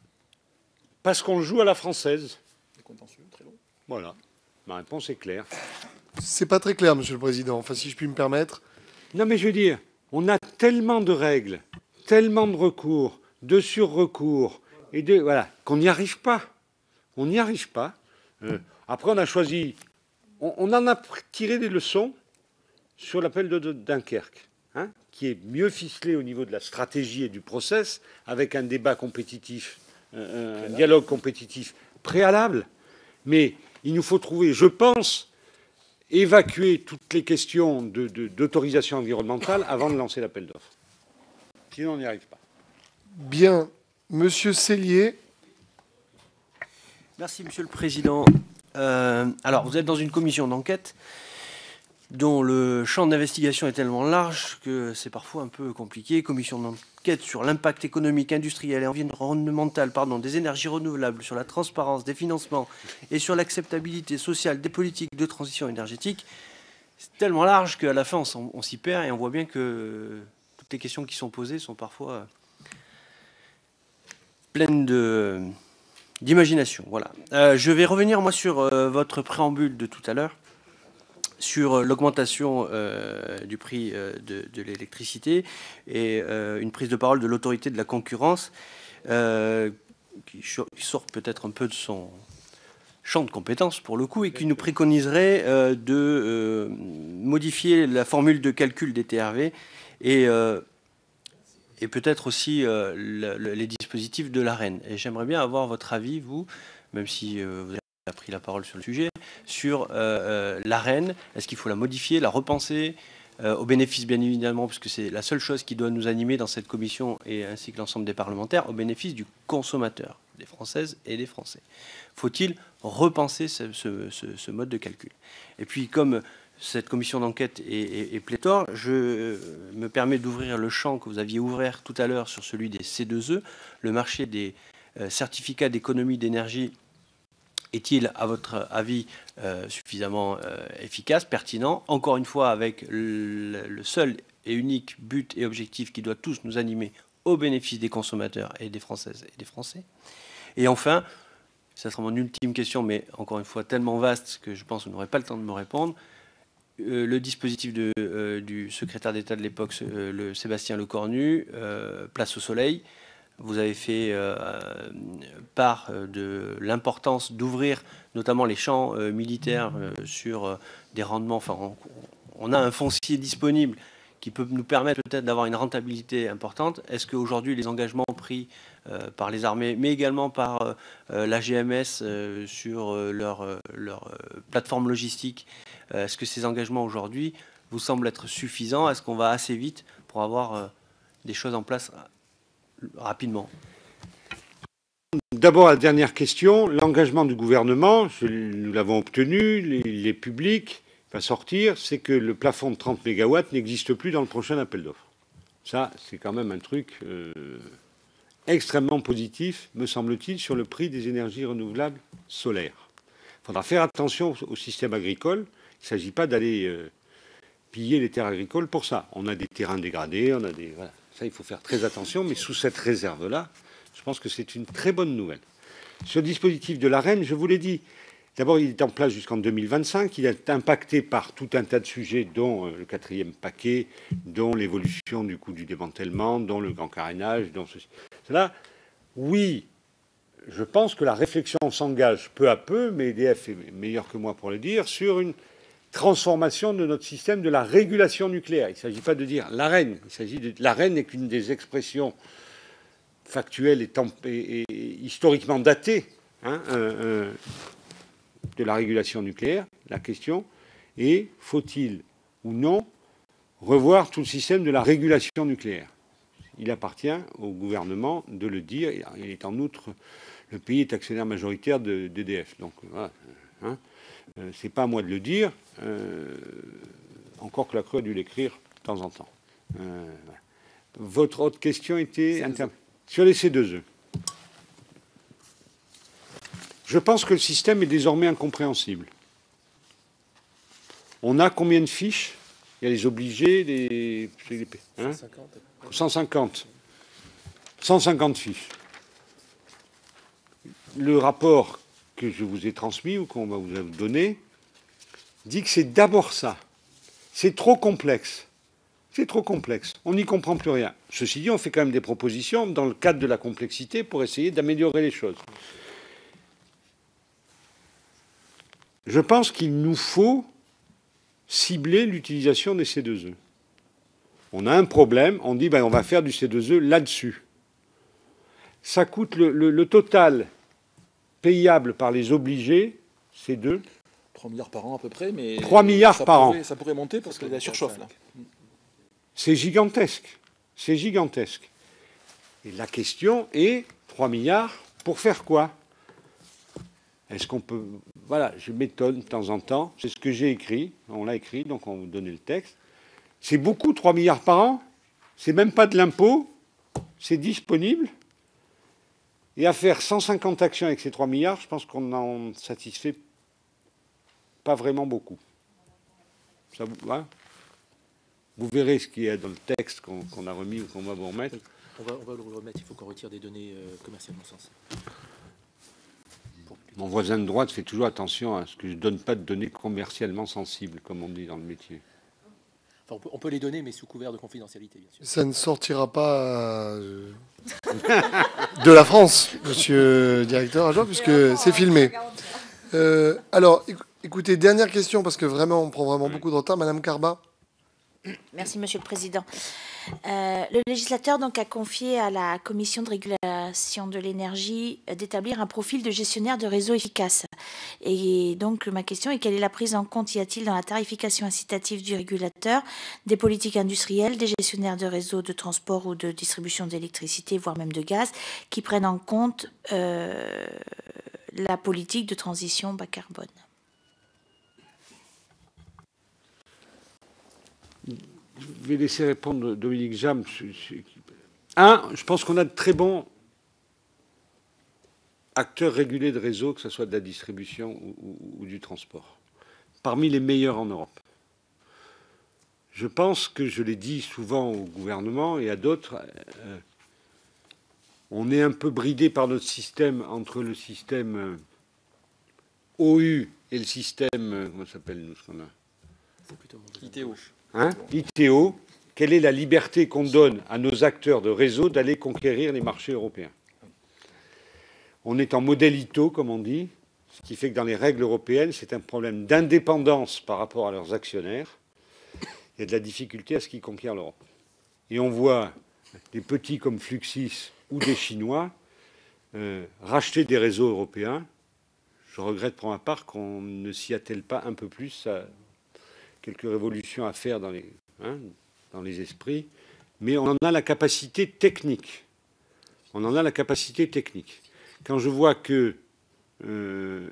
B: Parce qu'on joue à la française.
C: Contentieux, très long.
B: Voilà, ma réponse est claire.
A: C'est pas très clair, Monsieur le Président, enfin, si je puis me permettre.
B: Non, mais je veux dire, on a tellement de règles, tellement de recours, de sur-recours, et de voilà, qu'on n'y arrive pas. On n'y arrive pas. Euh, après, on a choisi, on, on en a tiré des leçons sur l'appel de, de Dunkerque, hein, qui est mieux ficelé au niveau de la stratégie et du process, avec un débat compétitif, euh, un dialogue compétitif préalable. Mais il nous faut trouver, je pense, évacuer toutes les questions de, de, d'autorisation environnementale avant de lancer l'appel d'offres. Sinon, on n'y arrive pas.
A: Bien. Monsieur Sellier.
F: Merci, Monsieur le Président. Euh, alors, vous êtes dans une commission d'enquête dont le champ d'investigation est tellement large que c'est parfois un peu compliqué. Commission d'enquête sur l'impact économique, industriel et environnemental pardon, des énergies renouvelables, sur la transparence des financements et sur l'acceptabilité sociale des politiques de transition énergétique. C'est tellement large qu'à la fin, on, on s'y perd et on voit bien que toutes les questions qui sont posées sont parfois pleines de, d'imagination. Voilà. Euh, je vais revenir, moi, sur euh, votre préambule de tout à l'heure, sur l'augmentation euh, du prix euh, de, de l'électricité et euh, une prise de parole de l'autorité de la concurrence. euh, qui sort peut-être un peu de son champ de compétences pour le coup, et qui nous préconiserait euh, de euh, modifier la formule de calcul des T R V et, euh, et peut-être aussi euh, le, le, les dispositifs de l'AREN. Et j'aimerais bien avoir votre avis, vous, même si euh, vous avez pris la parole sur le sujet, sur euh, euh, l'AREN. Est-ce qu'il faut la modifier, la repenser euh, au bénéfice, bien évidemment, parce que c'est la seule chose qui doit nous animer dans cette commission et ainsi que l'ensemble des parlementaires, au bénéfice du consommateur, des Françaises et des Français. Faut-il repenser ce, ce, ce, ce mode de calcul? Et puis, comme cette commission d'enquête est, est, est pléthore, je me permets d'ouvrir le champ que vous aviez ouvert tout à l'heure sur celui des C deux E. Le marché des euh, certificats d'économie d'énergie est-il, à votre avis, euh, suffisamment euh, efficace, pertinent? Encore une fois, avec le, le seul et unique but et objectif qui doit tous nous animer au bénéfice des consommateurs et des Françaises et des Français. Et enfin, ça sera mon ultime question, mais encore une fois tellement vaste que je pense que vous n'aurez pas le temps de me répondre. Euh, le dispositif de, euh, du secrétaire d'État de l'époque, euh, le Sébastien Lecornu, euh, Place au Soleil. Vous avez fait euh, part de l'importance d'ouvrir notamment les champs euh, militaires euh, sur euh, des rendements. Enfin, on, on a un foncier disponible qui peut nous permettre peut-être d'avoir une rentabilité importante. Est-ce qu'aujourd'hui, les engagements pris euh, par les armées, mais également par euh, la G M S euh, sur euh, leur, euh, leur euh, plateforme logistique, euh, est-ce que ces engagements aujourd'hui vous semblent être suffisants? Est-ce qu'on va assez vite pour avoir euh, des choses en place rapidement?
B: D'abord, la dernière question. L'engagement du gouvernement, je, nous l'avons obtenu, les, les publics, va sortir, c'est que le plafond de trente mégawatts n'existe plus dans le prochain appel d'offres. Ça, c'est quand même un truc euh, extrêmement positif, me semble-t-il, sur le prix des énergies renouvelables solaires. Il faudra faire attention au système agricole. Il ne s'agit pas d'aller euh, piller les terres agricoles pour ça. On a des terrains dégradés, on a des... Voilà. Ça, il faut faire très attention, mais sous cette réserve-là, je pense que c'est une très bonne nouvelle. Sur le dispositif de l'AREN, je vous l'ai dit, d'abord, il est en place jusqu'en deux mille vingt-cinq. Il est impacté par tout un tas de sujets, dont euh, le quatrième paquet, dont l'évolution du coût du démantèlement, dont le grand carénage, dont ceci. Cela, oui, je pense que la réflexion s'engage peu à peu, mais E D F est meilleur que moi pour le dire, sur une transformation de notre système de la régulation nucléaire. Il ne s'agit pas de dire l'AREN. Il s'agit de l'AREN n'est qu'une des expressions factuelles et, et, et historiquement datées hein, euh, euh, de la régulation nucléaire. La question est, faut-il ou non revoir tout le système de la régulation nucléaire? Il appartient au gouvernement de le dire. Il est en outre, le pays est actionnaire majoritaire de d'E D F. Donc voilà. Hein. Euh, c'est pas à moi de le dire, euh, encore que la Creux a dû l'écrire de temps en temps. Euh, voilà. Votre autre question était inter... sur les C deux E. Je pense que le système est désormais incompréhensible. On a combien de fiches? Il y a les obligés, les... Hein cent cinquante. cent cinquante fiches. Le rapport que je vous ai transmis ou qu'on va vous donner, dit que c'est d'abord ça. C'est trop complexe. C'est trop complexe. On n'y comprend plus rien. Ceci dit, on fait quand même des propositions dans le cadre de la complexité pour essayer d'améliorer les choses. Je pense qu'il nous faut cibler l'utilisation des C deux E. On a un problème, on dit ben, on va faire du C deux E là-dessus. Ça coûte le, le, le total payable par les obligés, c'est deux.
C: trois milliards par an à peu près, mais...
B: trois milliards
C: ça
B: par
C: pourrait,
B: an.
C: Ça pourrait monter parce qu'il y a la surchauffe, là.
B: C'est gigantesque. C'est gigantesque. Et la question est, trois milliards, pour faire quoi? Est-ce qu'on peut... Voilà, je m'étonne de temps en temps. C'est ce que j'ai écrit. On l'a écrit, donc on va vous donner le texte. C'est beaucoup, trois milliards par an. C'est même pas de l'impôt. C'est disponible. Et à faire cent cinquante actions avec ces trois milliards, je pense qu'on n'en satisfait pas vraiment beaucoup. Ça vous, hein, vous verrez ce qu'il y a dans le texte qu'on qu'on a remis ou qu'on va vous remettre.
L: On va, on va le remettre, il faut qu'on retire des données euh, commercialement sensibles.
B: Mon voisin de droite fait toujours attention à ce que je ne donne pas de données commercialement sensibles, comme on dit dans le métier.
L: Enfin, on, peut, on peut les donner, mais sous couvert de confidentialité, bien sûr.
A: Ça ne sortira pas... Euh... de la France, monsieur le directeur adjoint, puisque c'est filmé. Euh, alors, écoutez, dernière question, parce que vraiment, on prend vraiment beaucoup de retard. Madame Carba.
M: Merci, Monsieur le Président. Euh, le législateur donc, a confié à la Commission de régulation de l'énergie d'établir un profil de gestionnaire de réseau efficace. Et donc, ma question est quelle est la prise en compte, y a-t-il dans la tarification incitative du régulateur des politiques industrielles, des gestionnaires de réseaux de transport ou de distribution d'électricité, voire même de gaz, qui prennent en compte euh, la politique de transition bas carbone?
B: Je vais laisser répondre Dominique Jam. Un, je pense qu'on a de très bons acteurs régulés de réseau, que ce soit de la distribution ou, ou, ou du transport, parmi les meilleurs en Europe. Je pense que, je l'ai dit souvent au gouvernement et à d'autres, euh, on est un peu bridé par notre système entre le système euh, O U et le système, euh, comment ça s'appelle nous ce qu'on a
C: I T O.
B: Hein, I T O, quelle est la liberté qu'on donne à nos acteurs de réseau d'aller conquérir les marchés européens? On est en modèle I T O, comme on dit, ce qui fait que dans les règles européennes, c'est un problème d'indépendance par rapport à leurs actionnaires. Il y a de la difficulté à ce qu'ils conquièrent l'Europe. Et on voit des petits comme Fluxys ou des Chinois euh, racheter des réseaux européens. Je regrette pour ma part qu'on ne s'y attelle pas un peu plus à quelques révolutions à faire dans les, hein, dans les esprits, mais on en a la capacité technique. On en a la capacité technique. Quand je vois que euh,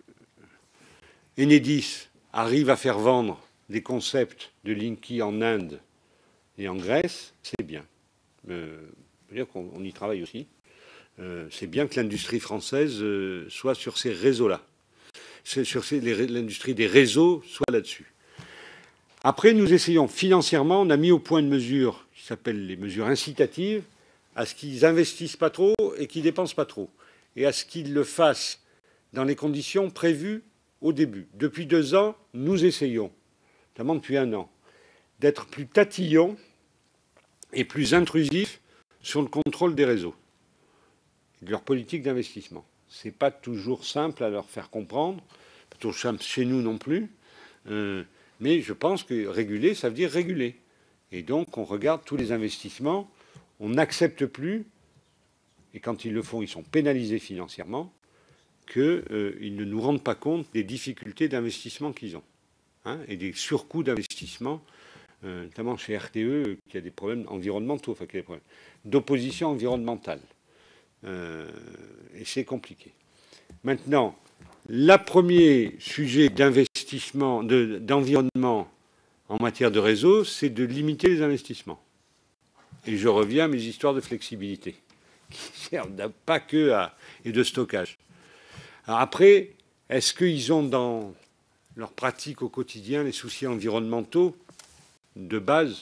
B: Enedis arrive à faire vendre des concepts de Linky en Inde et en Grèce, c'est bien. Euh, je veux dire qu'on on y travaille aussi. Euh, c'est bien que l'industrie française euh, soit sur ces réseaux-là. Sur ces, l'industrie des réseaux soit là-dessus. Après, nous essayons financièrement, on a mis au point une mesure qui s'appelle les mesures incitatives, à ce qu'ils investissent pas trop et qu'ils dépensent pas trop, et à ce qu'ils le fassent dans les conditions prévues au début. Depuis deux ans, nous essayons, notamment depuis un an, d'être plus tatillons et plus intrusifs sur le contrôle des réseaux, de leur politique d'investissement. Ce n'est pas toujours simple à leur faire comprendre, pas toujours simple chez nous non plus. Euh, Mais je pense que réguler, ça veut dire réguler. Et donc, on regarde tous les investissements, on n'accepte plus, et quand ils le font, ils sont pénalisés financièrement, qu'ils euh, ne nous rendent pas compte des difficultés d'investissement qu'ils ont, hein, et des surcoûts d'investissement, euh, notamment chez R T E, qui a des problèmes environnementaux, enfin, qui a des problèmes d'opposition environnementale. Euh, et c'est compliqué. Maintenant, le premier sujet d'investissement, de, d'environnement en matière de réseau, c'est de limiter les investissements. Et je reviens à mes histoires de flexibilité, qui servent pas que à... et de stockage. Alors après, est-ce qu'ils ont dans leur pratique au quotidien les soucis environnementaux de base?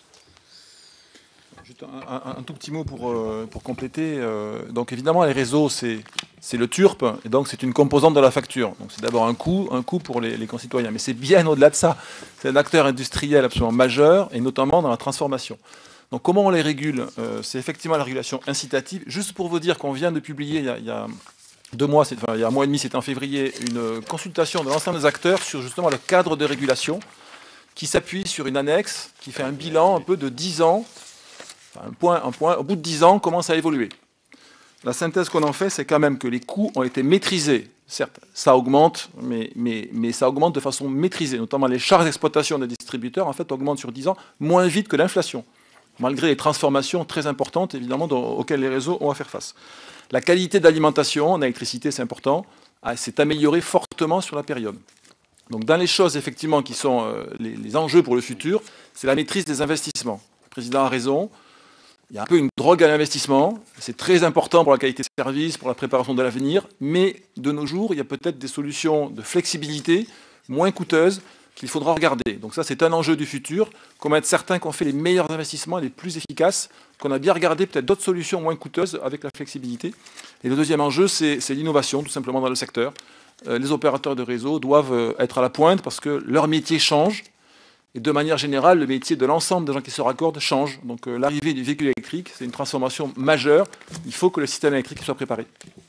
C: Juste un, un, un tout petit mot pour, euh, pour compléter. Euh, donc évidemment, les réseaux, c'est, c'est le T U R P, et donc c'est une composante de la facture. Donc c'est d'abord un coût, un coût pour les, les concitoyens. Mais c'est bien au-delà de ça. C'est un acteur industriel absolument majeur, et notamment dans la transformation. Donc comment on les régule? euh, C'est effectivement la régulation incitative. Juste pour vous dire qu'on vient de publier, il y a, il y a deux mois, c'est, enfin, il y a un mois et demi, c'était en février, une consultation de l'ensemble des acteurs sur justement le cadre de régulation qui s'appuie sur une annexe qui fait un bilan un peu de dix ans. Un point, un point, au bout de dix ans, comment ça a évolué. La synthèse qu'on en fait, c'est quand même que les coûts ont été maîtrisés. Certes, ça augmente, mais, mais, mais ça augmente de façon maîtrisée. Notamment les charges d'exploitation des distributeurs, en fait, augmentent sur dix ans moins vite que l'inflation, malgré les transformations très importantes, évidemment, dont, auxquelles les réseaux ont à faire face. La qualité d'alimentation en électricité, c'est important, s'est améliorée fortement sur la période. Donc, dans les choses, effectivement, qui sont euh, les, les enjeux pour le futur, c'est la maîtrise des investissements. Le président a raison. Il y a un peu une drogue à l'investissement, c'est très important pour la qualité de service, pour la préparation de l'avenir, mais de nos jours, il y a peut-être des solutions de flexibilité moins coûteuses qu'il faudra regarder. Donc ça, c'est un enjeu du futur, comment être certain qu'on fait les meilleurs investissements, les plus efficaces, qu'on a bien regardé peut-être d'autres solutions moins coûteuses avec la flexibilité. Et le deuxième enjeu, c'est, c'est l'innovation, tout simplement dans le secteur. Euh, les opérateurs de réseau doivent être à la pointe parce que leur métier change, Et de manière générale, le métier de l'ensemble des gens qui se raccordent change. Donc euh, l'arrivée du véhicule électrique, c'est une transformation majeure. Il faut que le système électrique soit préparé.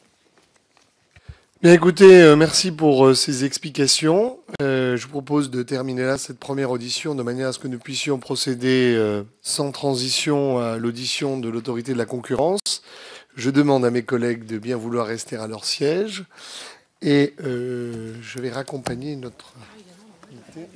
A: Bien écoutez, euh, merci pour euh, ces explications. Euh, je vous propose de terminer là cette première audition de manière à ce que nous puissions procéder euh, sans transition à l'audition de l'autorité de la concurrence. Je demande à mes collègues de bien vouloir rester à leur siège et euh, je vais raccompagner notre invité.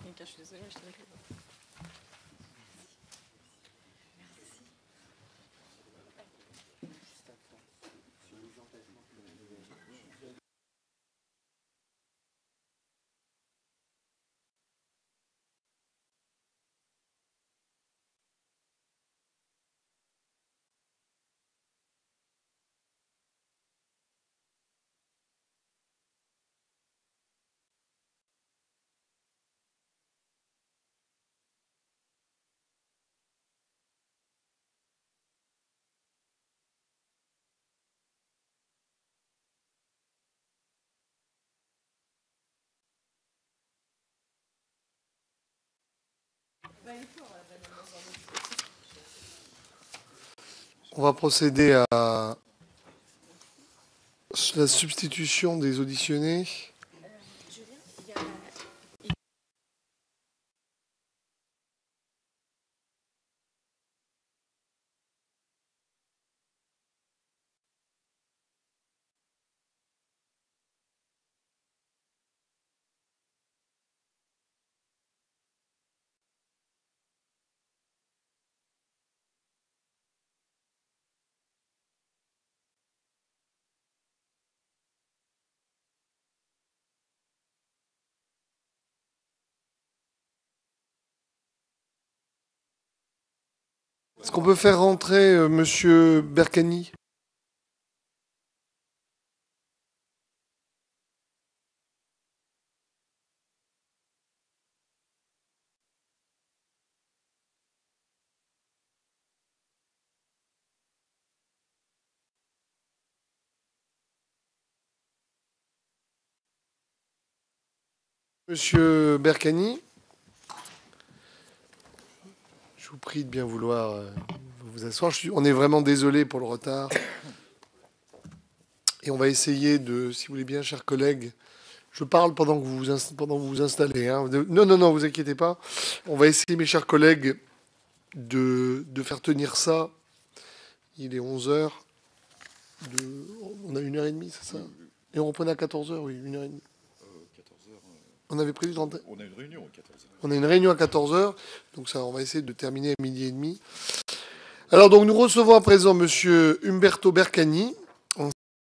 A: On va procéder à la substitution des auditionnés. Est-ce qu'on peut faire rentrer euh, Monsieur Bercani ? Monsieur Bercani ? Je vous prie de bien vouloir euh, vous asseoir. Je suis, on est vraiment désolé pour le retard. Et on va essayer de, si vous voulez bien, chers collègues, je parle pendant que vous vous, pendant que vous, vous installez. Hein. Non, non, non, vous inquiétez pas. On va essayer, mes chers collègues, de, de faire tenir ça. Il est onze heures. De, on a une heure et demie, c'est ça ? Et on reprenait à quatorze heures, oui, une heure et demie. On avait prévu trente...
N: On a une réunion à quatorze heures.
A: On a une réunion à quatorze heures, donc ça, on va essayer de terminer à midi et demi. Alors donc nous recevons à présent Monsieur Umberto Bercani,